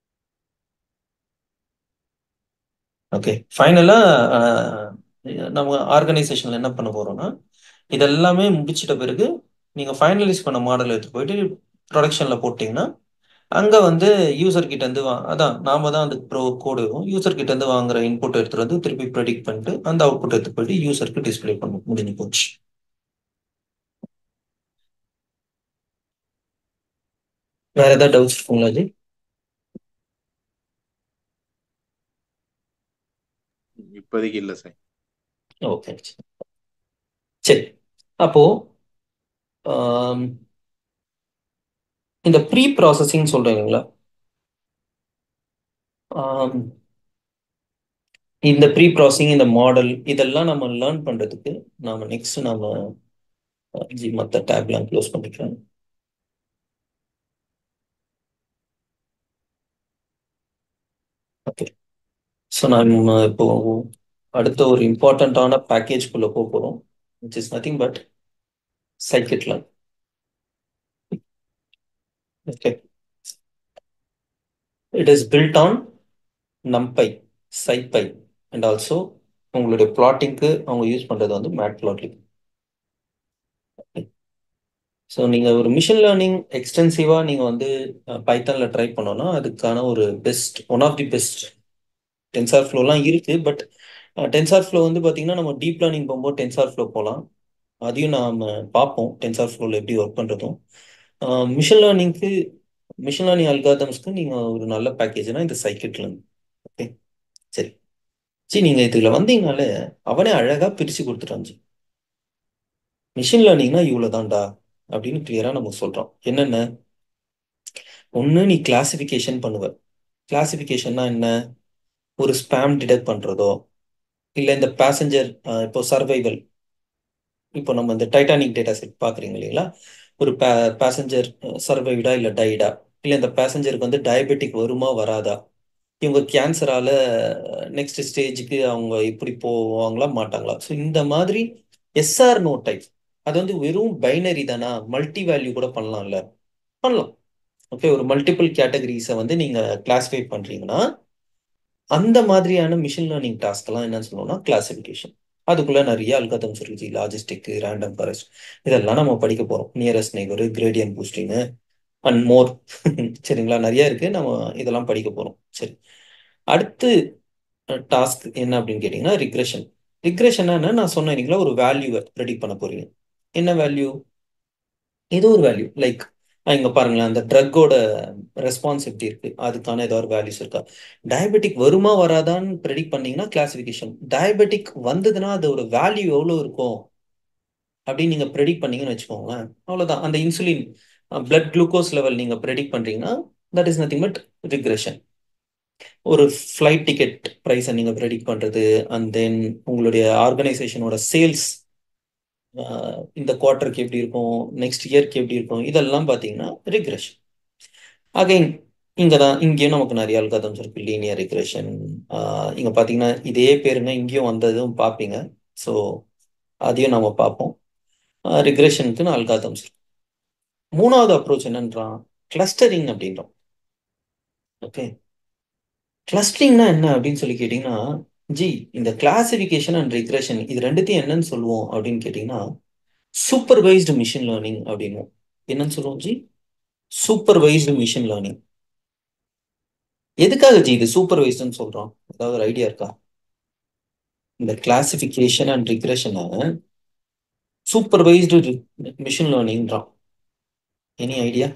ஓகே, ஃபைனலா நம்ம ஆர்கனைசேஷன்ல என்ன பண்ண போறோம்னா, இதெல்லாமே முடிச்சிட்ட பிறகு நீங்க ஃபைனலைஸ் பண்ண மாடல் எடுத்து போயிட்டு ப்ரொடக்ஷன்ல போட்டீங்கன்னா, அங்க வந்து யூசர் கிட்ட இருந்து வா அதான் நாம தான் அதுக்கு ப்ரோ கோடு வரும். யூசர் கிட்ட இருந்து வாங்குற இன்புட் எடுத்துட்டு வந்து திருப்பி ப்ரெடிக்ட் பண்ணிட்டு அந்த அவுட்புட் எடுத்து போயிட்டு யூசருக்கு டிஸ்ப்ளே பண்ணும். முடிஞ்சு போச்சு. வேற ஏதாவது டவுட்ஸ் இருக்குங்களா ஜி? இப்போதைக்கு இல்லை சார். ஓகே சரி. அப்போ ஆம், இந்த ப்ரீ ப்ராசஸிங் சொல்றீங்களா, ஆம், இந்த ப்ரீ ப்ராசஸிங், இந்த மாடல், இதெல்லாம் நம்ம லேர்ன் பண்றதுக்கு நாம நெக்ஸ்ட் நாம ஜி மற்ற டேப்லாம் க்ளோஸ் பண்ணிக்கலாம். ஓகே, ஸோ நம்ம இப்போ அடுத்த ஒரு இம்பார்ட்டண்ட்டான பேக்கேஜ்குள்ள போக போகிறோம், which is nothing but scikit-learn. Okay, it is built on numpy, scipy, and also உங்களுடைய பிளாட்டிங்க்கு அவங்க யூஸ் பண்றது வந்து மேட்ப்ளாட்லிப். ஸோ நீங்கள் ஒரு மிஷின் லேர்னிங் எக்ஸ்டென்சிவாக நீங்கள் வந்து பைத்தானில் ட்ரை பண்ணோன்னா அதுக்கான ஒரு best, one of the best டென்சார் ஃப்ளோலாம் இருக்குது. பட் டென்சார் ஃப்ளோ வந்து பார்த்தீங்கன்னா நம்ம டீப் லேர்னிங் போகும்போது டென்சார் ஃப்ளோ போகலாம், அதையும் நாம் பார்ப்போம் டென்சார் ஃப்ளோவில் எப்படி ஒர்க் பண்ணுறதும். மிஷின் லேர்னிங்க்கு, மிஷின் லேர்னிங் அல்காரிதம்ஸ்க்கு நீங்கள் ஒரு நல்ல பேக்கேஜ்னா இந்த scikit-learn. ஓகே சரி ஜி, நீங்கள் இதில் வந்தீங்கனாலே அவனே அழகாக பிரித்து கொடுத்துட்டான் ஜி. மிஷின் லேர்னிங்னா இவ்வளோ தான்டா அப்படின்னு கிளியராக நமக்கு சொல்கிறோம். என்னென்ன, ஒன்று நீ கிளாசிஃபிகேஷன் பண்ணுவ. கிளாசிஃபிகேஷன்னா என்ன, ஒரு ஸ்பேம் டிடெக்ட் பண்ணுறதோ, இல்லை இந்த பேசஞ்சர் இப்போ சர்வைவல், இப்போ நம்ம இந்த டைட்டானிக் டேட்டா செட் பார்க்குறீங்க இல்லைங்களா, ஒரு பே பேசஞ்சர் சர்வைவ்டா இல்லை டைடா, இல்லை இந்த பேசஞ்சருக்கு வந்து டயபெட்டிக் வருமா வராதா, இவங்க கேன்சரால நெக்ஸ்ட் ஸ்டேஜுக்கு அவங்க இப்படி போவாங்களா மாட்டாங்களா. ஸோ இந்த மாதிரி எஸ்ஆர் நோ டைப், அது வந்து வெறும் பைனரி தானா, மல்டி வேல்யூ கூட பண்ணலாம்ல, பண்ணலாம். ஓகே, ஒரு மல்டிபிள் கேட்டகரிஸை வந்து நீங்க கிளாஸிஃபை பண்றீங்கன்னா அந்த மாதிரியான மிஷின் லேர்னிங் டாஸ்க் எல்லாம் என்னன்னு சொல்லுவோம்னா கிளாசிஃபிகேஷன். அதுக்குள்ள நிறைய அல்காரிதம்ஸ் இருக்கு, லாஜிஸ்டிக், ரேண்டம் ஃபாரஸ்ட், இதெல்லாம் நம்ம படிக்க போறோம். Nearest neighbour, gradient boosting and more. சரிங்களா, நிறைய இருக்கு, நம்ம இதெல்லாம் படிக்க போறோம். சரி, அடுத்து டாஸ்க் என்ன அப்படின்னு கேட்டீங்கன்னா ரிக்ரெஷன். ரிக்ரெஷன் என்ன, நான் சொன்னேன் இல்லைங்களா, ஒரு வேல்யூவை ப்ரெடிக்ட் பண்ண போறீங்க. என்ன வேல்யூ, ஏதோ ஒரு வேல்யூ, லைக் இங்க பாருங்களேன், அந்த ட்ரக்கோட ரெஸ்பான்ஸ் எப்படி இருக்கு, அதுக்கான ஏதோ ஒரு வேல்யூஸ் இருக்கா. டயபெட்டிக் வருமா வராதான்னு ப்ரெடிக்ட் பண்ணீங்கன்னா கிளாசிஃபிகேஷன். டயபெட்டிக் வந்ததுன்னா அதோட வேல்யூ எவ்வளோ இருக்கும் அப்படின்னு நீங்க ப்ரெடிக்ட் பண்ணீங்கன்னு வச்சுக்கோங்களேன், அவ்வளோதான். அந்த இன்சுலின் பிளட் குளுக்கோஸ் லெவல் நீங்க ப்ரெடிக்ட் பண்றீங்கன்னா that is nothing but regression. ஒரு ஃப்ளைட் டிக்கெட் ப்ரைஸை நீங்க ப்ரெடிக்ட் பண்றது, அண்ட் தென் உங்களுடைய ஆர்கனைசேஷனோட சேல்ஸ் இந்த குவார்ட்டருக்கு எப்படி இருக்கும், நெக்ஸ்ட் இயர்க்கு எப்படி இருக்கும், இதெல்லாம் பார்த்தீங்கன்னா ரிக்ரெஷன். அகைன் இங்கே தான், இங்கேயும் நமக்கு நிறைய அல்காரிதம்ஸ் இருக்கு, லீனியர் ரிக்ரெஷன். இங்கே பார்த்தீங்கன்னா இதே பேருங்க இங்கேயும் வந்ததும் பார்ப்பீங்க. ஸோ அதையும் நம்ம பார்ப்போம். ரிக்ரெஷனுக்கு அல்காரிதம்ஸ் இருக்கு. மூணாவது அப்ரோச் என்னன்றான், கிளஸ்டரிங் அப்படின்றோம். ஓகே, கிளஸ்டரிங்னா என்ன அப்படின்னு சொல்லி கேட்டிங்கன்னா, ஜி இந்த கிளாசிஃபிகேஷன் அண்ட் ரிக்ரெஷன் இது ரெண்டுத்தையும் என்னன்னு சொல்லுவோம் அப்படின்னு கேட்டிங்கன்னா சூப்பர்வைஸ்டு மிஷின் லேர்னிங் அப்படின்னு. என்னன்னு சொல்லுவோம் ஜி, சூப்பர்வைஸ்டு மிஷின் லேர்னிங். எதுக்காக ஜி இது சூப்பர்வைஸ்டுன்னு சொல்றோம், ஏதாவது ஒரு ஐடியா இருக்கா? இந்த கிளாசிஃபிகேஷன் அண்ட் ரிக்ரெஷனை சூப்பர்வைஸ்டு மிஷின் லேர்னிங்றான். Any idea?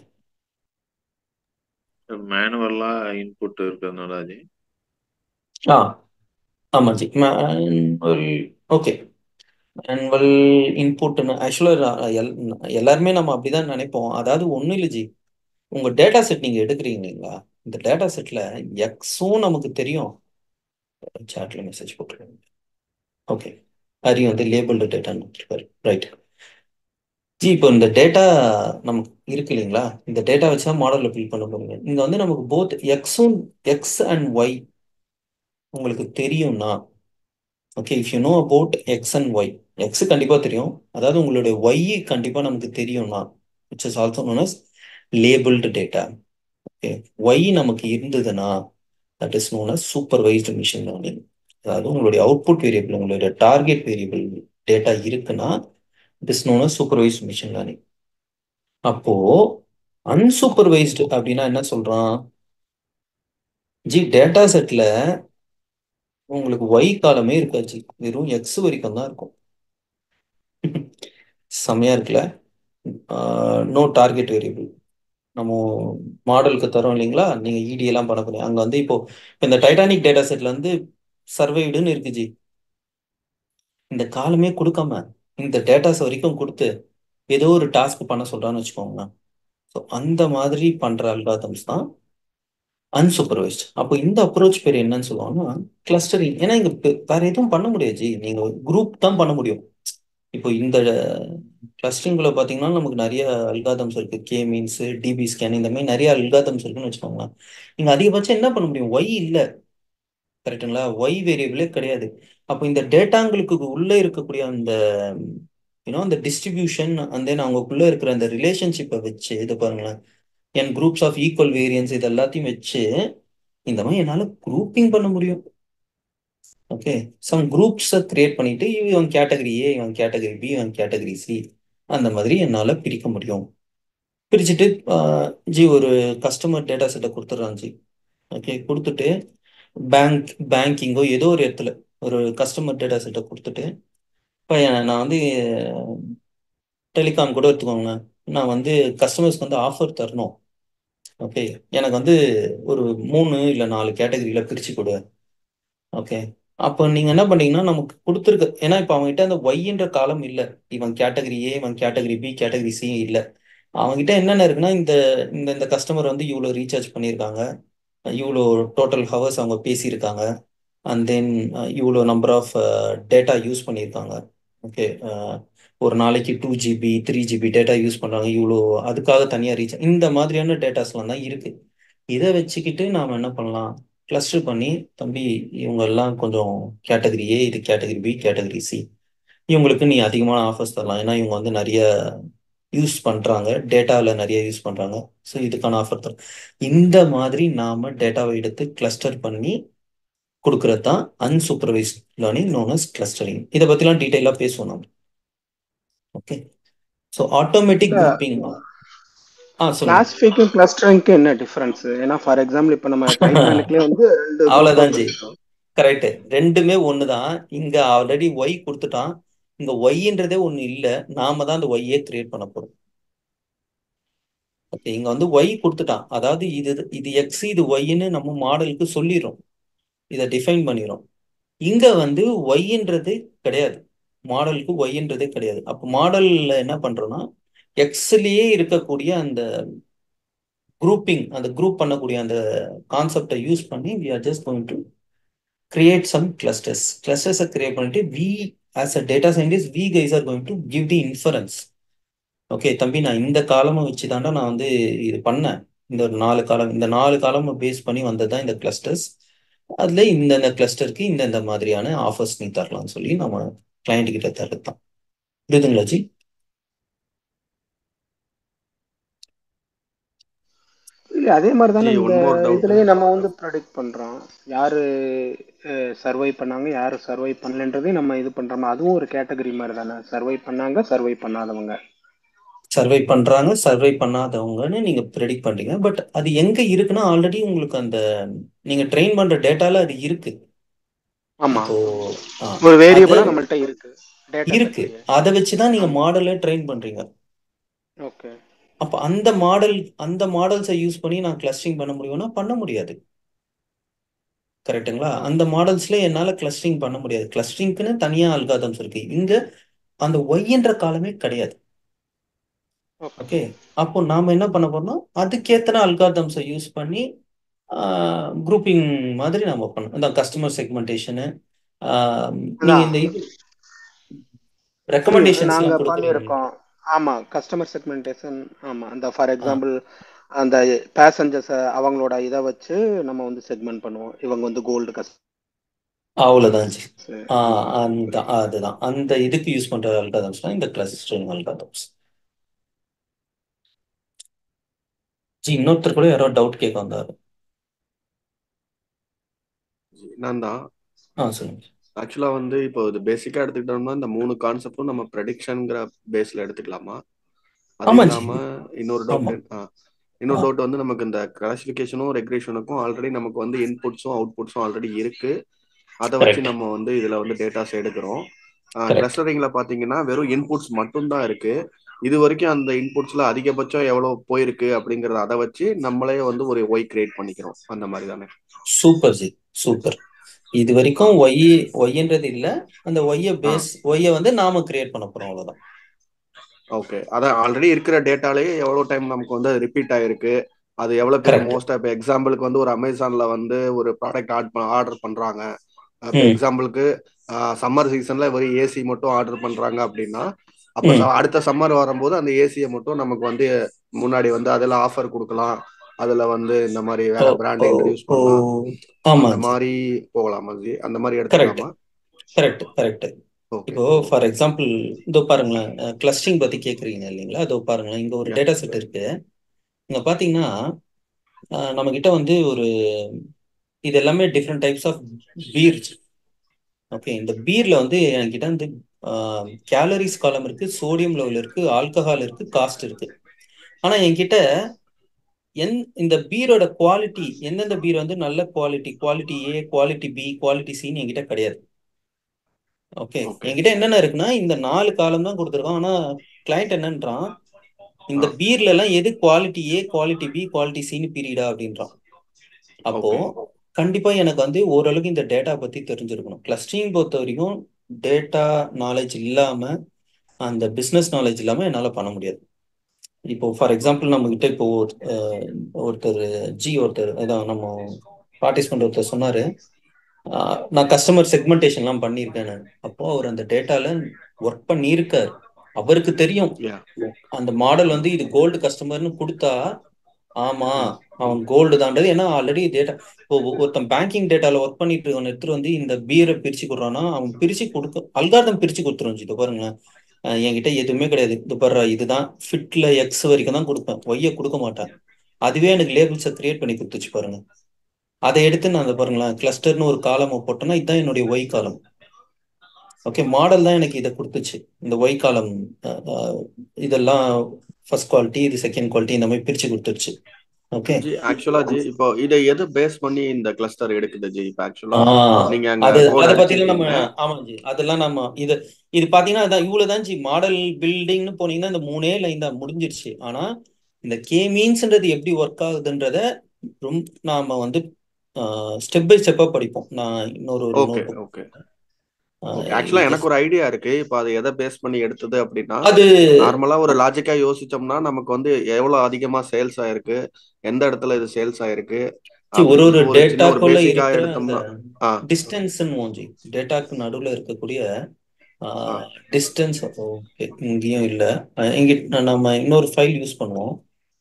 மேனுவலா இன்புட் இருக்கிறதுனால அது. ஆ ஆமா ஜி, மேனுவல். ஓகே, மேனுவல் இன்புட்னு ஆக்சுவலாக எல்லாருமே நம்ம அப்படிதான் நினைப்போம். அதாவது ஒன்றும் இல்லை ஜி, உங்க டேட்டா செட் நீங்க எடுக்கிறீங்க இல்லைங்களா, இந்த டேட்டா செட்ல எக்ஸும் நமக்கு தெரியும். சாட்ல மெசேஜ் போட்டுருக்கேன். ஓகே, ஹரி வந்து லேபிள்டு டேட்டான்னு ரைட். ஜி இப்போ இந்த டேட்டா நமக்கு இருக்கு இல்லைங்களா, இந்த டேட்டா வச்சு தான் மாடலில் பில்ட் பண்ண போறீங்க. இங்க வந்து நமக்கு போத் எக்ஸும் எக்ஸ் அண்ட் ஒய் உங்களுக்கு தெரியும்னா, okay, if you know about X and Y, X கண்டிப்பா தெரியும், அதாவது உங்களுடைய ஒய் கண்டிப்பா நமக்கு தெரியும்னா, which is also known as labelled data. Okay, Y நமக்கு இருந்ததுன்னா that is known as supervised machine learning. அதாவது உங்களுடைய அவுட்புட் வேரியபிள், உங்களுடைய டார்கெட் வேரியபிள் டேட்டா இருக்குன்னா it is known as supervised machine learning. அப்போ அன்சூப்பர்வைஸ்டு அப்படின்னா என்ன சொல்றான் ஜி, டேட்டா செட்ல உங்களுக்கு ஒய் காலமே இருக்காச்சு, வெறும் எக்ஸ் வரைக்கும் தான் இருக்கும். செம்மையா இருக்குல்ல. நோ டார்கெட் வேரியபிள் நம்ம மாடலுக்கு தரோம் இல்லைங்களா, நீங்க இடி எல்லாம் பண்ண போறீங்க அங்க வந்து இப்போ இந்த டைட்டானிக் டேட்டா செட்ல வந்து சர்வைடுன்னு இருக்கு ஜி, இந்த காலமே கொடுக்காம இந்த டேட்டாஸ் வரைக்கும் கொடுத்து ஏதோ ஒரு டாஸ்க் பண்ண சொல்றான்னு வச்சுக்கோங்க. ஸோ அந்த மாதிரி பண்ற அல்காரிதம்ஸ் தான் அன்சூப்பர்வைஸ்ட். அப்போ இந்த அப்ரோச் பேர் என்னன்னு சொல்லுவாங்கன்னா கிளஸ்டரிங். ஏன்னா இங்க பெ- வேற எதுவும் பண்ண முடியாது ஜி, நீங்க குரூப் தான் பண்ண முடியும். இப்போ இந்த கிளஸ்டரிங்குள்ள பாத்தீங்கன்னா நமக்கு நிறைய அல்காதம்ஸ் இருக்கு, கே மீன்ஸ், டிபி ஸ்கேன், இந்த மாதிரி நிறைய அல்காதம்ஸ் இருக்குன்னு வச்சுக்கோங்களேன். நீங்க அதிகபட்சம் என்ன பண்ண முடியும், ஒய் இல்ல, கரெக்டுங்களா, ஒய் வேரியபிளே கிடையாது. அப்போ இந்த டேட்டாங்களுக்கு உள்ள இருக்கக்கூடிய அந்த யூனோ அந்த டிஸ்ட்ரிபியூஷன் அண்ட் தென் அவங்களுக்குள்ள இருக்கிற அந்த ரிலேஷன்ஷிப்பை வச்சு இதை பாருங்களேன், N groups of equal variance இது எல்லாத்தையும் வச்சு இந்த மாதிரி என்னால குரூப்பிங் பண்ண முடியும். ஓகே, சம் குரூப்ஸை கிரியேட் பண்ணிட்டு இவன் கேட்டகரி ஏ, இவன் கேட்டகரி பி, இவன் கேட்டகரி சி, அந்த மாதிரி என்னால் பிரிக்க முடியும். பிரிச்சுட்டு ஆஹ், ஜி ஒரு கஸ்டமர் டேட்டா செட்டை கொடுத்துட்றான் ஜி. ஓகே, கொடுத்துட்டு பேங்க் பேங்கிங்கோ ஏதோ ஒரு இடத்துல ஒரு கஸ்டமர் டேட்டா செட்டை கொடுத்துட்டு இப்போ நான் வந்து டெலிகாம் கூட எடுத்துக்கோங்க, நான் வந்து கஸ்டமர்ஸ்க்கு வந்து ஆஃபர் தரணும். ஓகே, எனக்கு வந்து ஒரு மூணு இல்லை நாலு கேட்டகரியில் பிரித்து கொடு. ஓகே, அப்போ நீங்க என்ன பண்ணீங்கன்னா நமக்கு கொடுத்துருக்க, ஏன்னா இப்போ அவங்ககிட்ட அந்த ஒய்ன்ற காலம் இல்லை, இவன் கேட்டகரி ஏ, இவன் கேட்டகரி பி, கேட்டகரி சி இல்லை. அவங்ககிட்ட என்னென்ன இருக்குன்னா இந்த இந்த இந்த கஸ்டமர் வந்து இவ்வளோ ரீசார்ஜ் பண்ணியிருக்காங்க, இவ்வளோ டோட்டல் ஹவர்ஸ் அவங்க பேசியிருக்காங்க, அண்ட் தென் இவ்வளோ நம்பர் ஆஃப் டேட்டா யூஸ் பண்ணியிருக்காங்க. ஓகே, ஒரு நாளைக்கு two GB three GB data use பண்ணுறாங்க, இவ்வளோ அதுக்காக தனியாக ரீசார்ஜ், இந்த மாதிரியான டேட்டாஸ்லாம் தான் இருக்கு. இதை வச்சுக்கிட்டு நாம் என்ன பண்ணலாம், கிளஸ்டர் பண்ணி, தம்பி இவங்க எல்லாம் கொஞ்சம் கேட்டகரி ஏ, இது கேட்டகரி பி, கேட்டகரி சி, இவங்களுக்கு நீ அதிகமான ஆஃபர்ஸ் தரலாம், ஏன்னா இவங்க வந்து நிறைய யூஸ் பண்றாங்க, டேட்டாவில் நிறைய யூஸ் பண்றாங்க, ஸோ இதுக்கான ஆஃபர் தரும். இந்த மாதிரி நாம டேட்டாவை எடுத்து கிளஸ்டர் பண்ணி கொடுக்கறது தான் unsupervised learning known as clustering. இதை பத்திலாம் டீட்டெயிலாக பேசுவோம் நம்ம. Okay, so automatic grouping. ஆ சொல்லுங்க. கிளாசிஃபைக்கும் கிளஸ்டரிங்க்கு என்ன டிஃபரன்ஸ்? ஏன்னா ஃபார் எக்ஸாம்பிள் இப்போ நம்ம டைட்டானிக்லேயே வந்து ரெண்டு அவ்வளோதான் ஜி, குரூப். கரெக்ட், ரெண்டுமே ஒன்று தான். இங்க ஆல்ரெடி ஒய் கொடுத்துட்டான், இங்க ஒய்ன்றதே ஒன்று இல்லை, நாம தான் அந்த ஒய்யே கிரியேட் பண்ண போறோம். ஓகே, இங்க வந்து ஒய் கொடுத்துட்டான், அதாவது இது இது எக்ஸ் இது ஒய்ன்னு நம்ம மாடலுக்கு சொல்லிடுறோம், இதை டிஃபைன் பண்ணிடுறோம். இங்க வந்து ஒய்ன்றது கிடையாது, மாடலுக்கு ஒய்ன்றதே கிடையாது. அப்போ மாடல்ல என்ன பண்றோம்னா எக்ஸ்லயே இருக்கக்கூடிய அந்த குரூப்பிங், அந்த குரூப் பண்ணக்கூடிய அந்த கான்செப்டை யூஸ் பண்ணி we are just going to create some clusters. Clusters create பண்ணிட்டு we as a data scientist we guys are going to give the inference. Okay தம்பி, நான் இந்த காலமை வச்சு தாண்டா நான் வந்து இது பண்ணேன், இந்த ஒரு நாலு காலம், இந்த நாலு காலமை பேஸ் பண்ணி வந்தது தான் இந்த கிளஸ்டர்ஸ், அதுல இந்தந்த கிளஸ்டருக்கு இந்தந்த மாதிரியான ஆஃபர்ஸ் நீ தரலாம்னு சொல்லி நம்ம கிளைண்ட் கிட்ட தரது தான். புரியுதுங்களா ஜி? இல்லை அதே மாதிரி தானே ஜி இந்த ஒன் மோர் டவுட். இதுலயே நம்ம வந்து ப்ரெடிக்ட் பண்றோம் யாரு சர்வை பண்ணாங்க யாரு சர்வை பண்ணலன்றதையும் நம்ம இது பண்றோம். அதுவும் ஒரு கேட்டகரி மாதிரி தானே, சர்வை பண்ணாங்க சர்வை பண்ணாதவங்க. சர்வை பண்றாங்க சர்வை பண்ணாதவங்கன்னு நீங்க ப்ரெடிக்ட் பண்றீங்க, பட் அது எங்க இருக்குன்னா ஆல்ரெடி உங்களுக்கு அந்த நீங்க ட்ரெயின் பண்ற டேட்டால அது இருக்கு. ஆமா, இப்போ ஆ, ஒரு அது வேரியபிளா நம்மள்ட்ட இருக்கு டேட்டா இருக்கு, செட்லயே. அதை வச்சுதான் நீங்க மாடலை ட்ரெயின் பண்றீங்க. ஓகே, அப்ப அந்த மாடல் அந்த மாடல்ஸை யூஸ் பண்ணி நான் கிளஸ்டரிங் பண்ண முடியும்னா பண்ண முடியாது, கரெக்ட்டுங்களா? அந்த மாடல்ஸ்ல என்னால கிளஸ்டரிங் பண்ண முடியாது, கிளஸ்டரிங்க்குன்னு தனியா அல்காதம்ஸ் இருக்கு. இங்க அந்த ஒய்ன்ற காலமே கிடையாது. ஓகே, அப்போ நாம என்ன பண்ண போறோம்னா அதுக்கேத்தன அல்காதம்ஸை யூஸ் பண்ணி குரூப்பிங் மாதிரி நம்ம பண்ணோம். இந்த கஸ்டமர் செக்மெண்டேஷனு, நீங்க இந்த இது புரியுது. நாங்க ரெக்கமெண்டேஷன்ஸ்லாம் கொடுக்குறீங்க. பண்ணியிருக்கோம். ஆமா கஸ்டமர் செக்மெண்டேஷன். ஆமா அந்த ஃபார் ஆ எக்ஸாம்பிள் அந்த பேசஞ்சர்ஸ் அவங்களோட இதை வச்சு நம்ம வந்து செக்மெண்ட் பண்ணுவோம். இவங்க வந்து கோல்டு கஸ் அவ்வளோதான் ஜி. ஆ ஆமா அந்த அதுதான் அந்த இதுக்கு யூஸ் பண்ற அல்காதம்ஸ் தான் இந்த கிளஸ்டரிங் அல்காதம்ஸ். ஜி இன்னொருத்தர் கூட யாரோ டவுட் கேட்க வந்தாரு. நான் தான் ஆ சொல்லுங்க. ஆக்சுவலா வந்து இப்போ இது பேசிக்கா எடுத்துக்கிட்டோம்னா இந்த மூணு கான்செப்டும் நம்ம ப்ரெடிக்ஷன்ங்கிற பேஸ்ல எடுத்துக்கலாமா? அது ஆமா ஜி. இல்லாம இன்னொரு ஆமா. டவுட் இன்னொரு ஆ டவுட் வந்து நமக்கு இந்த கிளாசிஃபிகேஷனும் ரெக்ரேஷனுக்கும் ஆல்ரெடி நமக்கு வந்து இன்புட்ஸும் அவுட்புட்ஸும் ஆல்ரெடி இருக்கு. அதை வச்சு கரெக்ட் நம்ம வந்து இதுல வந்து டேட்டாஸ் எடுக்கிறோம். கரெக்ட். கிளஸ்டரிங்ல பாத்தீங்கன்னா வெறும் இன்புட்ஸ் மட்டும்தான் இருக்கு. இது வரைக்கும் அந்த இன்புட்ஸ்ல அதிகபட்சம் எவ்வளவு போயிருக்கு அப்படிங்கறத அதை வச்சு நம்மளே வந்து ஒரு ஒய் கிரியேட் பண்ணிக்கிறோம். அந்த மாதிரி தானே? சூப்பர் ஜி சூப்பர். இது ஆ வரைக்கும் ஒய் ஒய்ன்றது இல்ல, அந்த ஒய்ய ஆ பேஸ் ஒய்ய வந்து நாம கிரியேட் பண்ண போறோம் அவ்வளவுதான். ஓகே. அதான் ஆல்ரெடி இருக்கிற டேட்டாலேயே எவ்வளவு டைம் நமக்கு வந்து ரிப்பீட் ஆயிருக்கு, அது எவ்வளவு பேர் கரெக்ட். மோஸ்டா இப்போ எக்ஸாம்பிளுக்கு வந்து ஒரு அமேசான்ல வந்து ஒரு ப்ராடக்ட் ஆர்டர் பண்றாங்க. இப்போ ம் எக்ஸாம்பிளுக்கு சம்மர் சீசன்ல வெறும் ஏசி மட்டும் ஆர்டர் பண்றாங்க அப்படின்னா, அப்ப ம் ச- அடுத்த சம்மர் வரும்போது அந்த ஏசியை மட்டும் நமக்கு வந்து முன்னாடி வந்து அதுல ஆஃபர் கொடுக்கலாம், அதுல வந்து இந்த மாதிரி ஓ வேற ஓ பிராண்டை இன்ட்ரடியூஸ் ஓ பண்ணலாம். ஆமா அந்த ஜி. மாதிரி போகலாமா ஜி? அந்த மாதிரி கரெக்ட் எடுத்துக்கலாமா? Correct correct. ஓகே இப்போ ஃபார் எக்ஸாம்பிள் இதோ பாருங்களேன், கிளஸ்டரிங் பத்தி கேக்குறீங்க இல்லைங்களா? இதோ பாருங்களேன், இங்க ஒரு யா டேட்டா செட் இருக்கு. இங்க பாத்தீங்கன்னா அஹ், நம்ம கிட்ட வந்து ஒரு இது எல்லாமே different types of beers. Okay, இந்த பீர்ல வந்து என்கிட்ட வந்து கேலரிஸ் காலம் இருக்கு, சோடியம் லெவல் இருக்கு, ஆல்கஹால் இருக்கு, காஸ்ட் இருக்கு. ஆனா என்கிட்ட என் இந்த பீரோட குவாலிட்டி, எந்தெந்த பீர் வந்து நல்ல quality, quality A, quality B, quality சின்னு என்கிட்ட கிடையாது. ஓகே, ஓகே என்கிட்ட என்னென்ன இருக்குன்னா இந்த நாலு காலம் தான் கொடுத்துருக்கோம். ஆனா கிளைண்ட் என்னன்றான், ஆ இந்த பீர்ல எல்லாம் எது quality A, quality B, quality சின்னு பீரியடா அப்படின்றான். அப்போ ஓகே கண்டிப்பா எனக்கு வந்து ஓரளவுக்கு இந்த டேட்டா பத்தி தெரிஞ்சிருக்கணும். கிளஸ்டரிங் பொறுத்த வரைக்கும் டேட்டா நாலேஜ் இல்லாம, அந்த பிசினஸ் நாலேஜ் இல்லாம என்னால பண்ண முடியாது. இப்போ ஃபார் எக்ஸாம்பிள் நம்ம கிட்ட இப்போ அஹ், ஒருத்தர் ஜி ஒருத்தர் அதான் நம்ம பார்ட்டிசிபெண்ட் ஒருத்தர் சொன்னாரு, ஆஹ், நான் கஸ்டமர் செக்மெண்டேஷன்லாம் பண்ணியிருக்கேன்னு. அப்போ அவர் அந்த டேட்டால ஒர்க் பண்ணியிருக்காரு, அவருக்கு தெரியும் யா அந்த மாடல் வந்து இது கோல்டு கஸ்டமர்னு கொடுத்தா ஆமா ம் அவன் கோல்டு தான்றது. ஏன்னா ஆல்ரெடி டேட்டா இப்போ ஒருத்தன் பேங்கிங் டேட்டால ஒர்க் பண்ணிட்டு இருக்கவன் எடுத்துட்டு வந்து இந்த பீரை பிரிச்சு கொடுறான்னா அவன் பிரிச்சு கொடுக்க அல்காரிதம் பிரிச்சு கொடுத்துருந்துச்சு. இது பாருங்களேன், அஹ் என்கிட்ட எதுவுமே கிடையாது. இது பாரு, இதுதான் ஃபிட்ல எக்ஸ் வரைக்கும் தான் கொடுப்பேன், ஒய்யை கொடுக்க மாட்டேன். அதுவே எனக்கு லேபிள்ஸை கிரியேட் பண்ணி கொடுத்துச்சு பாருங்க. அதை எடுத்து நான் அதை பாருங்களேன் கிளஸ்டர்னு ஒரு காலம் போட்டேன்னா இதுதான் என்னுடைய ஒய் காலம். ஓகே, மாடல் தான் எனக்கு இதை கொடுத்துச்சு, இந்த ஒய் காலம். இதெல்லாம் ஃபர்ஸ்ட் குவாலிட்டி, இது செகண்ட் குவாலிட்டி, இந்த மாதிரி பிரிச்சு கொடுத்துருச்சு. ஓகே. ஜி ஆக்சுவலா ஜி இப்போ இதை எது பேஸ் பண்ணி இந்த கிளஸ்டர் எடுக்குது ஜி? இப்போ ஆக்சுவலா ஆஹ் நீங்க அங்க அது கோட் அதை பத்திலாம் நம்ம அடிச்சிருக்கீங்க. ஆமாம் ஜி, அதெல்லாம் நம்ம இது இது பாத்தீங்கன்னா அதான் இவ்வளவுதான் ஜி. மாடல் பில்டிங்னு போனீங்கன்னா இந்த மூணே லைன் தான் முடிஞ்சிருச்சு. ஆனா இந்த கே மீன்ஸ்ன்றது எப்படி ஒர்க் ஆகுதுன்றத ரொம்ப நாம வந்து ஸ்டெப் பை ஸ்டெப்பா படிப்போம். நான் இன்னொரு ஒரு okay notebook okay okay. ஆக்சுவலா எனக்கு ஒரு ஐடியா இருக்கு. இப்போ அது எதை பேஸ் பண்ணி எடுத்தது அப்படின்னா, அது நார்மலா ஒரு லாஜிக்கா யோசிச்சோம்னா நமக்கு வந்து எவ்வளவு அதிகமா சேல்ஸ் ஆயிருக்கு, எந்த இடத்துல இது சேல்ஸ் ஆயிருக்கு ஜி, ஒரு ஒரு அப்படின்ட்டு ஒரு சின்ன ஒரு டேட்டாக்குள்ள பேசிக்கா இருக்கிற அந்த எடுத்தோம்னா. ஆ டிஸ்டன்ஸ்ன்னு ஜி, டேட்டாக்கு நடுவில் இருக்கக்கூடிய ஆ டிஸ்டன்ஸ். ஓகே, இங்கேயும் இல்லை. இங்க நம்ம இன்னொரு ஃபைல் யூஸ் பண்ணுவோம்.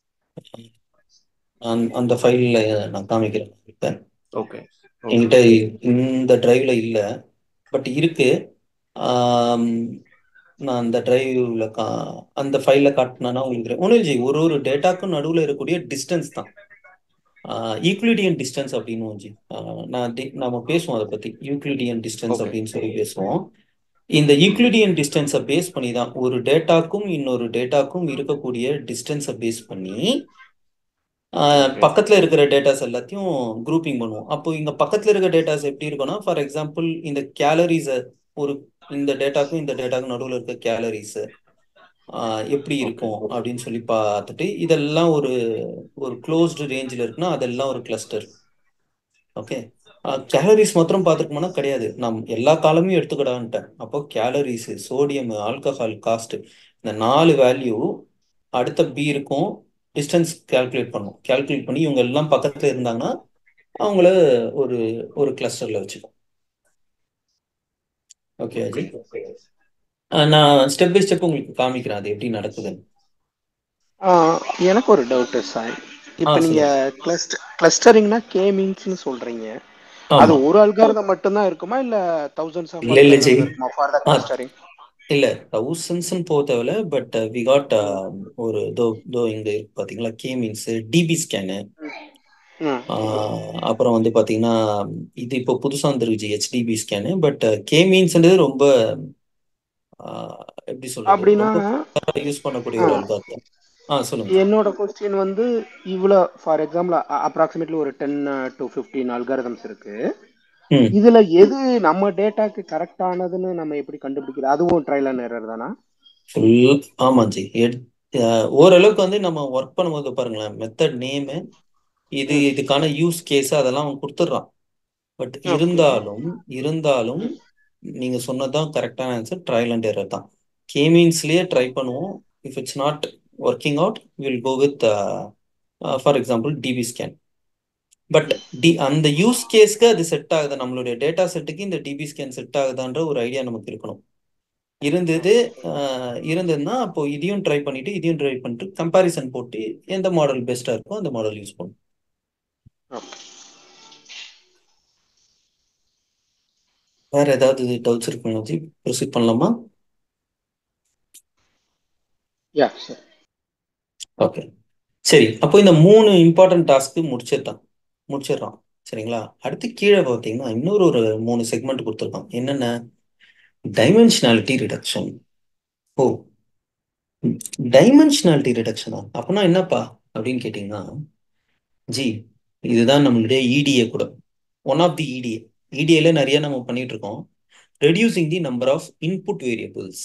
அந்த அந்த ஃபைலில் நான் காமிக்கிறேன் இப்ப. ஓகே ஓகே என்கிட்ட இந்த டிரைவ்ல இல்லை, பட் இருக்கு. ஆம், நான் அந்த டிரைவ்ல கா அந்த ஃபைலில் காட்டினா உங்களுக்கு ஒன்றும் ஜி, ஒரு ஒரு டேட்டாக்கும் நடுவில் இருக்கக்கூடிய டிஸ்டன்ஸ் தான் யூக்ளிடியன் டிஸ்டன்ஸ் அப்படின்னு ஜி. ஆஹ் நான் டி- நாம பேசுவோம் அதை பத்தி, யூக்ளிடியன் டிஸ்டன்ஸ் ஓகே அப்படின்னு சொல்லி பேசுவோம். இந்த யூக்ளிடியன் டிஸ்டன்ஸை பேஸ் பண்ணி தான் ஒரு டேட்டாக்கும் இன்னொரு டேட்டாக்கும் இருக்கக்கூடிய டிஸ்டன்ஸை பேஸ் பண்ணி ஆஹ் ஓகே பக்கத்துல இருக்கிற டேட்டாஸ் எல்லாத்தையும் குரூப்பிங் பண்ணுவோம். அப்போ இங்க பக்கத்துல இருக்கிற டேட்டாஸ் எப்படி இருக்கும்னா, ஃபார் எக்ஸாம்பிள் இந்த கேலரிஸ், ஒரு இந்த டேட்டாக்கும் இந்த டேட்டாக்கும் நடுவில் இருக்க கேலரிஸ் எப்படி ஓகே இருக்கும் அப்படின்னு சொல்லி பார்த்துட்டு, இதெல்லாம் ஒரு ஒரு க்ளோஸ்டு ரேஞ்சில் இருக்குன்னா அதெல்லாம் ஒரு கிளஸ்டர். ஓகே, கேலரிஸ் மாத்திரம் பார்த்துருக்கோம்னா கிடையாது, நம் எல்லா காலமும் எடுத்துக்கிடான்ட்டேன். அப்போ கேலரிஸ், சோடியம், ஆல்கஹால், காஸ்ட், இந்த நாலு வேல்யூ அடுத்த பி இருக்கும், டிஸ்டன்ஸ் கால்குலேட் பண்ணும். கால்குலேட் பண்ணி இவங்க எல்லாம் பக்கத்துல இருந்தாங்கன்னா அவங்கள ஒரு ஒரு கிளஸ்டர்ல வச்சுக்கும். ஓகே ஓகே அஜி. நான் ஸ்டெப் பை ஸ்டெப் உங்களுக்கு காமிக்கிறேன் அது எப்படி நடக்குதுன்னு. ஆஹ் எனக்கு ஒரு டவுட் சார். ஆ இப்போ நீங்க சொல்லுங்க. கிளஸ்டர் கிளஸ்டரிங்னா கே மீன்ஸ்னு சொல்றீங்க. அது ஆமா. ஒரு அல்காரிதம் மட்டும்தான் இருக்குமா இல்ல தௌசண்ட்ஸ் ஆஃப் இல்ல இல்ல ஜி. அல்காரிதம்ஸ் இருக்குமா ஃபார் த ஆ கிளஸ்டரிங்? இல்ல தௌசண்ட்ஸ்ன்னு போக தேவையில்ல. பட் வி காட் ஒரு தோ தோ இங்க இருக்கு பாத்தீங்களா, கே மீன்ஸ் டிபி ஸ்கேனு. ம் அப்புறம் வந்து பாத்தீங்கன்னா இது இப்போ புதுசா வந்துருக்கு ஹெச்டிபி ஸ்கேனு. பட் கே மீன்ஸ்ன்றது ரொம்ப ஆஹ், எப்படி சொல்றது, அப்படின்னா ரொம்ப யூஸ் பண்ணக்கூடிய ஆ, ஒரு அல்காரிதம். ஆ சொல்லுங்க ஜி. என்னோட கொஸ்டின் வந்து இவ்வளோ ஃபார் எக்ஸாம்பிள் அப்ராக்சிமேட்லி ஒரு டென் டு ஃபிஃப்டீன் அல்காரிதம்ஸ் இருக்கு. ம் இதுல எது நம்ம டேட்டாக்கு கரெக்டானதுன்னு நம்ம எப்படி கண்டுபிடிக்கிறது? அதுவும் ட்ரையல் அண்ட் எரர் தானா? ஃபுல் ஆமா ஜி. எட்- அஹ், ஓரளவுக்கு வந்து நம்ம ஒர்க் பண்ணும்போது பாருங்களேன், மெத்தட் நேமு இது ம் இதுக்கான யூஸ் கேஸ் அதெல்லாம் அவன் கொடுத்துட்றான். But okay. இருந்தாலும் இருந்தாலும் ம் நீங்க சொன்னதுதான் கரெக்டான ஆன்சர். ட்ரையல் அண்ட் எரர் தான். கே மீன்ஸ்லயே ட்ரை பண்ணுவோம். If it's not working out will go with for example DB scan. But ம் டி அந்த யூஸ் கேஸ்க்கு அது செட் ஆகுது, நம்மளுடைய டேட்டா செட்டுக்கு இந்த டிபி ஸ்கேன் செட் ஆகுதான்ற ஒரு ஐடியா நமக்கு இருக்கணும். இருந்தது ஓகே. அஹ், இருந்ததுன்னா அப்போ இதையும் ட்ரை பண்ணிட்டு இதையும் ட்ரை பண்ணிட்டு கம்பேரிசன் போட்டு எந்த மாடல் பெஸ்டா இருக்கோ அந்த மாடல் யூஸ் பண்ணும். ஓகே. வேற ஏதாவது டவுட்ஸ் இருக்குங்களா ஜி? ப்ரொசீட் பண்ணலாமா? யா சார். ஓகே சரி. அப்போ இந்த மூணு இம்பார்ட்டன்ட் டாஸ்க்கு முடிச்சிடலாம் முடிச்சிடுறோம் சரிங்களா. அடுத்து கீழே பார்த்தீங்கன்னா இன்னொரு ஒரு மூணு செக்மெண்ட் கொடுத்துருக்கோம். என்னென்ன? Dimensionality reduction. ஓ, டைமென்ஷனாலிட்டி ரிடக்ஷனா அப்படின்னா என்னப்பா அப்படின்னு கேட்டிங்கன்னா ஜி, இதுதான் நம்மளுடைய இடிஏ கூட. One of the EDA. இடிஏல நிறைய நம்ம பண்ணிட்டு இருக்கோம். Reducing the number of input variables.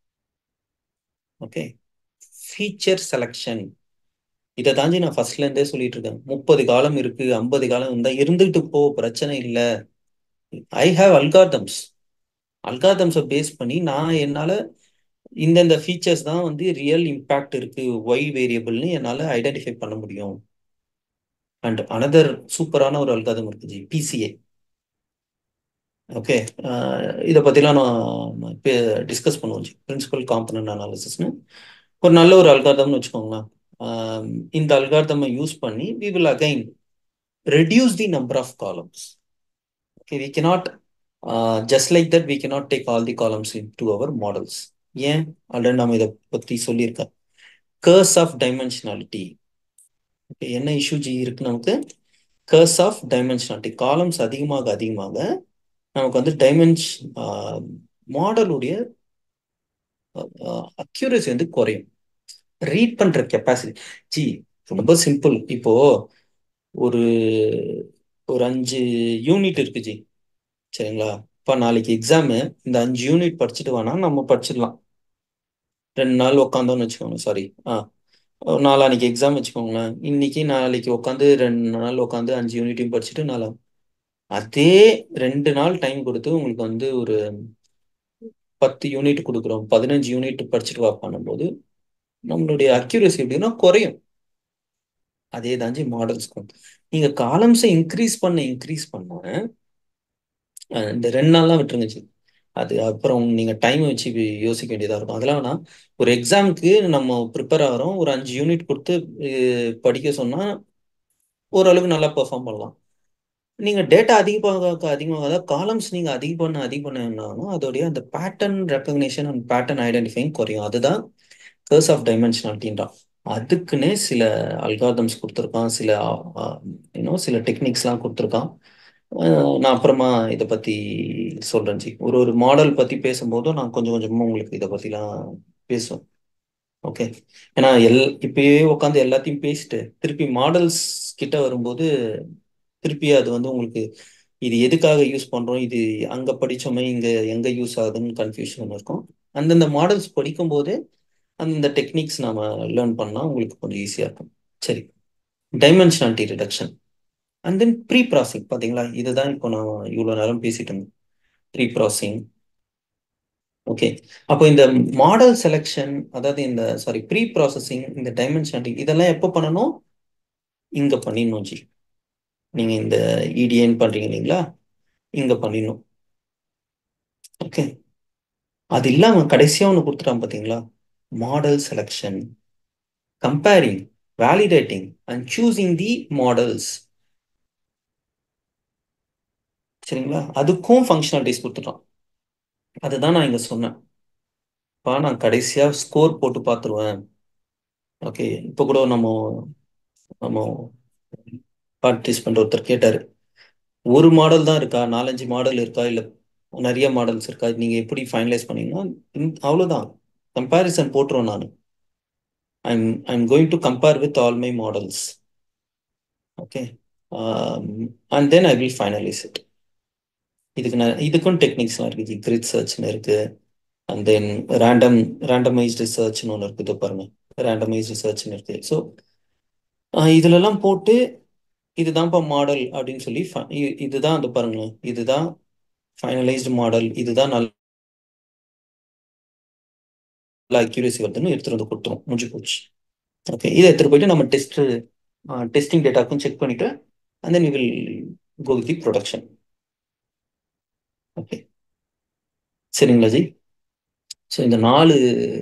Okay. Feature selection. இதை தாண்டி நான் ஃபர்ஸ்ட்ல இருந்தே சொல்லிட்டு இருக்கேன். முப்பது காலம் இருக்கு, ஐம்பது காலம் இருந்தா இருந்துகிட்டு போ, பிரச்சனை இல்லை. I have algorithms. அல்கார்தம்ஸை பேஸ் பண்ணி நான் என்னால இந்தந்த ஃபீச்சர்ஸ் தான் வந்து ரியல் இம்பாக்ட் இருக்கு ஒய் வேரியபிள்னு என்னால ஐடென்டிஃபை பண்ண முடியும். அண்ட் அனதர் சூப்பரான ஒரு அல்கார்தம் இருக்கு ஜி, பிசிஏ. ஓகே. இதை பற்றிலாம் நான் டிஸ்கஸ் பண்ணுவோம் ஜி. பிரின்சிபல் காம்பனன்ட் அனாலிசிஸ்னு ஒரு நல்ல ஒரு அல்கார்தம்னு வச்சுக்கோங்களேன். ஆஹ் இந்த அல்கார்தமை யூஸ் பண்ணி we will again reduce the number of columns. Okay, we cannot uh, just like that we cannot take all the columns into our models. ஏன் ஆல்ரெடி நம்ம இதை பத்தி சொல்லியிருக்கோம். Curse of dimensionality. என்ன இஷ்யூ ஜி இருக்கு நமக்கு? கர்ஸ் ஆஃப் டைமென்ஷனாலிட்டி. காலம்ஸ் அதிகமாக அதிகமாக நமக்கு வந்து டைமென்ஷ் மாடலுடைய அக்யூரசி வந்து குறையும். ரீட் பண்ற கெப்பாசிட்டி ஜி ரொம்ப சிம்பிள். இப்போ ஒரு ஒரு அஞ்சு யூனிட் இருக்கு ஜி சரிங்களா. இப்போ நாளைக்கு எக்ஸாமு, இந்த அஞ்சு யூனிட் படிச்சுட்டு வேணா நம்ம படிச்சிடலாம். ரெண்டு நாள் உட்காந்தோன்னு வச்சுக்கோங்க. சாரி ஆ ஒரு நாளான்னைக்கு எக்ஸாம் வச்சுக்கோங்களேன். இன்னைக்கு நாளைக்கு உட்காந்து ரெண்டு நாள் உட்காந்து அஞ்சு யூனிட்டையும் படிச்சுட்டு நாளா அதே ரெண்டு நாள் டைம் கொடுத்து உங்களுக்கு வந்து ஒரு பத்து யூனிட் கொடுக்குறோம், பதினஞ்சு யூனிட் படிச்சுட்டு வா பண்ணும்போது நம்மளுடைய அக்யூரசி எப்படின்னா குறையும். அதே தாஞ்சி மாடல்ஸ்க்கும். நீங்க காலம்ஸை இன்க்ரீஸ் பண்ண இன்க்ரீஸ் பண்ண அஹ் இந்த ரெண்டு நாள்லாம் விட்டுருங்க ஜி. அது அப்புறம் நீங்க டைம் வச்சு வி- யோசிக்க வேண்டியதா இருக்கும். அதெல்லாம் வேணா. ஒரு எக்ஸாமுக்கு நம்ம ப்ரிப்பேர் ஆகிறோம், ஒரு அஞ்சு யூனிட் கொடுத்து அஹ், படிக்க சொன்னா ஓரளவுக்கு நல்லா பெர்ஃபார்ம் பண்ணலாம். நீங்க டேட்டா அதிகமாக அதிகமாக அதாவது காலம்ஸ் நீங்க அதிகம் பண்ண அதிகம் பண்ண என்ன ஆகும், அதோடைய அந்த pattern recognition and pattern identifying குறையும். அதுதான் கர்ஸ் ஆஃப் டைமென்ஷனாலிட்டின்றான். அதுக்குன்னே சில அல்காரிதம்ஸ் கொடுத்துருக்கான், சில இன்னும் சில டெக்னிக்ஸ்லாம் கொடுத்துருக்கான். அஹ் நான் அப்புறமா இதை பத்தி சொல்றேன் ஜி. ஒரு ஒரு மாடல் பத்தி பேசும்போதும் நான் கொஞ்சம் கொஞ்சமா உங்களுக்கு இதை பத்திலாம் பேசுவேன். ஓகே. ஏன்னா எல் இப்பயே உட்காந்து எல்லாத்தையும் பேசிட்டு திருப்பி மாடல்ஸ் கிட்ட வரும்போது திருப்பி அது வந்து உங்களுக்கு இது எதுக்காக யூஸ் பண்றோம், இது அங்க படிச்சோமே இங்க எங்க யூஸ் ஆகுதுன்னு கன்ஃபியூஷன் இருக்கும். அந்தந்த மாடல்ஸ் படிக்கும் போதே அந்தந்த டெக்னிக்ஸ் நாம லேர்ன் பண்ணா உங்களுக்கு கொஞ்சம் ஈஸியா இருக்கும். சரி. Dimensionality reduction and then pre processing. பாத்தீங்களா, இதுதான் இப்போ நான் இவ்வளவு நேரம் பேசிட்டு இருந்தேன். Pre processing. ஓகே. அப்போ இந்த மாடல் செலெக்ஷன், அதாவது இந்த சாரி ப்ரீ ப்ராசஸிங், இந்த டைமென்ஷனாலிட்டி இதெல்லாம் எப்போ பண்ணணும்? இங்க பண்ணிடணும் ஜி. நீங்க இந்த இடிஎன் பண்றீங்க இல்லைங்களா, இங்க பண்ணிடணும். ஓகே. அது இல்லாம கடைசியா ஒன்று கொடுத்துட்டான் பார்த்தீங்களா, model selection, comparing, validating and choosing the models. சரிங்களா, அதுக்கும் ஃபங்க்ஷனாலிட்டிஸ் கொடுத்துட்டான். அதுதான் நான் இங்க சொன்னேன். பா நான் கடைசியா ஸ்கோர் போட்டு பார்த்துருவேன். ஓகே, இப்போ கூட நம்ம நம்ம பார்ட்டிசிபெண்ட் ஒருத்தர் கேட்டாரு, ஒரு மாடல் தான் இருக்கா, நாலஞ்சு மாடல் இருக்கா, இல்லை நிறைய மாடல்ஸ் இருக்கா, நீங்க எப்படி ஃபைனலைஸ் பண்ணீங்கன்னா இந்த- அவ்வளவுதான், கம்பேரிசன் போட்டுருவேன் நான். I'm I'm going to compare with all my models. Okay, and then I will finalise it. இதுக்கு நான் இதுக்கும் டெக்னிக்ஸ்லாம் இருக்குது, கிரிட் சர்ச்னு இருக்கு, அண்ட் தென் ரேண்டம் ரேண்டமைஸ்டு சர்ச்னு ஒன்று இருக்குது பாருங்க, ரேண்டமைஸ்டு சர்ச்னு இருக்கு. ஸோ இதுலலாம் போட்டு இதுதான்ப்பா மாடல் அப்படின்னு சொல்லி fi- இ- இதுதான் அந்த பாருங்க, இதுதான் ஃபைனலைஸ்டு மாடல், இதுதான் நல்ல அக்யூரேசி வருதுன்னு எடுத்துட்டு வந்து கொடுத்துரும், முடிஞ்சு போச்சு. ஓகே, இதை எடுத்துட்டு போயிட்டு நம்ம டெஸ்ட் டெஸ்டிங் டேட்டாக்கும் செக் பண்ணிட்டு and then we will go with the production. Okay, சரிங்களா ஜி? ஸோ இந்த நாலு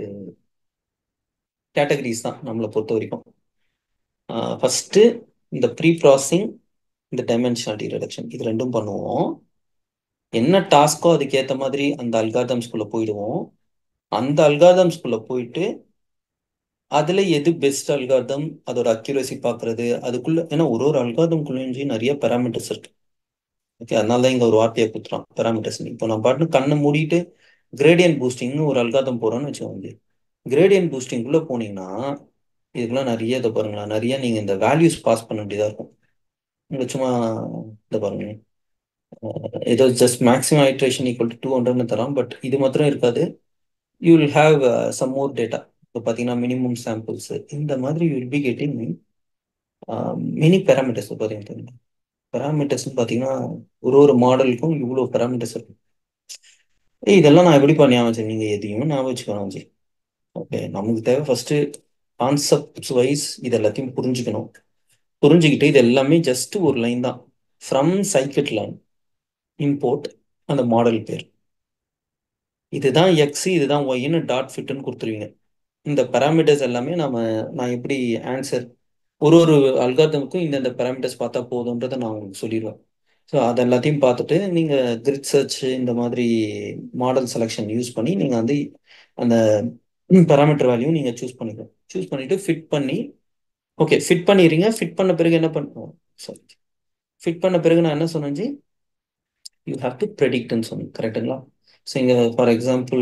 கேட்டகரிஸ் தான் நம்மளை பொறுத்த வரைக்கும். ஃபர்ஸ்ட் இந்த ப்ரீ ப்ராசஸிங், இந்த டைமென்ஷனாலிட்டி ரிடக்ஷன், இது ரெண்டும் பண்ணுவோம். என்ன டாஸ்கோ அதுக்கேற்ற மாதிரி அந்த அல்காரிதம்ஸ்குள்ள போயிடுவோம். அந்த அல்காரிதம்ஸ்குள்ள போயிட்டு அதுல எது பெஸ்ட் அல்காரிதம், அதோட அக்யூரசி பார்க்கறது அதுக்குள்ள, ஏன்னா ஒரு ஒரு அல்காரிதம்குள்ளேயும் நிறைய பேராமீட்டர்ஸ் இருக்கு. ஓகே, அதனால தான் இங்க ஒரு வார்த்தையை கொடுத்துறான் பேராமீட்டர்ஸ். இப்போ நான் பாட்டு கண்ணை மூடிட்டு கிரேடியன்ட் பூஸ்டிங்னு ஒரு அல்காரிதம் போறோம்னு வச்சுக்கோங்க. கிரேடியன்ட் பூஸ்டிங்குள்ள போனீங்கன்னா இதுக்கெல்லாம் நிறைய இதை பாருங்களேன், நிறைய நீங்க இந்த வேல்யூஸ் பாஸ் பண்ண வேண்டியதா இருக்கும். இங்க சும்மா இதை பாருங்க, அஹ் ஏதோ just maximum iteration equal to two ஹண்ட்ரட்னு தரோம், பட் இது மாத்திரம் இருக்காது. You will have some more data. இப்போ பார்த்தீங்கன்னா மினிமம் சாம்பிள்ஸ், இந்த மாதிரி you will be getting many parameters. பார்த்தீங்கன்னா பேராமீட்டர்ஸ்னு பார்த்தீங்கன்னா ஒரு ஒரு மாடலுக்கும் இவ்வளோ பேராமீட்டர்ஸ் இருக்கு. ஏய், இதெல்லாம் நான் எப்படி பண்ணி ஞாபகம், நீங்க எதையும் ஞாபகம் வச்சுக்கணும் ஜி. ஓகே, நமக்கு தேவை ஃபர்ஸ்ட் கான்செப்ட்ஸ் வைஸ் இது எல்லாத்தையும் புரிஞ்சுக்கணும். புரிஞ்சுக்கிட்டு இது எல்லாமே ஜஸ்ட் ஒரு லைன் தான், ஃப்ரம் சைக்கிட் லைன் இம்போர்ட் அந்த மாடல் பேர், இதுதான் எக்ஸ் இதுதான் ஒய்ன்னு டாட் ஃபிட்னு கொடுத்துருவீங்க. இந்த பேராமீட்டர்ஸ் எல்லாமே நாம நான் எப்படி ஆன்சர் ஒரு ஒரு அல்காரிதமுக்கும் இந்தந்த பேராமீட்டர்ஸ் பார்த்தா போதுன்றதை நான் உங்களுக்கு சொல்லிடுவேன். ஸோ அது எல்லாத்தையும் பார்த்துட்டு நீங்கள் கிரிட் சர்ச் இந்த மாதிரி மாடல் செலெக்ஷன் யூஸ் பண்ணி நீங்கள் வந்து அந்த பேராமீட்டர் வேல்யூ நீங்கள் சூஸ் பண்ணிக்கணும். சூஸ் பண்ணிட்டு ஃபிட் பண்ணி, ஓகே ஃபிட் பண்ணிடுறீங்க. ஃபிட் பண்ண பிறகு என்ன பண்ணுவோம், சாரி, ஃபிட் பண்ண பிறகு நான் என்ன சொன்னேன், யூ ஹாவ் டு ப்ரெடிக்ட்னு சொன்னேன், கரெக்டுங்களா? ஸோ இங்கே ஃபார் எக்ஸாம்பிள்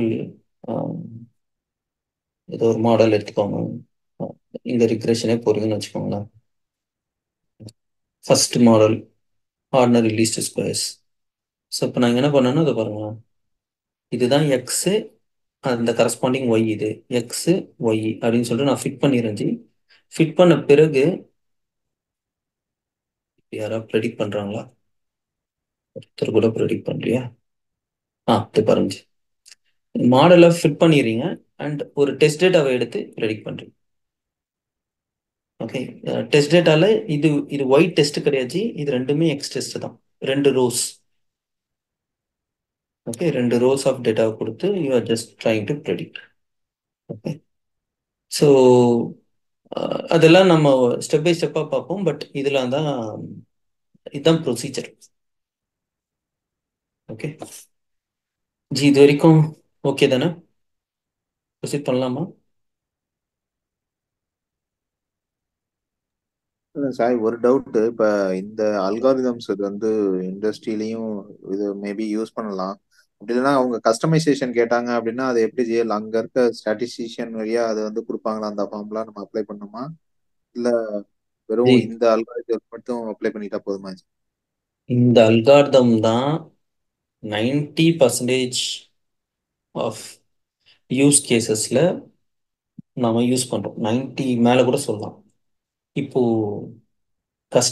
ஏதோ ஒரு மாடல் எடுத்துக்கோங்க, இந்த ரிக்ரெஷனே போறீங்கன்னு வச்சுக்கோங்களேன். First model ordinary least squares. So இப்போ நான் என்ன பண்ணேன்னா அதை பாருங்க, இதுதான் எக்ஸு, அந்த கரஸ்பாண்டிங் ஒய், இது எக்ஸு ஒய் அப்படின்னு சொல்லிட்டு நான் ஃபிட் பண்ணிருந்துச்சு. ஃபிட் பண்ண பிறகு யாராவது ப்ரெடிக்ட் பண்றாங்களா? ஒருத்தர் கூட ப்ரெடிக்ட் பண்றியா? ஆ இது பாருங்க, மாடலை ஃபிட் பண்ணிடுறீங்க அண்ட் ஒரு டெஸ்ட் டேட்டாவை எடுத்து ப்ரெடிக்ட் பண்றீங்க. ஓகே, டெஸ்ட் டேட்டால இது இது ஒய் டெஸ்ட் கிடையாது, இது ரெண்டுமே எக்ஸ் டெஸ்ட் தான், ரெண்டு ரோஸ். ஓகே, ரெண்டு ரோஸ் ஆஃப் டேட்டாவை கொடுத்து you are just trying to predict. Okay, so அதெல்லாம் நம்ம ஸ்டெப் பை ஸ்டெப்பாக பார்ப்போம். பட் இதெல்லாம் தான், இதுதான் ப்ரொசீஜர். ஓகே ஜி, இது வரைக்கும் ஓகே தானே? ப்ரொசீட் பண்ணலாமா? சார் ஒரு டவுட், இப்ப இந்த அல்காரிதம்ஸ் இது வந்து இண்டஸ்ட்ரியிலையும் இது மேபி யூஸ் பண்ணலாம். அப்படி இல்லைன்னா அவங்க கஸ்டமைசேஷன் கேட்டாங்க அப்படின்னா அதை எப்படி செய்யலாம்? அங்க இருக்க ஸ்டாட்டிஸ்டிஷியன் வழியா அதை வந்து கொடுப்பாங்களா, அந்த ஃபார்ம்லாம் நம்ம அப்ளை பண்ணணுமா, இல்ல வெறும் ஜி, இந்த அல்காரிதம் மட்டும் அப்ளை பண்ணிட்டா போதுமா? இந்த அல்காரிதம் தான் நைன்டி பர்சன்டேஜ் ஆஃப் யூஸ் கேசஸ்ல நாம யூஸ் பண்றோம், நைன்டி மேல கூட சொல்லலாம். இப்போ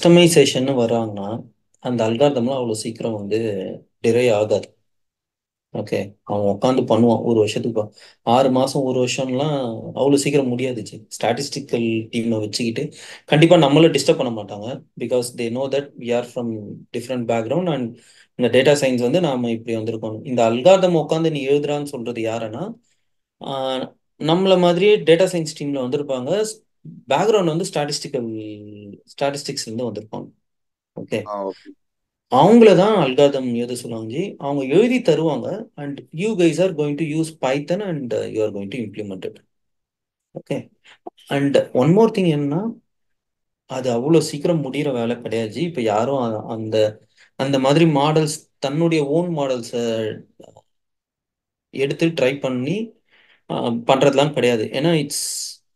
கஸ்டமைசேஷன் வராங்கன்னா அந்த அல்காரிதம்லாம் அவ்வளோ சீக்கிரம் வந்து டிரைவ் ஆகாது. ஓகே, அவன் உட்காந்து பண்ணுவான் ஒரு வருஷத்துக்கு. ஆறு மாசம் ஒரு வருஷம்லாம் அவ்வளோ சீக்கிரம் முடியாதுச்சு. ஸ்டாட்டிஸ்டிக்கல் டீமை வச்சுக்கிட்டு கண்டிப்பா நம்மள டிஸ்டர்ப் பண்ண மாட்டாங்க. Because they know that we are from different background and இந்த டேட்டா சயின்ஸ் வந்து நாம இப்படி வந்திருக்கோம். இந்த அல்காரிதம் உட்காந்து நீ எழுதுறான்னு சொல்றது யாருன்னா, ஆஹ், நம்மள மாதிரியே டேட்டா சயின்ஸ் டீம்ல வந்திருப்பாங்க. பேக்ரவுண்ட் வந்து ஸ்டாட்டிஸ்டிக்கல் ஸ்டாட்டிஸ்டிக்ஸ்ல இருந்து வந்திருப்பாங்க. Okay, ah okay. அவங்கள தான் அல்காரிதம் எழுத சொல்லுவாங்க ஜி. அவங்க எழுதி தருவாங்க and you guys are going to use Python and you are going to implement it. Okay, and one more thing என்னன்னா, அது அவ்வளோ சீக்கிரம் முடிகிற வேலை கிடையாது ஜி. இப்போ யாரும் அ- அந்த அந்த மாதிரி மாடல்ஸ் தன்னுடைய ஓன் மாடல்ஸை எடுத்து ட்ரை பண்ணி அஹ், பண்றதுலாம் கிடையாது. ஏன்னா இட்ஸ்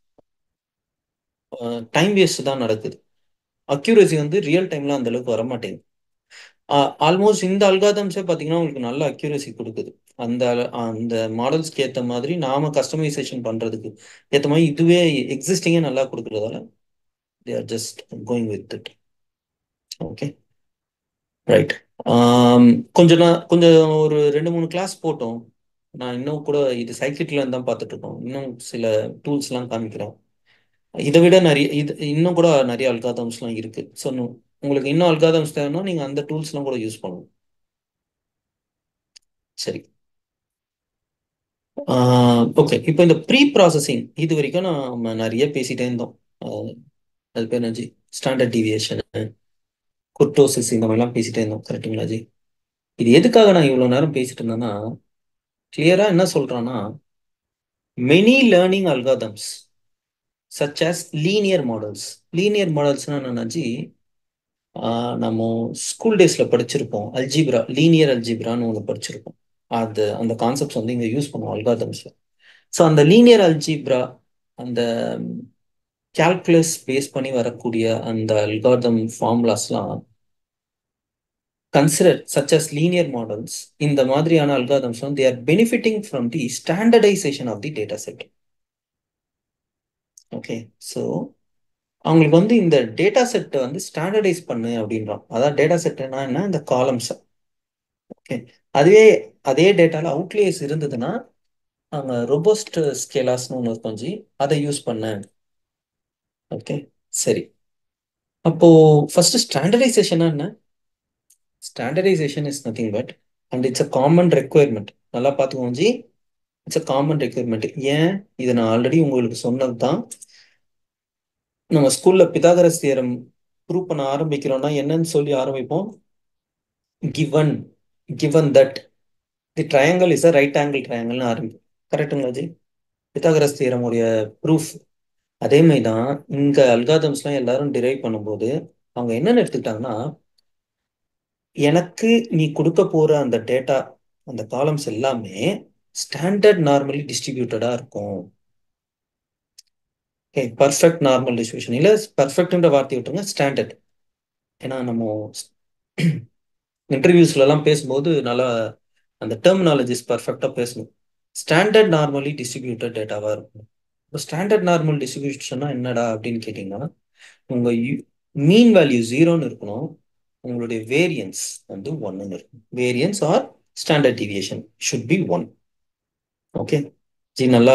டைம் வேஸ்ட் தான் நடக்குது. அக்யூரசி வந்து ரியல் டைம்ல அந்த அளவுக்கு வர மாட்டேங்குது. ஆல்மோஸ்ட் இந்த அல்காதம்ஸே பார்த்தீங்கன்னா உங்களுக்கு நல்ல அக்யூரசி கொடுக்குது. அந்த அந்த மாடல்ஸ்க்கு ஏற்ற மாதிரி நாம கஸ்டமைசேஷன் பண்றதுக்கு ஏற்ற மாதிரி இதுவே எக்ஸிஸ்டிங்கே நல்லா கொடுக்குறதால they are just going with it. Okay, right. கொஞ்சம் நான் கொஞ்சம் ஒரு ரெண்டு மூணு கிளாஸ் போட்டோம். நான் இன்னும் கூட இது சைக்கிட்ல தான் பார்த்துட்டு இருக்கோம். இன்னும் சில டூல்ஸ்லாம் காமிக்கிறேன். இதை விட நிறைய இது இன்னும் கூட நிறைய அல்காதம்ஸ்லாம் இருக்கு. ஸோ உங்களுக்கு இன்னும் அல்காதம்ஸ் தேவைன்னா நீங்க அந்த டூல்ஸ்லாம் கூட யூஸ் பண்ணணும். சரி, ஓகே. இப்போ இந்த ப்ரீ ப்ராசஸிங் இது வரைக்கும் நம்ம நிறைய பேசிட்டே இருந்தோம். ஆஹ் அது பேர் என்ன ஜி? ஸ்டாண்டர்ட் டீவியேஷன், குர்டோசிஸ், இந்த மாதிரிலாம் பேசிட்டே இருந்தோம். கரெக்டுங்களா ஜி? இது எதுக்காக நான் இவ்வளோ நேரம் பேசிட்டு இருந்தேன்னா, கிளியரா என்ன சொல்றான்னா, many learning algorithms such as linear models. லீனியர் மாடல்ஸ்னா என்னன்னா ஜி, ஆஹ் நம்ம ஸ்கூல் டேஸ்ல படிச்சிருப்போம். அல்ஜிப்ரா, லீனியர் அல்ஜிப்ரான்னு ஒன்று படிச்சிருப்போம். அது அந்த கான்செப்ட்ஸ் வந்து இங்க யூஸ் பண்ணுவோம் அல்காதம்ஸ்ல. ஸோ அந்த லீனியர் அல்ஜிப்ரா, அந்த கால்குலஸ் பேஸ் பண்ணி வரக்கூடிய அந்த அல்காரிதம் ஃபார்முலாஸ்லாம் consider such as linear models. இந்த மாதிரியான அல்காரிதம்ஸ் வந்து they are benefiting from the standardization of the data set. Okay, so அவங்களுக்கு வந்து இந்த டேட்டா செட்டை வந்து ஸ்டாண்டர்டைஸ் பண்ணு அப்படின்றோம். அதான் டேட்டா செட்னா என்ன, இந்த காலம்ஸ். ஓகே, அதுவே அதே டேட்டால அவுட்லேயர்ஸ் இருந்ததுன்னா அவங்க ரொபோஸ்ட் ஸ்கேலாஸ்னு ஒன்று இருக்கும் ஜி, அதை யூஸ் பண்ண. ஓகே, சரி. அப்போ ஃபர்ஸ்ட் ஸ்டாண்டர்டைசேஷனா என்ன? Standardisation is nothing but and it's a common requirement. நல்லா பார்த்துக்கோங்க ji, it's a common requirement. ஏன்? இது நான் ஆல்ரெடி உங்களுக்கு சொன்னது தான். நம்ம ஸ்கூல்ல பிதாகரஸ் தியரம் ப்ரூவ் பண்ண ஆரம்பிக்கிறோம்னா என்னன்னு சொல்லி ஆரம்பிப்போம். Given given that the triangle is a right angle ட்ரையாங்கிள்னு ஆரம்பிப்போம். கரெக்டுங்களா ஜி? பிதாகரஸ் தியரம் உடைய ப்ரூஃப். அதே மாதிரி தான் இங்க அல்காதம்ஸ்லாம் எல்லாரும் டிரைவ் பண்ணும்போது அவங்க என்னன்னு எடுத்துக்கிட்டாங்கன்னா, எனக்கு நீ கொடுக்க போற அந்த டேட்டா, அந்த காலம்ஸ் எல்லாமே ஸ்டாண்டர்ட் நார்மலி டிஸ்ட்ரிபியூட்டடா இருக்கும். ஓகே, பர்ஃபெக்ட் நார்மல் டிஸ்ட்ரிபியூஷன் இல்ல, பர்ஃபெக்ட்ன்ற வார்த்தையை விட்டுருங்க, ஸ்டாண்டர்ட். ஏன்னா நம்ம இன்டர்வியூஸ்ல எல்லாம் பேசும்போது நல்லா அந்த டெர்மினாலஜிஸ் பர்ஃபெக்டா பேசணும். ஸ்டாண்டர்ட் நார்மலி டிஸ்ட்ரிபியூட்டட் டேட்டாவா இருக்கும். இப்போ ஸ்டாண்டர்ட் நார்மல் டிஸ்ட்ரிபியூஷன்னா என்னடா அப்படின்னு கேட்டீங்கன்னா, உங்க மீன் வேல்யூ ஜீரோன்னு இருக்கணும், உங்களுடைய வேரியன்ஸ் வந்து ஒன்னு இருக்கும். Variance or standard deviation should be one. Okay ji, நல்லா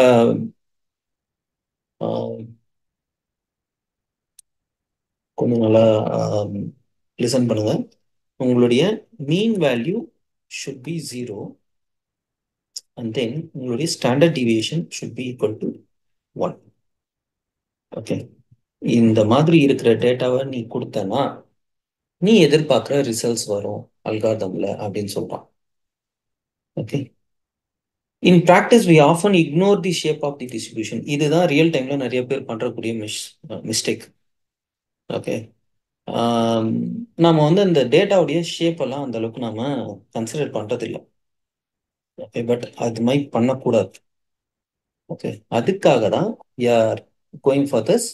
ஆஹ், கொஞ்சம் நல்லா லிசன் பண்ணுங்க. உங்களுடைய mean value should be zero and then உங்களுடைய standard deviation should be equal to one. Okay, இந்த மாதிரி இருக்கிற டேட்டாவை நீ கொடுத்தனா நீ எதிர்பார்க்குற ரிசல்ட்ஸ் வரும் அல்காரிதம்ல அப்படின்னு சொல்றான். Okay, in practice we often ignore the shape of the distribution. இதுதான் ரியல் டைம்ல நிறைய பேர் பண்றக்கூடிய மிஸ் மிஸ்டேக். ஓகே, நம்ம வந்து அந்த டேட்டாவுடைய ஷேப் எல்லாம் அந்த அளவுக்கு நாம கன்சிடர் பண்றது இல்லை. ஓகே, பட் அது மாதிரி பண்ணக்கூடாது. ஓகே, அதுக்காக தான் we are going for this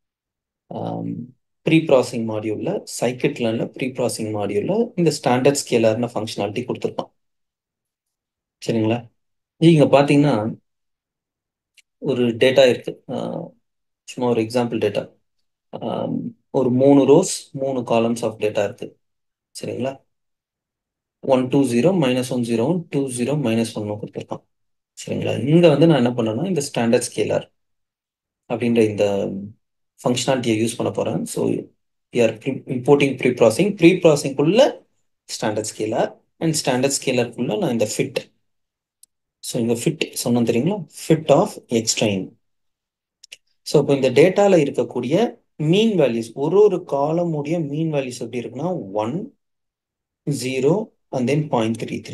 pre processing மாடியூல்ல, சைக்கிட்லன்ல ப்ரீ ப்ராசஸிங் மாடியூல்ல இந்த ஸ்டாண்டர்ட் ஸ்கேலர்னு ஃபங்க்ஷனாலிட்டி கொடுத்துருக்கோம். சரிங்களா? இங்க பாத்தீங்கன்னா ஒரு டேட்டா இருக்கு. ஆஹ் சும்மா ஒரு எக்ஸாம்பிள் டேட்டா. ஒரு மூணு ரோஸ் மூணு காலம்ஸ் ஆஃப் டேட்டா இருக்கு. சரிங்களா? One two zero minus one zero two zero minus ஒன்னு கொடுத்துருக்கான். சரிங்களா? இங்க வந்து நான் என்ன பண்ணேன்னா இந்த ஸ்டாண்டர்ட் ஸ்கேலர் அப்படின்ற இந்த ஃபங்க்ஷனாலிட்டியை யூஸ் பண்ண போறேன். So are importing pre processing pre ப்ராசஸிங்குள்ள ஸ்டாண்டர்ட் ஸ்கேலர் அண்ட் ஸ்டாண்டர்ட் ஸ்கேலருக்குள்ள நான் இந்த ஃபிட். ஸோ இங்க ஃபிட் சொன்னோம் தெரியுங்களா? Fit of எக்ஸ்ட்ரைன். ஸோ இப்போ இந்த டேட்டால இருக்கக்கூடிய மீன் வேல்யூஸ் ஒரு ஒரு காலம் உடைய மீன் வேல்யூஸ் எப்படி இருக்குன்னா one zero and then point three three.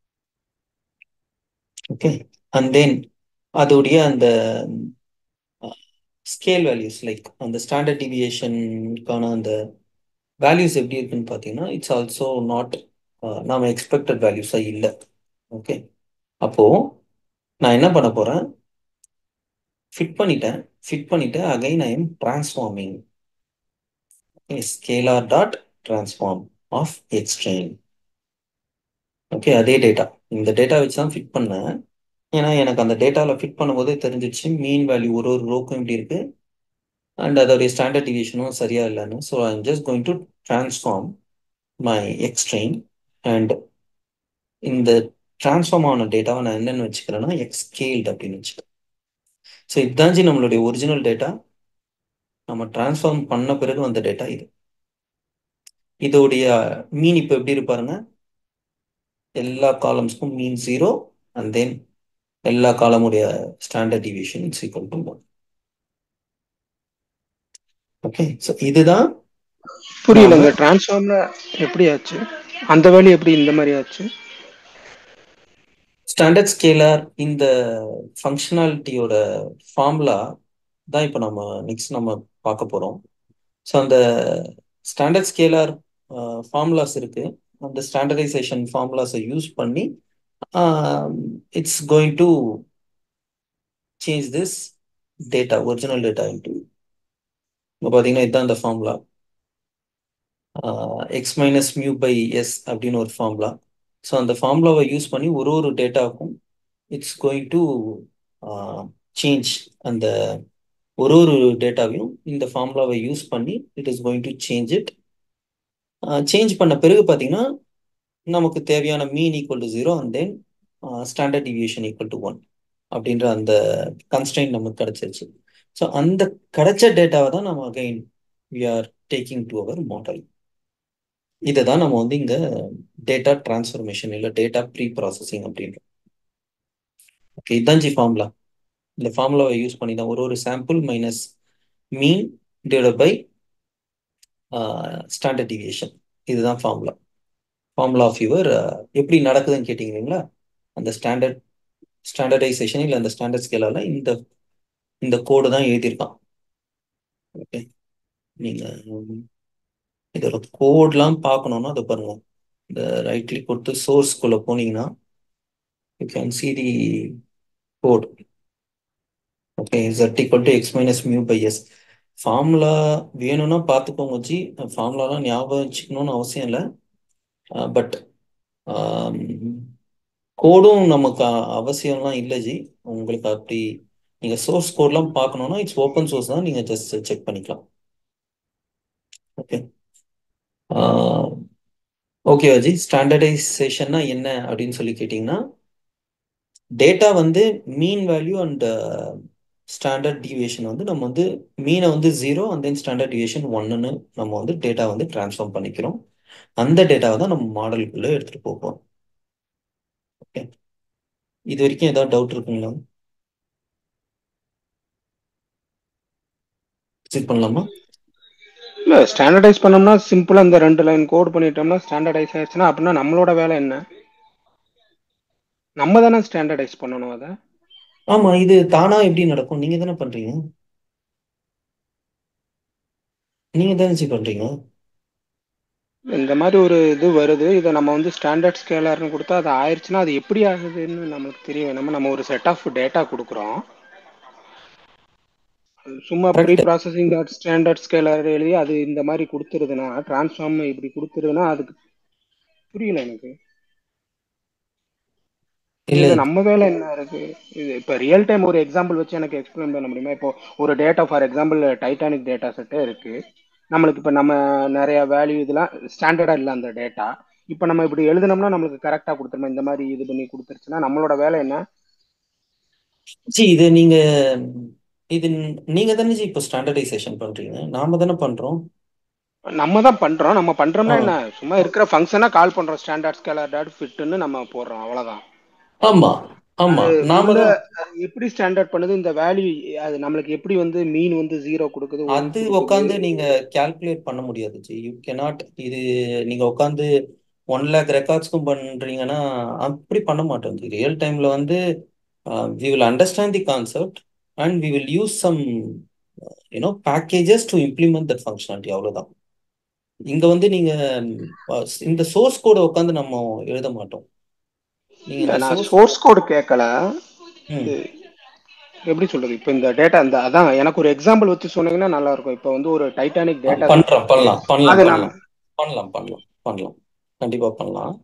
Okay, and then அதோடைய அந்த ஸ்கேல் வேல்யூஸ் லைக் அந்த ஸ்டாண்டர்ட் டிவியேஷனுக்கான அந்த வேல்யூஸ் எப்படி இருக்குன்னு பார்த்தீங்கன்னா இட்ஸ் ஆல்சோ நாட் நாம எக்ஸ்பெக்டட் வேல்யூஸாக இல்லை. ஓகே, அப்போ நான் என்ன பண்ண போறேன், ஃபிட் பண்ணிட்டேன். ஃபிட் பண்ணிட்டு again I am transforming scaler dot transform of X train. Okay, அதே டேட்டா இந்த டேட்டா வச்சு தான் ஃபிட் பண்ணேன். ஏன்னா எனக்கு அந்த டேட்டாவில் ஃபிட் பண்ணும்போதே தெரிஞ்சிச்சு மீன் வேல்யூ ஒரு ஒரு ரோக்கும் எப்படி இருக்கு அண்ட் அதோடைய ஸ்டாண்டர்ட் டிவியேஷனும் சரியா இல்லைன்னு. So I am just going to transform my X train and இந்த டிரான்ஸ்ஃபார்ம் ஆன டேட்டாவை நான் என்னென்னு வச்சுக்கிறேன்னா எக்ஸ்கேல்டு அப்படின்னு வச்சுக்கிறேன். ஸோ இதுதான்ஜி நம்மளுடைய ஒரிஜினல் டேட்டா. நம்ம டிரான்ஸ்ஃபார்ம் பண்ண பிறகு வந்த டேட்டா இது. இதோடைய மீன் இப்போ எப்படி இருப்பாருங்க, எல்லா காலம்ஸ்க்கும் மீன் ஜீரோ அண்ட் தென் எல்லா காலமுடைய standard deviation it's equal to one. Okay, so இதுதான் புரியலங்க. டிரான்ஸ்ஃபார்ம்ல எப்படி ஆச்சு, அந்த வேல்யூ எப்படி இந்த மாதிரி ஆச்சு? ஸ்டாண்டர்ட் ஸ்கேலர் இந்த ஃபங்க்ஷனாலிட்டியோட ஃபார்முலா தான் இப்போ நம்ம நெக்ஸ்ட் நம்ம பார்க்க போகிறோம். ஸோ அந்த ஸ்டாண்டர்ட் ஸ்கேலர் ஃபார்முலாஸ் இருக்கு. அந்த ஸ்டாண்டர்டைசேஷன் ஃபார்முலாஸை யூஸ் பண்ணி it's going to change this data original data into. இப்போ பார்த்தீங்கன்னா இதுதான் இந்த formula X minus mu by S அப்படின்னு ஒரு ஃபார்முலா. ஸோ அந்த ஃபார்முலாவை யூஸ் பண்ணி ஒரு ஒரு டேட்டாவுக்கும் இட்ஸ் கோயிங் டு சேஞ்ச் அந்த ஒரு ஒரு டேட்டாவையும் இந்த ஃபார்முலாவை யூஸ் பண்ணி it is going to change it. Change பண்ண பிறகு பார்த்தீங்கன்னா நமக்கு தேவையான mean equal to zero and then standard deviation equal to one அப்படின்ற அந்த கன்ஸ்ட்ரெயின்ட் நமக்கு கிடைச்சிருச்சு. ஸோ அந்த கிடைச்ச டேட்டாவை தான் நம்ம again we are taking to our model. இதை தான் நம்ம வந்து இங்கே டேட்டா டிரான்ஸ்ஃபர்மேஷன் இல்லை டேட்டா ப்ரீ ப்ராசஸிங் அப்படின்றோம். ஓகே, இதுதான் ஜி ஃபார்முலா. இந்த ஃபார்முலாவை யூஸ் பண்ணி தான் ஒரு ஒரு sample minus mean divide by standard deviation. இதுதான் ஃபார்முலா. ஃபார்முலா ஆஃப் யுவர் எப்படி நடக்குதுன்னு கேட்டிங்களா, அந்த ஸ்டாண்டர்ட் ஸ்டாண்டர்டைசேஷன் இல்லை அந்த ஸ்டாண்டர்ட் ஸ்கேலால இந்த இந்த கோடு தான் எழுதியிருக்கான். ஓகே, நீங்கள் இதோட கோட்லாம் பார்க்கணுன்னா அதை பாருங்க. இந்த ரைட் கிளிக் கொடுத்து சோர்ஸ்குள்ளே போனீங்கன்னா you can see the code. Okay, z equal to x minus mu by s. ஃபார்முலா வேணும்னா பார்த்துக்கோங்க ஜி. ஃபார்முலாலாம் ஞாபகம் வச்சுக்கணும்னு அவசியம் இல்லை. பட் கோடும் நமக்கு அவசியம்லாம் இல்லை ஜி. உங்களுக்கு அப்படி நீங்கள் சோர்ஸ் கோட்லாம் பார்க்கணுன்னா இட்ஸ் ஓப்பன் சோர்ஸ் தான், நீங்கள் ஜஸ்ட் செக் பண்ணிக்கலாம். ஓகே ஓகே அஜி, ஸ்டாண்டர்டைசேஷன்னா என்ன அப்படின்னு சொல்லி கேட்டிங்கன்னா டேட்டா வந்து mean value and standard deviation வந்து நம்ம வந்து மீனை வந்து zero and then standard deviation ஒன்னுன்னு நம்ம வந்து டேட்டா வந்து டிரான்ஸ்ஃபார்ம் பண்ணிக்கிறோம். அந்த டேட்டாவை தான் நம்ம மாடலுக்குள்ளே எடுத்துகிட்டு போகிறோம். ஓகே, இது வரைக்கும் ஏதாவது டவுட் இருக்குங்களா? செக் பண்ணலாமா? இல்லை, ஸ்டாண்டர்டைஸ் பண்ணோம்னா சிம்பிளாக இந்த ரெண்டு லைன் கோட் பண்ணிட்டோம்னா ஸ்டாண்டர்டைஸ் ஆயிடுச்சுன்னா அப்படின்னா நம்மளோட வேலை என்ன? நம்ம தானே ஸ்டாண்டர்டைஸ் பண்ணணும் அதை. ஆமாம், இது தானா எப்படி நடக்கும்? நீங்கள் தானே பண்ணுறீங்க. நீங்கள் தானே செக் பண்ணுறீங்க. இந்த மாதிரி ஒரு இது வருது, இதை நம்ம வந்து ஸ்டாண்டர்ட் ஸ்கேலர்னு கொடுத்தா அது ஆயிடுச்சுன்னா அது எப்படி ஆகுதுன்னு நமக்கு தெரிய வேணாமா? நம்ம ஒரு செட் ஆஃப் டேட்டா கொடுக்குறோம், சும்மா pre correct. Processing dot standard scaler எழுதி அது இந்த மாதிரி கொடுத்துருதுன்னா டிரான்ஸ்ஃபார்ம் இப்படி கொடுத்துருதுன்னா அதுக்கு புரியல எனக்கு. இல்லை இதுல நம்ம வேலை என்ன இருக்கு? இது இப்போ ரியல் டைம் ஒரு எக்ஸாம்பிள் வச்சு எனக்கு எக்ஸ்பிளைன் பண்ண முடியுமா? இப்போ ஒரு data for example Titanic data செட்டே இருக்கு நம்மளுக்கு. இப்போ நம்ம நிறைய வேல்யூ இதெல்லாம் ஸ்டாண்டர்டா இல்லை அந்த டேட்டா. இப்போ நம்ம இப்படி எழுதுனோம்னா நம்மளுக்கு கரெக்டாக கொடுத்துருமா, இந்த மாதிரி இது பண்ணி கொடுத்துருச்சுன்னா நம்மளோட வேலை என்ன? ஜி இது நீங்க இது நீங்க தானே ஜி இப்போ ஸ்டாண்டர்டைசேஷன் பண்றீங்க, நாம தானே பண்றோம். நம்ம தான் பண்றோம். நம்ம ஆ பண்றோம்னா என்ன, சும்மா இருக்கிற ஃபங்க்ஷனா கால் பண்றோம், ஸ்டாண்டர்ட் ஸ்கேலர் டாட் ஃபிட்னு நம்ம போடுறோம், அவ்வளவுதான். ஆமா ஆமா அது நாம உள்ள தான் அது எப்படி ஸ்டாண்டர்ட் பண்ணுது, இந்த வேல்யூ அது நம்மளுக்கு எப்படி வந்து மீன் வந்து ஜீரோ கொடுக்குது, ஒன் அது கொடுக்குது. உட்காந்து நீங்க கால்குலேட் பண்ண முடியாது ஜி. You cannot. இது நீங்க உட்காந்து ஒன் லேக் ரெக்கார்ட்ஸ்க்கும் பண்றீங்கன்னா அப்படி பண்ண மாட்டோம் ஜி. ரியல் டைம்ல வந்து we will understand the concept and we will use some you know packages to implement that functionality, அவ்வளவுதான். இங்க வந்து நீங்க அஹ், இந்த சோர்ஸ் கோட உட்காந்து நம்ம எழுத மாட்டோம். நீங்க இல்ல இந்த நான் சோர்ஸ் சோர்ஸ் கோடு கேட்கல. ம் இது எப்படி சொல்றது, இப்போ இந்த டேட்டா இந்த அதான் எனக்கு ஒரு எக்ஸாம்பிள் வச்சு சொன்னீங்கன்னா நல்லா இருக்கும். இப்போ வந்து ஒரு டைட்டானிக் டேட்டா செட் பண்றோம் இருக்கு, பண்ணலாம் பண்ணலாம் அது நாம பண்ணலாம் பண்ணலாம் பண்ணலாம் பண்ணலாம் கண்டிப்பா பண்ணலாம்.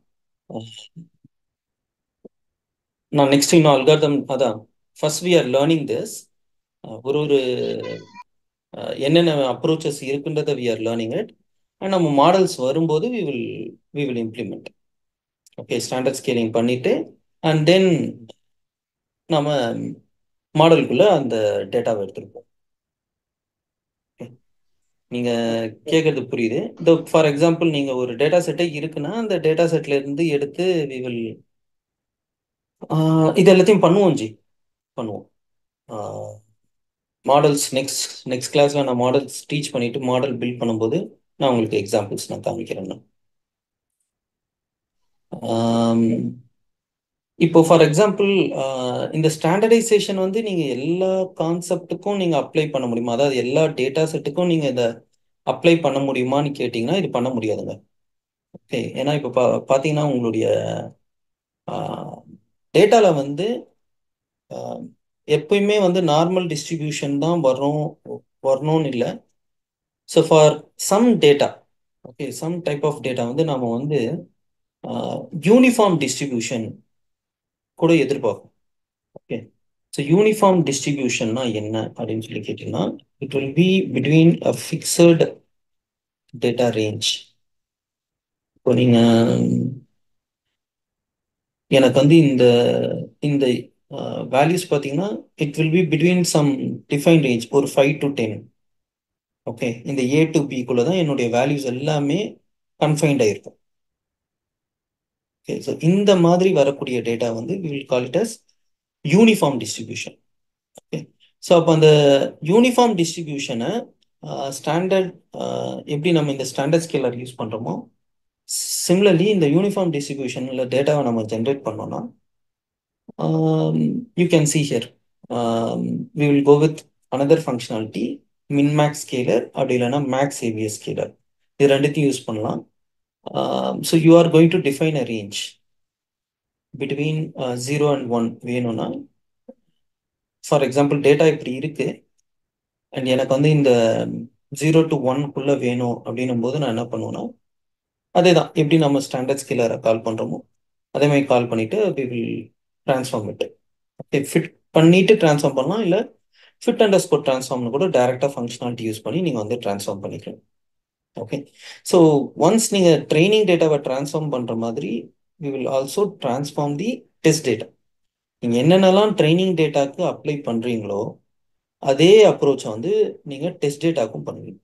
நான் நெக்ஸ்ட் இன்னும் அல்காரிதம் அதான் first we are learning this. ஒரு ஒரு அஹ், என்னென்ன அப்ரோச்சஸ் இருக்குன்றத we are learning it. And நம்ம மாடல்ஸ் வரும்போது we will we will implement. Okay, standard scaling பண்ணிட்டு அண்ட் தென் நம்ம மாடலுக்குள்ள அந்த டேட்டாவை எடுத்துருப்போம். நீங்க கேட்கறது புரியுது. இந்த ஃபார் எக்ஸாம்பிள் நீங்க ஒரு டேட்டா செட்டே இருக்குன்னா அந்த டேட்டா செட்ல இருந்து எடுத்து வி வில் இது எல்லாத்தையும் பண்ணுவோம் ஜி, பண்ணுவோம். மாடல்ஸ் நெக்ஸ்ட் நெக்ஸ்ட் கிளாஸ்ல நான் மாடல்ஸ் டீச் பண்ணிட்டு மாடல் பில்ட் பண்ணும்போது நான் உங்களுக்கு எக்ஸாம்பிள்ஸ் நான் காமிக்கிறேன் நான். ஆம், இப்போ ஃபார் எக்ஸாம்பிள் இந்த ஸ்டாண்டர்டைசேஷன் வந்து நீங்க எல்லா கான்செப்டுக்கும் நீங்க அப்ளை பண்ண முடியுமா, அதாவது எல்லா டேட்டா செட்டுக்கும் நீங்க இதை அப்ளை பண்ண முடியுமான்னு கேட்டிங்கன்னா இது பண்ண முடியாதுங்க. ஓகே, ஏன்னா இப்போ பா பார்த்தீங்கன்னா உங்களுடைய டேட்டால வந்து ஆஹ், எப்பயுமே வந்து நார்மல் டிஸ்ட்ரிபியூஷன் தான் வரும் வரணும்னு இல்லை. So for some data, okay, some type of data வந்து நாம வந்து யூனிஃபார்ம் டிஸ்ட்ரிபியூஷன் கூட எதிர்பார்க்கும். ஓகே, ஸோ யூனிஃபார்ம் டிஸ்ட்ரிபியூஷன்னா என்ன அப்படின்னு சொல்லி கேட்டீங்கன்னா it will be between a fixed data range. இப்போ நீங்க எனக்கு வந்து இந்த இந்த வேல்யூஸ் பார்த்தீங்கன்னா it will be between some define range, ஒரு ஃபைவ் டு டென். ஓகே, இந்த ஏ டு பிக்குள்ள தான் என்னுடைய வேல்யூஸ் எல்லாமே கன்ஃபைன்ட் ஆயிருக்கும். ஓகே, ஸோ இந்த மாதிரி வரக்கூடிய டேட்டா வந்து we will call it as uniform distribution. Okay, so அப்போ அந்த யூனிஃபார்ம் டிஸ்ட்ரிபியூஷனை ஸ்டாண்டர்ட் எப்படி நம்ம இந்த ஸ்டாண்டர்ட் ஸ்கேலர் யூஸ் பண்ணுறோமோ சிமிலர்லி இந்த யூனிஃபார்ம் டிஸ்ட்ரிபியூஷனில் டேட்டாவை நம்ம ஜென்ரேட் பண்ணோம்னா you can see here um, we will go with another functionality, min max scaler அப்படி இல்லைன்னா மேக்ஸ் ஏபிஎஸ் ஸ்கேலர். இது ரெண்டுத்தையும் யூஸ் பண்ணலாம். So you are going to define a range between zero and one வேணும்னா, for example data இப்படி இருக்கு and எனக்கு வந்து இந்த ஜீரோ டு ஒன்குள்ள வேணும் அப்படின்னும் போது நான் என்ன பண்ணுவேன்னா அதே தான் எப்படி நம்ம ஸ்டாண்டர்ட் ஸ்கேலரை கால் பண்ணுறோமோ அதே மாதிரி கால் பண்ணிட்டு we will transform it. Okay, fit பண்ணிட்டு ட்ரான்ஸ்ஃபார்ம் பண்ணலாம், இல்லை ஃபிட் அண்டர் ஸ்கோர் ட்ரான்ஸ்ஃபார்ம்னு கூட டைரெக்டாக ஃபங்க்ஷனாலிட்டி யூஸ் பண்ணி நீங்கள் வந்து ட்ரான்ஸ்ஃபார்ம் பண்ணிக்கலாம். ஓகே, ஸோ ஒன்ஸ் நீங்கள் ட்ரைனிங் டேட்டாவை ட்ரான்ஸ்ஃபார்ம் பண்ணுற மாதிரி we will also transform the test data. நீங்கள் என்னென்னலாம் ட்ரைனிங் டேட்டாக்கு அப்ளை பண்ணுறீங்களோ அதே அப்ரோச்சை வந்து நீங்கள் டெஸ்ட் டேட்டாக்கும் பண்ணுவீங்க.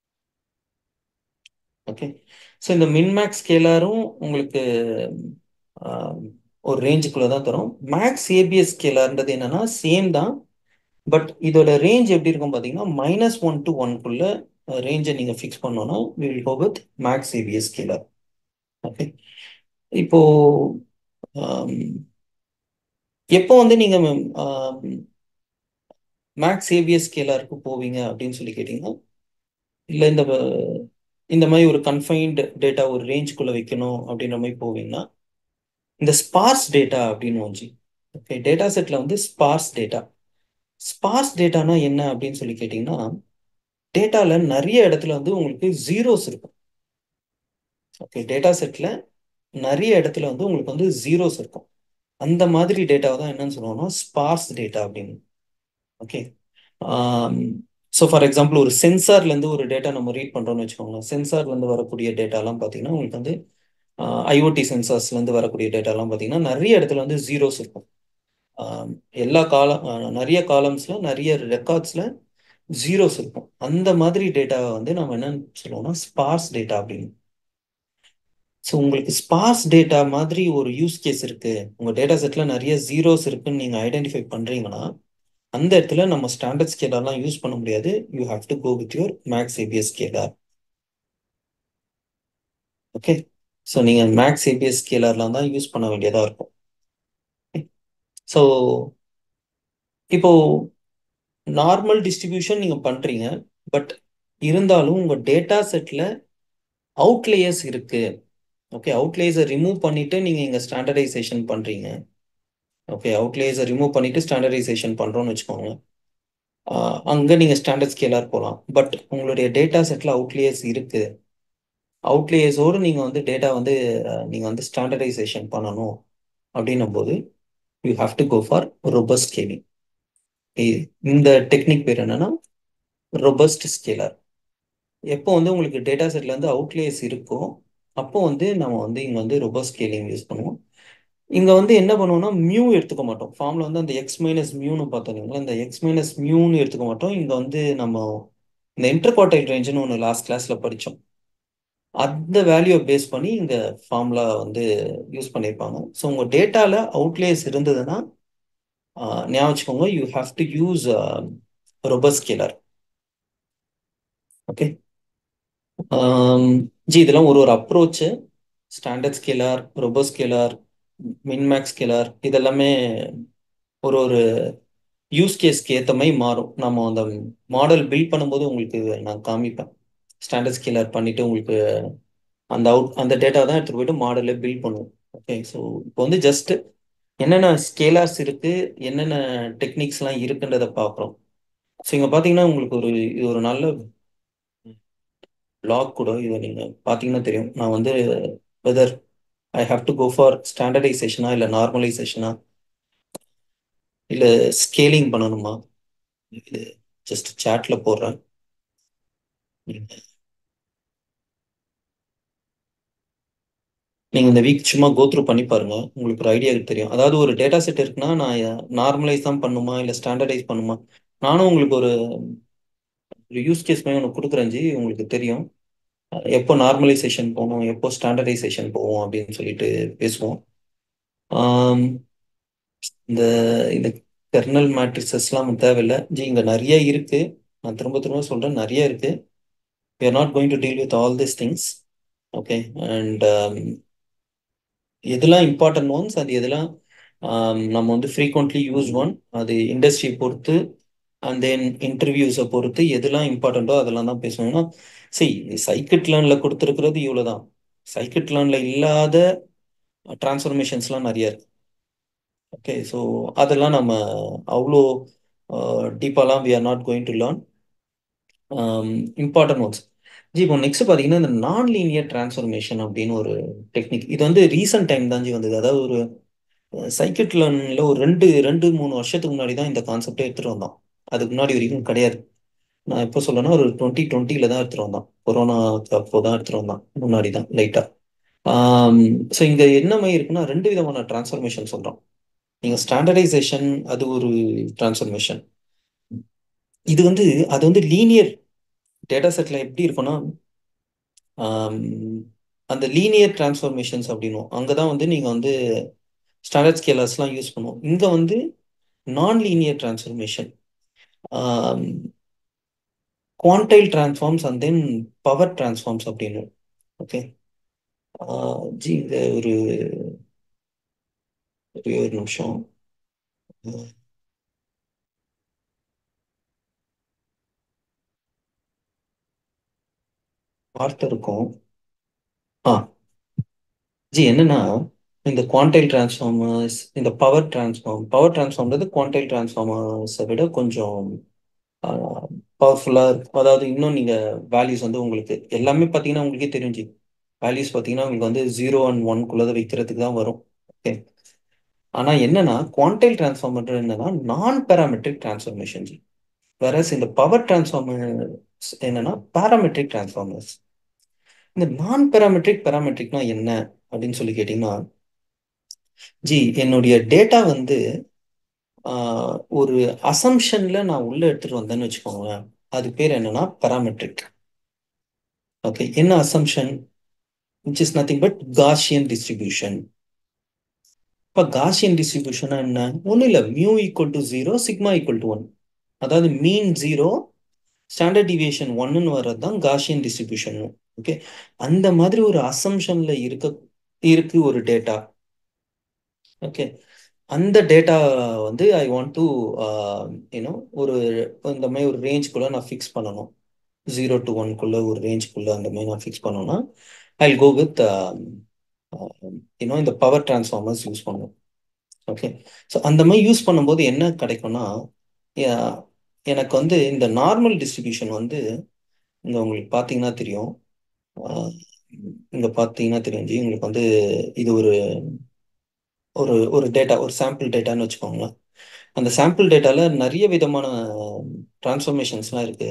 ஓகே, ஸோ இந்த மின்மேக்ஸ் ஸ்கேலாரும் உங்களுக்கு ஆஹ், ஒரு ரேஞ்சுக்குள்ளே தான் தரும். மேக்ஸ் ஏபிஎஸ் ஸ்கேலார்ன்றது என்னன்னா சேம் தான், பட் இதோட ரேஞ்ச் எப்படி இருக்கும் பார்த்தீங்கன்னா மைனஸ் ஒன் டு ஒன்குள்ள ரேஞ்சை நீங்கள் ஃபிக்ஸ் பண்ணோன்னா we will go with max abs scaler. Okay, இப்போ ஆம், எப்போ வந்து நீங்கள் மேக்ஸ் ஏபிஎஸ் ஸ்கேலாருக்கு போவீங்க அப்படின்னு சொல்லி கேட்டிங்கன்னா, இல்லை இந்த இந்த மாதிரி ஒரு கன்ஃபைன்டு டேட்டா ஒரு ரேஞ்சுக்குள்ளே வைக்கணும் அப்படின்ற மாதிரி போவீங்கன்னா இந்த ஸ்பார்ஸ் டேட்டா அப்படின்னு வந்துச்சு. ஓகே, டேட்டா செட்டில் வந்து ஸ்பார்ஸ் டேட்டா ஸ்பார்ஸ் டேட்டானா என்ன அப்படின்னு சொல்லி கேட்டிங்கன்னா டேட்டாவில் நிறைய இடத்துல வந்து உங்களுக்கு ஜீரோஸ் இருக்கும். ஓகே, டேட்டா செட்டில் நிறைய இடத்துல வந்து உங்களுக்கு வந்து ஜீரோஸ் இருக்கும். அந்த மாதிரி டேட்டாவை தான் என்னன்னு சொல்லுவோம்னா ஸ்பார்ஸ் டேட்டா அப்படின்னு. ஓகே, ஸோ ஃபார் எக்ஸாம்பிள் ஒரு சென்சார்லேருந்து ஒரு டேட்டா நம்ம ரீட் பண்ணுறோம்னு வச்சுக்கோங்களேன். சென்சார்லேருந்து வரக்கூடிய டேட்டாலாம் பார்த்தீங்கன்னா உங்களுக்கு வந்து ஐஓடி சென்சார்ஸ்லேருந்து வரக்கூடிய டேட்டாலாம் பார்த்தீங்கன்னா நிறைய இடத்துல வந்து ஜீரோஸ் இருக்கும். ஆஹ் எல்லா காலம் நிறைய காலம்ஸில் நிறைய ரெக்கார்ட்ஸில் ஜீரோஸ் இருக்கும். அந்த மாதிரி டேட்டாவை வந்து நம்ம என்னன்னு சொல்லுவோம்னா ஸ்பார்ஸ் டேட்டா அப்படின்னு. ஸோ உங்களுக்கு ஸ்பார்ஸ் டேட்டா மாதிரி ஒரு யூஸ் கேஸ் இருக்கு, உங்கள் டேட்டா செட்டில் நிறைய ஜீரோஸ் இருக்குன்னு நீங்கள் ஐடென்டிஃபை பண்ணுறீங்கன்னா அந்த இடத்துல நம்ம ஸ்டாண்டர்ட் ஸ்கேலர்லாம் யூஸ் பண்ண முடியாது. You have to go with your max abs scaler. Okay, so நீங்கள் மேக்ஸ் ஏபிஎஸ் ஸ்கேலர்லாம் தான் யூஸ் பண்ண வேண்டியதாக இருக்கும். ஸோ இப்போ நார்மல் டிஸ்ட்ரிபியூஷன் நீங்கள் பண்ணுறீங்க, பட் இருந்தாலும் உங்கள் டேட்டா செட்டில் அவுட்லேயர்ஸ் இருக்கு. ஓகே, அவுட்லேயர்ஸை ரிமூவ் பண்ணிட்டு நீங்கள் இங்கே ஸ்டாண்டர்டைசேஷன் பண்ணுறீங்க. ஓகே, அவுட்லேயர்ஸை ரிமூவ் பண்ணிட்டு ஸ்டாண்டர்டைசேஷன் பண்ணுறோன்னு வச்சுக்கோங்க. அங்கே நீங்கள் ஸ்டாண்டர்ட் ஸ்கேலர் போகலாம். பட் உங்களுடைய டேட்டா செட்டில் அவுட்லேயர்ஸ் இருக்கு, அவுட்லேயர்ஸோடு நீங்கள் வந்து டேட்டா வந்து நீங்கள் வந்து ஸ்டாண்டர்டைசேஷன் பண்ணணும் அப்படின்னும் போது you have to go for robust scaling. இந்த டெக்னிக் பேர் என்னன்னா ரொபஸ்ட் ஸ்கேலர். எப்போ வந்து உங்களுக்கு டேட்டா செட்ல வந்து அவுட்லேயர்ஸ் இருக்கோ அப்போ வந்து நம்ம வந்து இங்கே வந்து ரொபஸ்ட் ஸ்கேலிங் யூஸ் பண்ணுவோம். இங்கே வந்து என்ன பண்ணுவோம்னா மியூ எடுத்துக்க மாட்டோம். ஃபார்மில் வந்து அந்த எக்ஸ் மைனஸ் மியூன்னு பார்த்தோம், இந்த எக்ஸ் மைனஸ் மியூன்னு எடுத்துக்க மாட்டோம். இங்கே வந்து நம்ம இந்த இன்டர்குவார்டைல் ரேஞ்சுன்னு ஒன்று லாஸ்ட் கிளாஸில் படித்தோம். அந்த வேல்யூவை பேஸ் பண்ணி இந்த ஃபார்முலா வந்து யூஸ் பண்ணியிருப்பாங்க. ஸோ உங்கள் டேட்டாவில் அவுட்லேயர்ஸ் இருந்ததுன்னா ஞாபகம் வச்சுக்கோங்க, you have to use robust scaler. Okay G, இதெல்லாம் ஒரு ஒரு approach. Standard scaler, robust scaler, min max scaler, இதெல்லாமே ஒரு ஒரு யூஸ் கேஸ்க்கு ஏற்ற மாதிரி மாறும். நம்ம அந்த மாடல் பில்ட் பண்ணும்போது உங்களுக்கு நான் காமிப்பேன். ஸ்டாண்டர்ட் ஸ்கேலர் பண்ணிட்டு உங்களுக்கு அந்த அவுட் அந்த டேட்டா தான் எடுத்துகிட்டு போயிட்டு மாடலில் பில்ட் பண்ணுவோம். ஓகே, ஸோ இப்போ வந்து ஜஸ்ட் என்னென்ன ஸ்கேலார்ஸ் இருக்கு, என்னென்ன டெக்னிக்ஸ்லாம் இருக்குன்றதை பார்க்குறோம். ஸோ இங்கே பார்த்தீங்கன்னா உங்களுக்கு ஒரு இது ஒரு நல்ல லாக் கூட. இதை நீங்கள் பார்த்தீங்கன்னா தெரியும். நான் வந்து whether I have to go for ஸ்டாண்டர்டைசேஷனா இல்லை நார்மலைசேஷனா இல்லை ஸ்கேலிங் பண்ணணுமா, இது ஜஸ்ட் சாட்ல போடுறேன். நீங்கள் இந்த வீக் சும்மா கோத்ரூ பண்ணி பாருங்க, உங்களுக்கு ஒரு ஐடியா தெரியும். அதாவது ஒரு டேட்டா செட் இருக்குன்னா நான் நார்மலைஸ் தான் பண்ணுமா இல்லை ஸ்டாண்டர்டைஸ் பண்ணுமா. நானும் உங்களுக்கு ஒரு ஒரு யூஸ் கேஸ் மாதிரி ஒன்று கொடுக்குறேன் ஜி, உங்களுக்கு தெரியும் எப்போ நார்மலைசேஷன் போகணும் எப்போ ஸ்டாண்டர்டைசேஷன் போவோம் அப்படின்னு சொல்லிட்டு பேசுவோம். இந்த இந்த கெர்னல் மேட்ரிசஸ்லாம் தேவையில்லை ஜி, இங்கே நிறைய இருக்கு. நான் திரும்ப திரும்ப சொல்கிறேன், நிறைய இருக்கு. we are not going to deal with all these things. okay, and um, எதெல்லாம் இம்பார்ட்டன்ட் ஒன்ஸ், அது எதெல்லாம் நம்ம வந்து ஃப்ரீக்வெண்ட்லி யூஸ் ஒன், அது இண்டஸ்ட்ரி பொறுத்து அண்ட் தென் இன்டர்வியூஸை பொறுத்து எதெல்லாம் இம்பார்ட்டண்ட்டோ அதெல்லாம் தான் பேசுவோம்னா. சரி, சைக்கிட் லேர்னில் கொடுத்துருக்கிறது இவ்வளோ தான். சைக்கிட் லேர்னில் இல்லாத டிரான்ஸ்ஃபர்மேஷன்ஸ்லாம் நிறைய இருக்கு. ஓகே, ஸோ அதெல்லாம் நம்ம அவ்வளோ டீப்பாலாம் we are not going to learn. Important ones ஜி. இப்போ நெக்ஸ்ட் பார்த்தீங்கன்னா இந்த நான் லீனியர் டிரான்ஸ்ஃபர்மேஷன் அப்படின்னு ஒரு டெக்னிக். இது வந்து ரீசன்ட் டைம் தான் ஜி வந்தது. அதாவது ஒரு சைக்கிட் லேர்னில் ஒரு ரெண்டு ரெண்டு மூணு வருஷத்துக்கு முன்னாடி தான் இந்த கான்செப்டே எடுத்துகிட்டு வந்தோம். அதுக்கு முன்னாடி வரைக்கும் கிடையாது. நான் எப்போ சொல்லணும்னா ஒரு டுவெண்ட்டி டுவெண்ட்டில தான் எடுத்துகிட்டு வந்தோம். கொரோனாக்கு அப்போ தான் எடுத்துகிட்டு வந்தோம், முன்னாடி தான் லைட்டாக. ஸோ இங்கே என்ன மாதிரி இருக்குன்னா ரெண்டு விதமான டிரான்ஸ்ஃபர்மேஷன் சொல்கிறோம். நீங்கள் ஸ்டாண்டர்டைசேஷன் அது ஒரு டிரான்ஸ்ஃபர்மேஷன். இது வந்து அது வந்து லீனியர் டேட்டா செட்டில் எப்படி இருக்குன்னா அந்த லீனியர் டிரான்ஸ்ஃபர்மேஷன்ஸ் அப்படின்னும் அங்கே தான் வந்து நீங்கள் வந்து ஸ்டாண்டர்ட் ஸ்கேலர்ஸ்லாம் யூஸ் பண்ணுவோம். இங்கே வந்து நான் linear transformation, quantile transforms and then power transforms அப்படின்னு. ஓகே ஜி, இந்த ஒரு ஒரே ஒரு நிமிஷம். வார்த்தை இருக்கும். ஆ ஜி, என்னன்னா இந்த குவான்டைல் டிரான்ஸ்ஃபார்மர்ஸ், இந்த பவர் டிரான்ஸ்ஃபார்ம் பவர் டிரான்ஸ்ஃபார்ம்ன்றது குவான்டைல் டிரான்ஸ்ஃபார்மர்ஸை விட கொஞ்சம் பவர்ஃபுல்லாக இருக்கும். அதாவது இன்னும் நீங்கள் வேல்யூஸ் வந்து உங்களுக்கு எல்லாமே பார்த்தீங்கன்னா உங்களுக்கே தெரிஞ்சு வேல்யூஸ் பார்த்தீங்கன்னா உங்களுக்கு வந்து ஜீரோ அண்ட் ஒன்குள்ளதை வைக்கிறதுக்கு தான் வரும். ஓகே, ஆனால் என்னன்னா குவான்டைல் டிரான்ஸ்ஃபார்மர் என்னன்னா நான் பேராமெட்ரிக் டிரான்ஸ்ஃபார்மேஷன் ஜி. வேற இந்த பவர் டிரான்ஸ்ஃபார்மர்ஸ் என்னன்னா பேராமெட்ரிக் டிரான்ஸ்ஃபார்மர்ஸ். இந்த நான் பேராமெட்ரிக் பேராமெட்ரிக்னா என்ன அப்படின்னு சொல்லி கேட்டிங்கன்னா, ஜி என்னுடைய டேட்டா வந்து ஆஹ், ஒரு அசம்ஷன்ல நான் உள்ள எடுத்துட்டு வந்தேன்னு வச்சுக்கோங்களேன். அது பேர் என்னன்னா பராமெட்ரிக். ஓகே, என்ன assumption? Which is nothing but Gaussian distribution. இப்போ காஷியன் டிஸ்ட்ரிபியூஷனா என்ன? ஒன்றும் இல்லை, mu equal to zero, sigma equal to one. அதாவது மீன் ஜீரோ, ஸ்டாண்டர்ட் டிவியேஷன் ஒன்னு வர்றது தான் காஷியன் டிஸ்ட்ரிபியூஷன். ஓகே, அந்த மாதிரி ஒரு அசம்ஷன்ல இருக்க இருக்கு ஒரு டேட்டா. ஓகே, அந்த டேட்டா வந்து ஐ வாண்ட் டு யூனோ ஒரு இந்த மாதிரி ஒரு ரேஞ்சுக்குள்ள நான் ஃபிக்ஸ் பண்ணணும். ஜீரோ டு ஒன்குள்ள ஒரு ரேஞ்சுக்குள்ள அந்த மாதிரி நான் ஃபிக்ஸ் பண்ணணும்னா ஐ கோ வித் யூனோ இந்த பவர் டிரான்ஸ்ஃபார்மர்ஸ் யூஸ் பண்ணுவோம். ஓகே, ஸோ அந்த மாதிரி யூஸ் பண்ணும்போது என்ன கிடைக்கும்னா, yeah, எனக்கு வந்து இந்த நார்மல் டிஸ்ட்ரிபியூஷன் வந்து இங்கே உங்களுக்கு பார்த்தீங்கன்னா தெரியும். ஆஹ் இங்கே பார்த்தீங்கன்னா தெரிஞ்சு உங்களுக்கு வந்து இது ஒரு ஒரு ஒரு டேட்டா, ஒரு சாம்பிள் டேட்டான்னு வச்சுக்கோங்களேன். அந்த சாம்பிள் டேட்டால நிறைய விதமான டிரான்ஸ்ஃபர்மேஷன்ஸ்லாம் இருக்கு.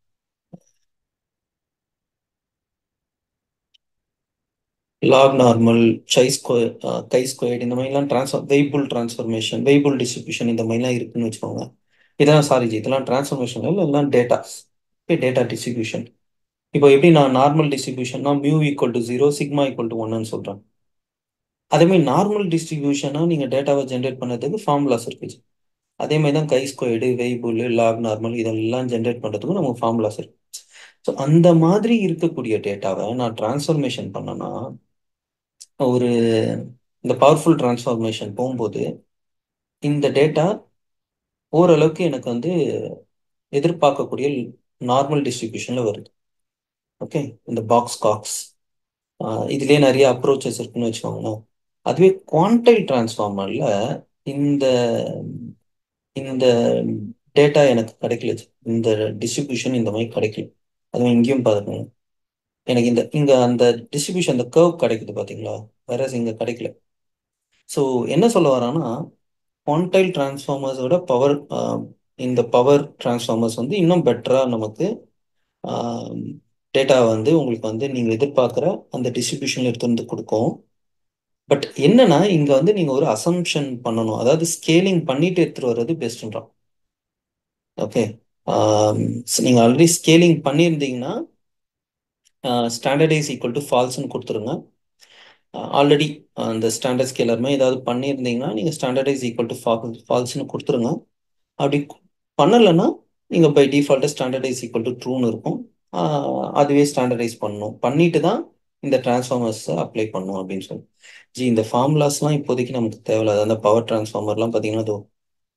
Log normal, chi square, chi squared, இந்த மாதிரிலாம் transfer Weibull transformation, Weibull distribution இந்த மாதிரிலாம் இருக்குன்னு வச்சுக்கோங்க. இதெல்லாம் சாரி ஜி, இதெல்லாம் டிரான்ஸ்ஃபர்மேஷன் இல்லை, எல்லாம் டேட்டாஸ். Data distribution. இப்போ எப்படி நான் நார்மல் டிஸ்ட்ரிபியூஷன்னா mu equal to zero, sigma equal to ஒன்னு சொல்கிறேன். அதே மாதிரி நார்மல் டிஸ்ட்ரிபியூஷனாக நீங்கள் டேட்டாவை ஜென்ரேட் பண்ணுறதுக்கு ஃபார்முலாஸ் இருக்குது. அதே மாதிரி தான் chi squared, Weibull, log normal இதெல்லாம் ஜென்ரேட் பண்ணுறதுக்கும் நமக்கு ஃபார்முலாஸ் இருக்கு. ஸோ அந்த மாதிரி இருக்கக்கூடிய டேட்டாவை நான் டிரான்ஸ்ஃபர்மேஷன் பண்ணனா, ஒரு இந்த பவர்ஃபுல் டிரான்ஸ்ஃபார்மேஷன் போகும்போது இந்த டேட்டா ஓரளவுக்கு எனக்கு வந்து எதிர்பார்க்கக்கூடிய நார்மல் டிஸ்ட்ரிபியூஷன்ல வருது. ஓகே, இந்த பாக்ஸ் காக்ஸ் இதுலேயே நிறைய அப்ரோச்சஸ் இருக்குன்னு வச்சுக்கோங்களேன். அதுவே குவான்டைல் டிரான்ஸ்ஃபார்மர்ல இந்த இந்த டேட்டா எனக்கு கிடைக்கல, இந்த டிஸ்ட்ரிபியூஷன் இந்த மாதிரி கிடைக்கல. அதுவும் இங்கேயும் பாருங்க, எனக்கு இந்த இங்க அந்த டிஸ்ட்ரிபியூஷன் அந்த கர்வ் கிடைக்குது பார்த்தீங்களா, வேற இங்க கிடைக்கல. ஸோ என்ன சொல்ல வரான்னா, குவான்டைல் டிரான்ஸ்ஃபார்மர்ஸோட பவர் இந்த பவர் டிரான்ஸ்ஃபார்மர்ஸ் வந்து இன்னும் பெட்டரா நமக்கு டேட்டா வந்து உங்களுக்கு வந்து நீங்க எதிர்பார்க்குற அந்த டிஸ்ட்ரிபியூஷன்ல எடுத்து வந்து கொடுக்கும். பட் என்னன்னா இங்க வந்து நீங்க ஒரு அசம்ஷன் பண்ணணும், அதாவது ஸ்கேலிங் பண்ணிட்டு எடுத்துட்டு வர்றது பெஸ்ட்ன்றான். ஓகே, நீங்க ஆல்ரெடி ஸ்கேலிங் பண்ணியிருந்தீங்கன்னா ஸ்டாண்டர்டைஸ் ஈக்குவல் டு ஃபால்ஸ்ன்னு கொடுத்துருங்க. ஆல்ரெடி அந்த ஸ்டாண்டர்ட் ஸ்கேலருமே ஏதாவது பண்ணியிருந்தீங்கன்னா நீங்கள் ஸ்டாண்டர்டைஸ் ஈக்குவல் டு ஃபால்ஸ்ன்னு கொடுத்துருங்க. அப்படி பண்ணலைன்னா நீங்கள் பை டிஃபால்ட்டாக ஸ்டாண்டர்டைஸ் ஈக்குவல் டு ட்ரூன்னு இருக்கும். அதுவே ஸ்டாண்டர்டைஸ் பண்ணணும், பண்ணிட்டு தான் இந்த டிரான்ஸ்ஃபார்மர்ஸை அப்ளை பண்ணணும் அப்படின்னு சொல்லி. ஜி இந்த ஃபார்முலாஸ்லாம் இப்போதைக்கு நமக்கு தேவையில்லாது. அந்த பவர் டிரான்ஸ்ஃபார்மர்லாம் பார்த்தீங்கன்னா அதோ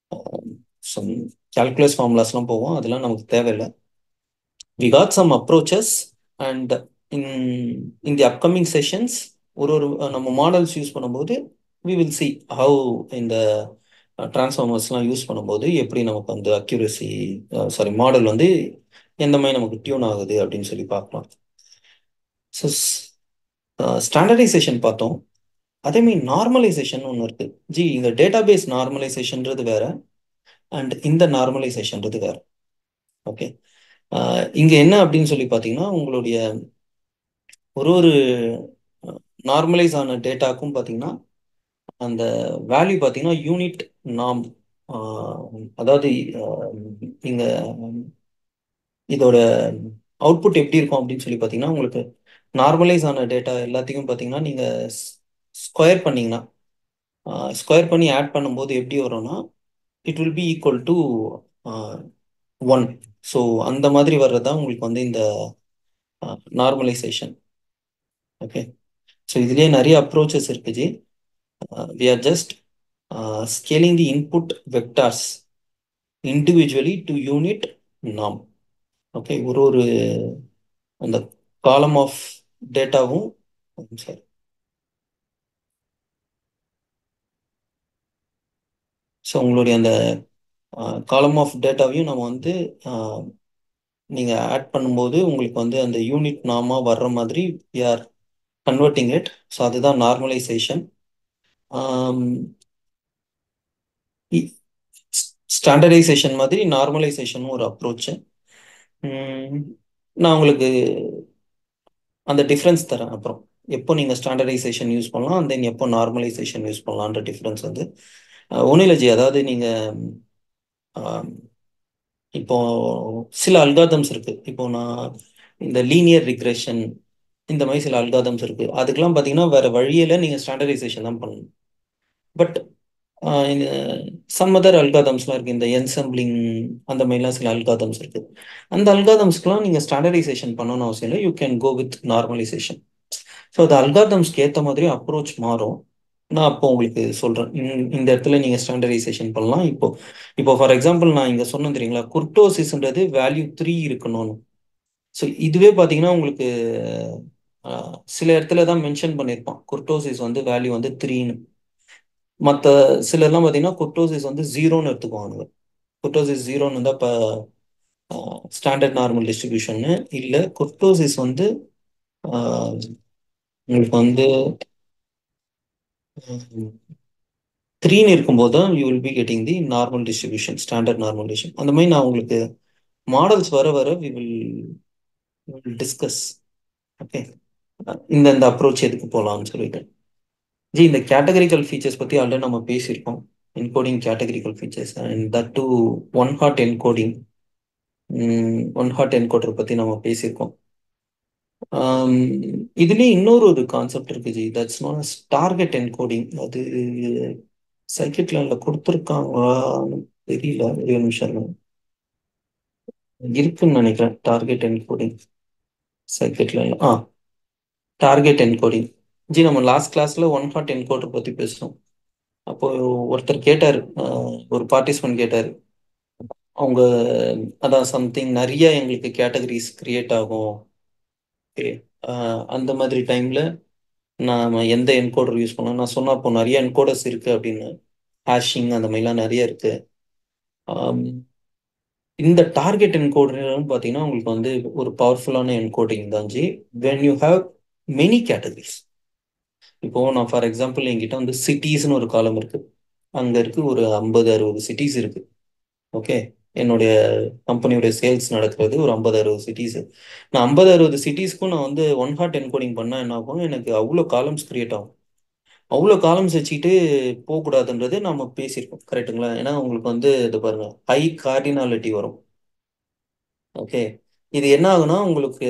கால்குலஸ் ஃபார்முலாஸ்லாம் போவோம், அதெல்லாம் நமக்கு தேவையில்லை. we got some approaches and in in the upcoming sessions ஒரு ஒரு நம்ம மாடல்ஸ் யூஸ் பண்ணும்போது we will see how இந்த டிரான்ஸ்ஃபார்மர்ஸ்லாம் யூஸ் பண்ணும்போது எப்படி நமக்கு வந்து அக்யூரசி சாரி மாடல் வந்து எந்த மாதிரி நமக்கு டியூன் ஆகுது அப்படின்னு சொல்லி பார்க்கலாம். ஸோ ஸ்டாண்டர்டைசேஷன் பார்த்தோம். அதே மாதிரி நார்மலைசேஷன் ஒன்று இருக்கு ஜி. இந்த டேட்டா பேஸ் நார்மலைசேஷன்றது வேற அண்ட் இந்த நார்மலைசேஷன்றது வேற. ஓகே, இங்க என்ன அப்படின்னு சொல்லி பார்த்தீங்கன்னா, உங்களுடைய ஒரு ஒரு நார்மலைஸ் ஆன டேட்டாக்கும் பார்த்தீங்கன்னா அந்த வேல்யூ பார்த்தீங்கன்னா யூனிட் நாம், அதாவது இங்க இதோட அவுட்புட் எப்படி இருக்கும் அப்படின்னு சொல்லி பார்த்தீங்கன்னா, உங்களுக்கு நார்மலைஸ் ஆன டேட்டா எல்லாத்தையும் பார்த்தீங்கன்னா நீங்கள் ஸ்கொயர் பண்ணீங்கன்னா, ஸ்கொயர் பண்ணி ஆட் பண்ணும்போது எப்படி வரும்னா it will be equal to one. So அந்த மாதிரி வர்றதுதான் உங்களுக்கு வந்து இந்த நார்மலைசேஷன். ஓகே, ஸோ இதுலேயே நிறைய அப்ரோச்சஸ் இருக்கு ஜி. We are just scaling the input vectors individually to unit நாம். ஓகே, ஒரு ஒரு அந்த காலம் ஆஃப் டேட்டாவும் சாரி ஸோ உங்களுடைய அந்த காலம் ஆஃப் டேட்டாவையும் நம்ம வந்து நீங்கள் ஆட் பண்ணும்போது உங்களுக்கு வந்து அந்த யூனிட் நாமா வர்ற மாதிரி we are converting it. So அதுதான் நார்மலைசேஷன். ஸ்டாண்டர்டைசேஷன் மாதிரி நார்மலைசேஷனும் ஒரு அப்ரோச்சு. நான் உங்களுக்கு அந்த டிஃப்ரென்ஸ் தரேன் அப்புறம். எப்போ நீங்கள் ஸ்டாண்டர்டைசேஷன் யூஸ் பண்ணலாம் அண்ட் தென் எப்போ நார்மலைசேஷன் யூஸ் பண்ணலான்ற டிஃப்ரென்ஸ் வந்து ஒன்றும் இல்லை ஜி. அதாவது நீங்கள் இப்போ சில அல்காதம்ஸ் இருக்கு. இப்போ நான் இந்த லீனியர் ரிக்ரெஷன் இந்த மாதிரி சில அல்காதம்ஸ் இருக்கு. அதுக்கெல்லாம் பார்த்தீங்கன்னா வேற வழியில நீங்கள் ஸ்டாண்டர்டைசேஷன் தான் பண்ணணும். பட் சம் அதர் அல்காதம்ஸ்லாம் இருக்கு. இந்த என்சம்பிளிங் அந்த மாதிரிலாம் சில அல்காதம்ஸ் இருக்கு. அந்த அல்காதம்ஸ்க்குலாம் நீங்கள் ஸ்டாண்டர்டைசேஷன் பண்ணணும்னு அவசியம் இல்லை. You can go with normalisation. So அது அல்காதம்ஸ்க்கு ஏற்ற மாதிரி அப்ரோச் மாறும். நான் அப்போ உங்களுக்கு சொல்கிறேன். இந்த இடத்துல நீங்கள் ஸ்டாண்டர்டைசேஷன் பண்ணலாம். இப்போ இப்போ ஃபார் எக்ஸாம்பிள் நான் இங்கே சொன்னேன் தெரியுங்களா, குர்டோசிஸ்ன்றது வேல்யூ த்ரீ இருக்கணும்னு. ஸோ இதுவே பார்த்தீங்கன்னா உங்களுக்கு ஆஹ், சில இடத்துல தான் மென்ஷன் பண்ணியிருப்பான் குர்டோசிஸ் வந்து வேல்யூ வந்து த்ரீன்னு. மற்ற சிலர்லாம் பார்த்தீங்கன்னா குர்டோசிஸ் வந்து ஜீரோன்னு எடுத்துக்குவாங்க. குர்டோசிஸ் ஜீரோன்னு இருந்தால் இப்போ ஸ்டாண்டர்ட் நார்மல் டிஸ்ட்ரிபியூஷன்னு இல்லை. குர்டோசிஸ் வந்து ஆஹ், உங்களுக்கு வந்து த்ரீன்னு இருக்கும்போது தான் you will be getting the normal distribution, standard normal distribution. அந்த மாதிரி நான் உங்களுக்கு மாடல்ஸ் வர வர வி வில் டிஸ்கஸ். ஓகே, இந்த இந்த அப்ரோச் எதுக்கு போகலாம்னு சொல்லிட்டு ஜி. இந்த கேட்டகரிக்கல் ஃபீச்சர்ஸ் பற்றி ஆல்ரெடி நம்ம பேசியிருக்கோம். Encoding categorical features and that too one hot encoding. One hot encoder பற்றி நம்ம பேசியிருக்கோம். இதுலேயே இன்னொரு ஒரு கான்செப்ட் இருக்கு ஜி, that's known as target encoding. அது சைக்கிட்ல கொடுத்துருக்காங்களான்னு தெரியல. ஒரு நிமிஷம் இருங்க. இருக்குன்னு நினைக்கிறேன் டார்கெட் என்கோடிங் சைக்கிட்ல. ஆ டார்கெட் என்கோடிங் ஜி, நம்ம லாஸ்ட் கிளாஸ்ல ஒன் ஹாட் என்கோடர் பற்றி பேசணும். அப்போ ஒருத்தர் கேட்டார், ஒரு பார்ட்டிசிபென்ட் கேட்டார், அவங்க அதான் சம்திங் நிறைய எங்களுக்கு கேட்டகரிஸ் கிரியேட் ஆகும். ஓகே, அந்த மாதிரி டைம்ல நான் எந்த என்கோடர் யூஸ் பண்ணலாம். நான் சொன்னா அப்போ நிறைய என்கோடர்ஸ் இருக்கு அப்படின்னு, ஹேஷிங் அந்த மாதிரிலாம் நிறைய இருக்கு. ஆம், இந்த டார்கெட் என்கோடர்னு பார்த்தீங்கன்னா உங்களுக்கு வந்து ஒரு பவர்ஃபுல்லான என்கோடிங் தான் ஜி, when you have many categories. இப்போ நான் ஃபார் எக்ஸாம்பிள் என்கிட்ட வந்து சிட்டிஸ்னு ஒரு காலம் இருக்கு. அங்க இருக்கு ஒரு ஐம்பது அறுபது சிட்டிஸ் இருக்கு. ஓகே, என்னுடைய கம்பெனியோட சேல்ஸ் நடக்கிறது ஒரு ஐம்பது அறுபது சிட்டிஸ். நான் ஐம்பது அறுபது சிட்டிஸ்க்கும் நான் வந்து ஒன் ஹாட் என்கோடிங் பண்ணால் என்ன ஆகும், எனக்கு அவ்வளோ காலம்ஸ் கிரியேட் ஆகும். அவ்வளோ காலம்ஸ் வச்சுக்கிட்டு போகக்கூடாதுன்றது நம்ம பேசியிருக்கோம், கரெக்டுங்களா? ஏன்னா உங்களுக்கு வந்து இது பாருங்க, ஹை கார்டினாலிட்டி வரும். ஓகே, இது என்ன ஆகுனா உங்களுக்கு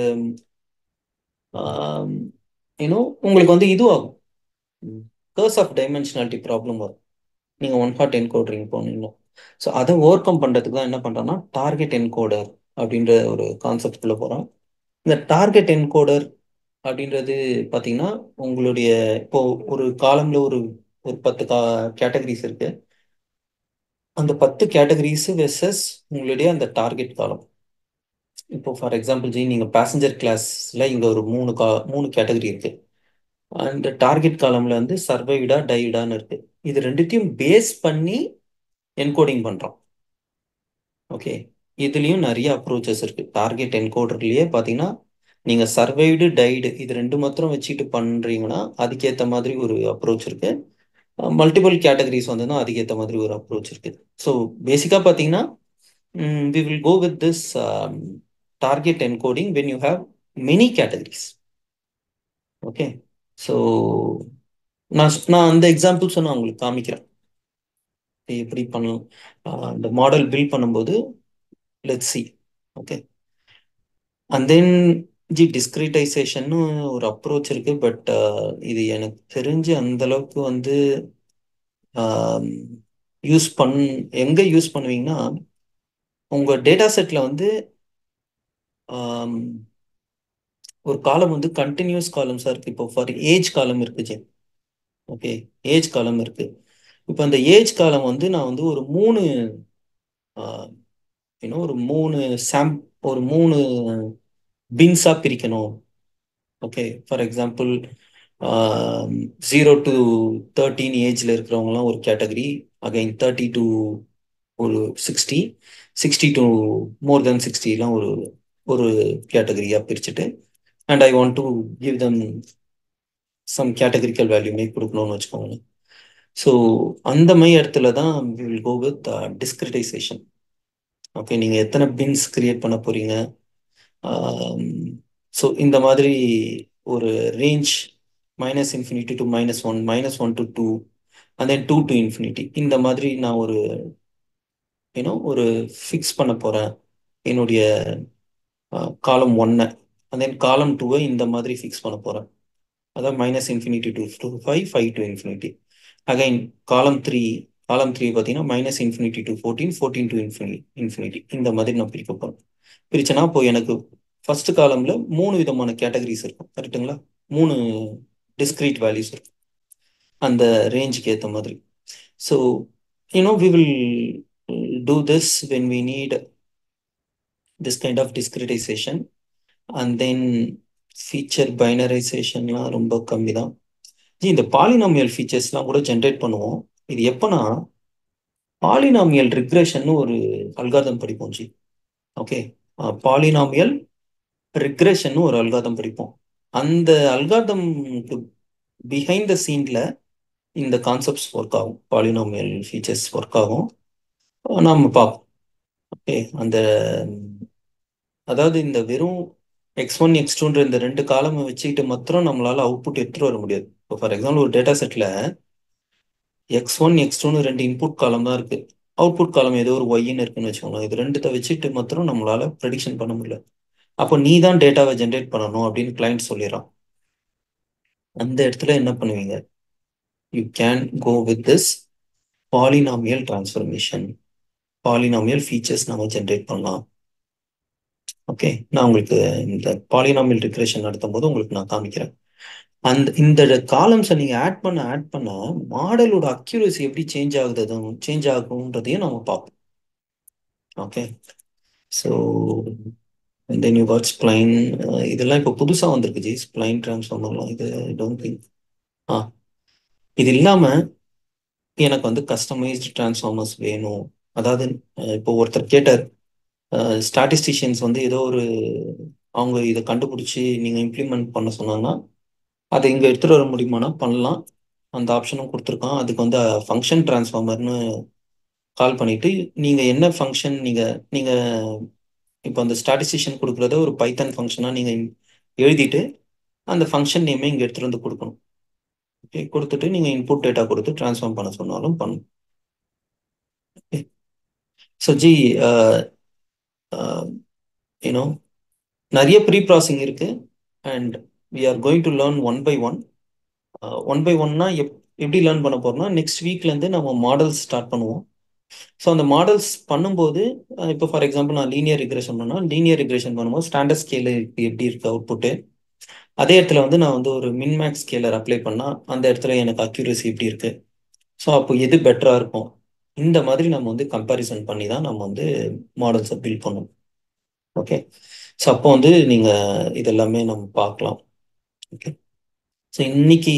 யூனோ உங்களுக்கு வந்து இது ஆகும், கர்ஸ் ஆஃப் டைமென்ஷனாலிட்டி ப்ராப்ளம் வரும் நீங்கள் ஒன் ஹாட் என்கோடரிங் போனீங்கன்னா. ஸோ அதை ஓவர் கம் பண்ணுறதுக்கு தான் என்ன பண்ணுறோன்னா டார்கெட் என்கோடர் அப்படின்ற ஒரு கான்செப்ட்குள்ளே போகிறோம். இந்த டார்கெட் என்கோடர் அப்படின்றது பார்த்தீங்கன்னா உங்களுடைய இப்போ ஒரு காலம்ல ஒரு ஒரு பத்து கா கேட்டகரிஸ் இருக்கு. அந்த பத்து கேட்டகரிஸ் வெர்சஸ் உங்களுடைய அந்த டார்கெட் காலம். இப்போ ஃபார் எக்ஸாம்பிள் ஜி, நீங்கள் பேசஞ்சர் கிளாஸ்ல இங்கே ஒரு மூணு கா மூணு கேட்டகரி இருக்கு. அந்த டார்கெட் காலம்ல வந்து சர்வைவ்டா டைவ்டான்னு இருக்கு. இது ரெண்டுத்தையும் பேஸ் பண்ணி என்கோடிங் பண்ணுறோம். ஓகே, இதுலேயும் நிறைய அப்ரோச்சஸ் இருக்கு. டார்கெட் என்கோடர்லயே பார்த்தீங்கன்னா நீங்கள் சர்வைவ்டு டைடு இது ரெண்டு மாத்திரம் வச்சுட்டு பண்ணுறீங்கன்னா அதுக்கேற்ற மாதிரி ஒரு அப்ரோச் இருக்கு. மல்டிபிள் கேட்டகரிஸ் வந்துன்னா அதுக்கேற்ற மாதிரி ஒரு அப்ரோச் இருக்கு. ஸோ பேசிக்காக பார்த்தீங்கன்னா we will go with this target encoding when you have many categories. Okay, so நான் நான் அந்த எக்ஸாம்பிள்ஸை நான் உங்களுக்கு காமிக்கிறேன் எப்படி பண்ணலாம். அந்த மாடல் பில்ட் பண்ணும்போது let's see. Okay, and then ஜி டிஸ்கிரிட்டைசேஷன் ஒரு அப்ரோச் இருக்கு. பட் இது எனக்கு தெரிஞ்சு அந்த அளவுக்கு வந்து யூஸ் பண் எங்க யூஸ் பண்ணுவீங்கன்னா உங்க டேட்டா செட்ல வந்து ஒரு காலம் வந்து கண்டினியூஸ் காலம்ஸா இருக்கு. இப்போ ஃபார் ஏஜ் காலம் இருக்கு ஜி. ஓகே, ஏஜ் காலம் இருக்கு. இப்போ அந்த ஏஜ் காலம் வந்து நான் வந்து ஒரு மூணு இன்னும் ஒரு மூணு சாம் ஒரு மூணு பின்ஸா பிரிக்கணும். Okay, for example zero to thirteen ஏஜ்ல இருக்கிறவங்கலாம் ஒரு கேட்டகரி, அகைன் தேர்ட்டி டு ஒரு sixty, sixty to more than சிக்ஸ்டிலாம் ஒரு ஒரு கேட்டகரியா பிரிச்சுட்டு and I want to give them some categorical வேல்யூமே கொடுக்கணும்னு வச்சுக்கோங்க. ஸோ அந்த மாதிரி இடத்துல தான் we will go with discretisation. Okay, நீங்கள் எத்தனை பின்ஸ் கிரியேட் பண்ண போறீங்க, ஸோ இந்த மாதிரி ஒரு range minus infinity to minus one, minus one to two, and then two to infinity. இந்த மாதிரி நான் ஒரு யூனோ ஒரு ஃபிக்ஸ் பண்ண போகிறேன் என்னுடைய காலம் ஒன்னை, அண்ட் தென் காலம் டூவை இந்த மாதிரி ஃபிக்ஸ் பண்ண போகிறேன். அதாவது minus infinity to two five, five to infinity. Again column three column three பார்த்தீங்கன்னா minus infinity to fourteen, fourteen to infini infinity. இந்த மாதிரி நான் பிரிக்க போகிறேன். பிரிச்சேன்னா இப்போ எனக்கு ஃபர்ஸ்ட் காலம்ல மூணு விதமான கேட்டகரிஸ் இருக்கும், கரெக்டுங்களா? மூணு டிஸ்கிரீட் வேல்யூஸ் இருக்கும் அந்த ரேஞ்சுக்கு ஏற்ற மாதிரி. So you know we will do this when we need this kind of discretisation. And then feature பைனரைசேஷன்லாம் ரொம்ப கம்மி தான். ஜி இந்த பாலினாமியல் ஃபீச்சர்ஸ்லாம் கூட ஜென்ரேட் பண்ணுவோம். இது எப்போனா பாலினாமியல் ரிக்ரெஷன் ஒரு அல்காரிதம் படிப்போம் ஜி. ஓகே, பாலினாமியல் ரிக்ரெஷன் ஒரு அல்காரிதம் படிப்போம். அந்த அல்காரிதம்க்கு பிஹைண்ட் த சீன்ல இந்த கான்செப்ட்ஸ் ஒர்க் ஆகும், பாலினாமியல் ஃபீச்சர்ஸ் ஒர்க் ஆகும், நாம பார்ப்போம். ஓகே, அந்த அதாவது இந்த வெறும் எக்ஸ் ஒன் எக்ஸ் டூன்ற இந்த ரெண்டு காலமை வச்சுக்கிட்டு மாத்திரம் நம்மளால அவுட்புட் எடுத்துட்டு வர முடியாது. இப்போ ஃபார் எக்ஸாம்பிள் ஒரு டேட்டா செட்ல எக்ஸ் ஒன் எக்ஸ் டூன்னு ரெண்டு இன்புட் காலம் தான் இருக்கு, அவுட்புட் காலம் ஏதோ ஒரு ஒய்ன்னு இருக்குன்னு வச்சுக்கோங்க. இது ரெண்டுத்தை வச்சுட்டு மாத்திரம் நம்மளால ப்ரெடிக்ஷன் பண்ண முடியல. அப்போ நீ தான் டேட்டாவை ஜென்ரேட் பண்ணணும் அப்படின்னு கிளைண்ட் சொல்லிடுறான். அந்த இடத்துல என்ன பண்ணுவீங்க? You can go with this polynomial transformation. Polynomial features நம்ம ஜென்ரேட் பண்ணலாம். ஓகே, நான் உங்களுக்கு இந்த பாலினாமியல் ரிக்ரெஷன் நடத்தும் போது உங்களுக்கு நான் காமிக்கிறேன். அந்த இந்த காலம்ஸை நீங்க ஆட் பண்ண ஆட் பண்ண மாடலோட அக்யூரசி எப்படி சேஞ்ச் ஆகுது சேஞ்ச் ஆகுன்றதையும் நம்ம பார்ப்போம். Okay, so then you got spline. இதெல்லாம் இப்போ புதுசாக வந்திருக்கு ஜி, ஸ்ப்ளைன் டிரான்ஸ்ஃபார்மர்லாம். இது டோன்ட் திங்க் ஆ இது இல்லாமல் எனக்கு வந்து கஸ்டமைஸ்டு டிரான்ஸ்ஃபார்மர்ஸ் வேணும். அதாவது இப்போ ஒருத்தர் கேட்டார், ஸ்டாட்டிஸ்டிஷியன்ஸ் வந்து ஏதோ ஒரு அவங்க இதை கண்டுபிடிச்சி நீங்கள் இம்ப்ளிமெண்ட் பண்ண சொன்னாங்கன்னா அதை இங்கே எடுத்துகிட்டு வர முடியுமானா பண்ணலாம். அந்த ஆப்ஷனும் கொடுத்துருக்கான். அதுக்கு வந்து ஃபங்க்ஷன் டிரான்ஸ்ஃபார்மர்னு கால் பண்ணிட்டு நீங்கள் என்ன ஃபங்க்ஷன் நீங்கள் நீங்கள் இப்போ அந்த ஸ்டாட்டிஸ்டிஷியன் கொடுக்குறத ஒரு பைத்தன் ஃபங்க்ஷனாக நீங்கள் எழுதிட்டு அந்த ஃபங்க்ஷன் நேமே இங்கே எடுத்துகிட்டு வந்து கொடுக்கணும். ஓகே, கொடுத்துட்டு நீங்கள் இன்புட் டேட்டா கொடுத்து ட்ரான்ஸ்ஃபார்ம் பண்ண சொன்னாலும் பண்ணும். ஓகே, ஸோ ஜி யூனோ நிறைய ப்ரீ ப்ராசஸிங் இருக்கு and we are going to learn one by one. One by ஒன்னா எப் எப்படி லேர்ன் பண்ண போறோம்னா நெக்ஸ்ட் வீக்லேருந்து நம்ம மாடல்ஸ் ஸ்டார்ட் பண்ணுவோம். ஸோ அந்த மாடல்ஸ் பண்ணும்போது இப்போ ஃபார் எக்ஸாம்பிள் நான் லீனியர் ரிக்ரெஷன் பண்ணால் லீனியர் ரிக்ரெஷன் பண்ணும்போது ஸ்டாண்டர்ட் ஸ்கேலு எப்படி இருக்கு அவுட்புட்டு, அதே இடத்துல வந்து நான் வந்து ஒரு மின்மேக்ஸ் ஸ்கேலர் அப்ளை பண்ணால் அந்த இடத்துல எனக்கு அக்யூரசி எப்படி இருக்கு, ஸோ அப்போ எது பெட்டராக இருக்கும், இந்த மாதிரி நம்ம வந்து கம்பேரிசன் பண்ணி தான் நம்ம வந்து மாடல்ஸை பில்ட் பண்ணணும். ஓகே, ஸோ அப்போ வந்து நீங்கள் இதெல்லாமே நம்ம பார்க்கலாம். ஓகே, ஸோ இன்னைக்கு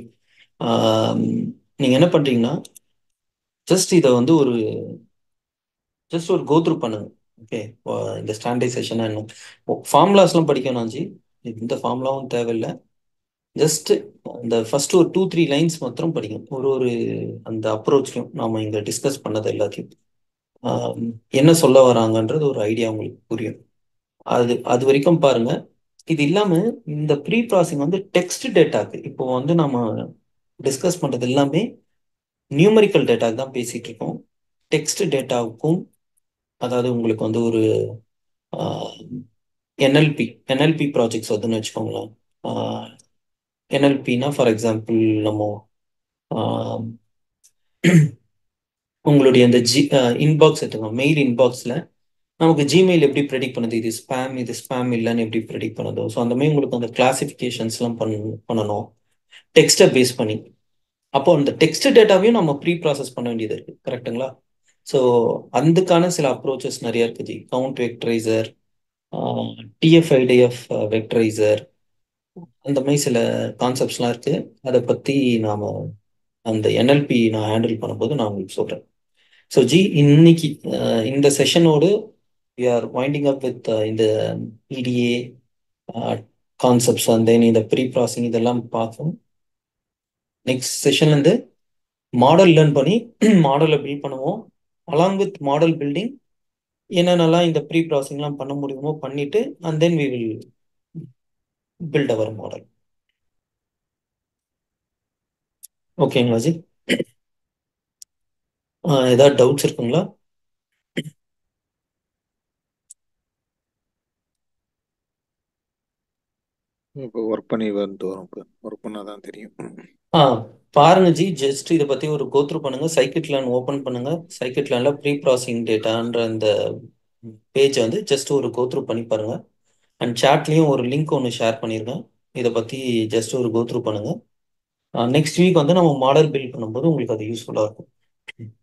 நீங்கள் என்ன பண்ணுறீங்கன்னா ஜஸ்ட் இதை வந்து ஒரு ஜஸ்ட் ஒரு கோத்ரூ பண்ணுங்க. ஓகே, இந்த ஸ்டாண்டர்டைசேஷன் என்ன ஃபார்முலாஸ்லாம் படிக்கணும் ஜி, இந்த ஃபார்முலாவும் தேவையில்லை. ஜஸ்ட் அந்த ஃபர்ஸ்ட் ஒரு டூ த்ரீ லைன்ஸ் மாத்திரம் படிக்கணும். ஒரு ஒரு அந்த அப்ரோச்லையும் நாம இங்கே டிஸ்கஸ் பண்ணது எல்லாத்தையும் என்ன சொல்ல வராங்கன்றது ஒரு ஐடியா உங்களுக்கு புரியும். அது அது வரைக்கும் பாருங்க. இது இல்லாம இந்த ப்ரீ ப்ராசஸிங் வந்து டெக்ஸ்ட் டேட்டாக்கு இப்போ வந்து நம்ம டிஸ்கஸ் பண்றது எல்லாமே நியூமரிக்கல் டேட்டாக்கு தான் பேசிட்டு இருக்கோம். டெக்ஸ்ட் டேட்டாவுக்கும் அதாவது உங்களுக்கு வந்து ஒரு என்எல்பி என்எல்பி ப்ராஜெக்ட்ஸ் வந்துன்னு வச்சுக்கோங்களேன். என்எல்பினா ஃபார் எக்ஸாம்பிள் நம்ம உங்களுடைய அந்த ஜி இன்பாக்ஸ் எடுத்துக்கோங்க. மெயில் இன்பாக்ஸில் நமக்கு ஜிமெயில் எப்படி ப்ரெடிக்ட் பண்ணுது, இது ஸ்பேம் இது ஸ்பேம் இல்லைன்னு எப்படி ப்ரெடிக்ட் பண்ணுதோ, ஸோ அந்த மாதிரி உங்களுக்கு அந்த கிளாசிஃபிகேஷன்ஸ்லாம் பண்ண பண்ணணும் டெக்ஸ்ட்டை பேஸ் பண்ணி. அப்போ அந்த டெக்ஸ்ட் டேட்டாவையும் நம்ம ப்ரீ ப்ராசஸ் பண்ண வேண்டியது இருக்குது, கரெக்டுங்களா? ஸோ அதுக்கான சில அப்ரோச்சஸ் நிறைய இருக்குது ஜி. கவுண்ட் வெக்டரைசர், டிஎஃப்ஐடிஎஃப் வெக்டரைசர், அந்த மாதிரி சில கான்செப்ட்ஸ்லாம் இருக்குது. அதை பற்றி நாம் அந்த என்எல்பி நான் ஹேண்டில் பண்ணும்போது நான் உங்களுக்கு சொல்கிறேன். ஸோ ஜி இன்னைக்கு இந்த செஷனோடு we are winding up with uh, இந்த E D A uh, concepts and then இந்த ப்ரீ ப்ராசஸிங் இதெல்லாம் பார்ப்போம். நெக்ஸ்ட் செஷன்லேருந்து மாடல் லேர்ன் பண்ணி மாடலை பில்ட் பண்ணுவோம். அலாங் வித் மாடல் பில்டிங் என்னென்னலாம் இந்த ப்ரீ ப்ராசஸிங்லாம் பண்ண முடியுமோ பண்ணிட்டு and then we will build our model. ஓகேங்களா ஜி? ஆஹ் ஏதாவது டவுட்ஸ் இருக்குங்களா? இப்போ ஒர்க் பண்ணி வந்து வரும் ஒர்க் பண்ணாதான் தெரியும். ஆ பாருங்க ஜி, ஜஸ்ட் இதை பத்தி ஒரு கோத்ரூ பண்ணுங்க. சைக்கிட்லேர்ன் ஓப்பன் பண்ணுங்க. சைக்கிட்லேர்ன்ல ப்ரீ ப்ராசஸிங் டேட்டான்ற அந்த பேஜை வந்து ஜஸ்ட் ஒரு கோத்ரூ பண்ணி பாருங்க. அண்ட் சாட்லேயும் ஒரு லிங்க் ஒன்று ஷேர் பண்ணியிருக்கேன். இதை பற்றி ஜஸ்ட் ஒரு கோத்ரூ பண்ணுங்க. நெக்ஸ்ட் வீக் வந்து நம்ம மாடல் பில்ட் பண்ணும்போது உங்களுக்கு அது யூஸ்ஃபுல்லாக இருக்கும்.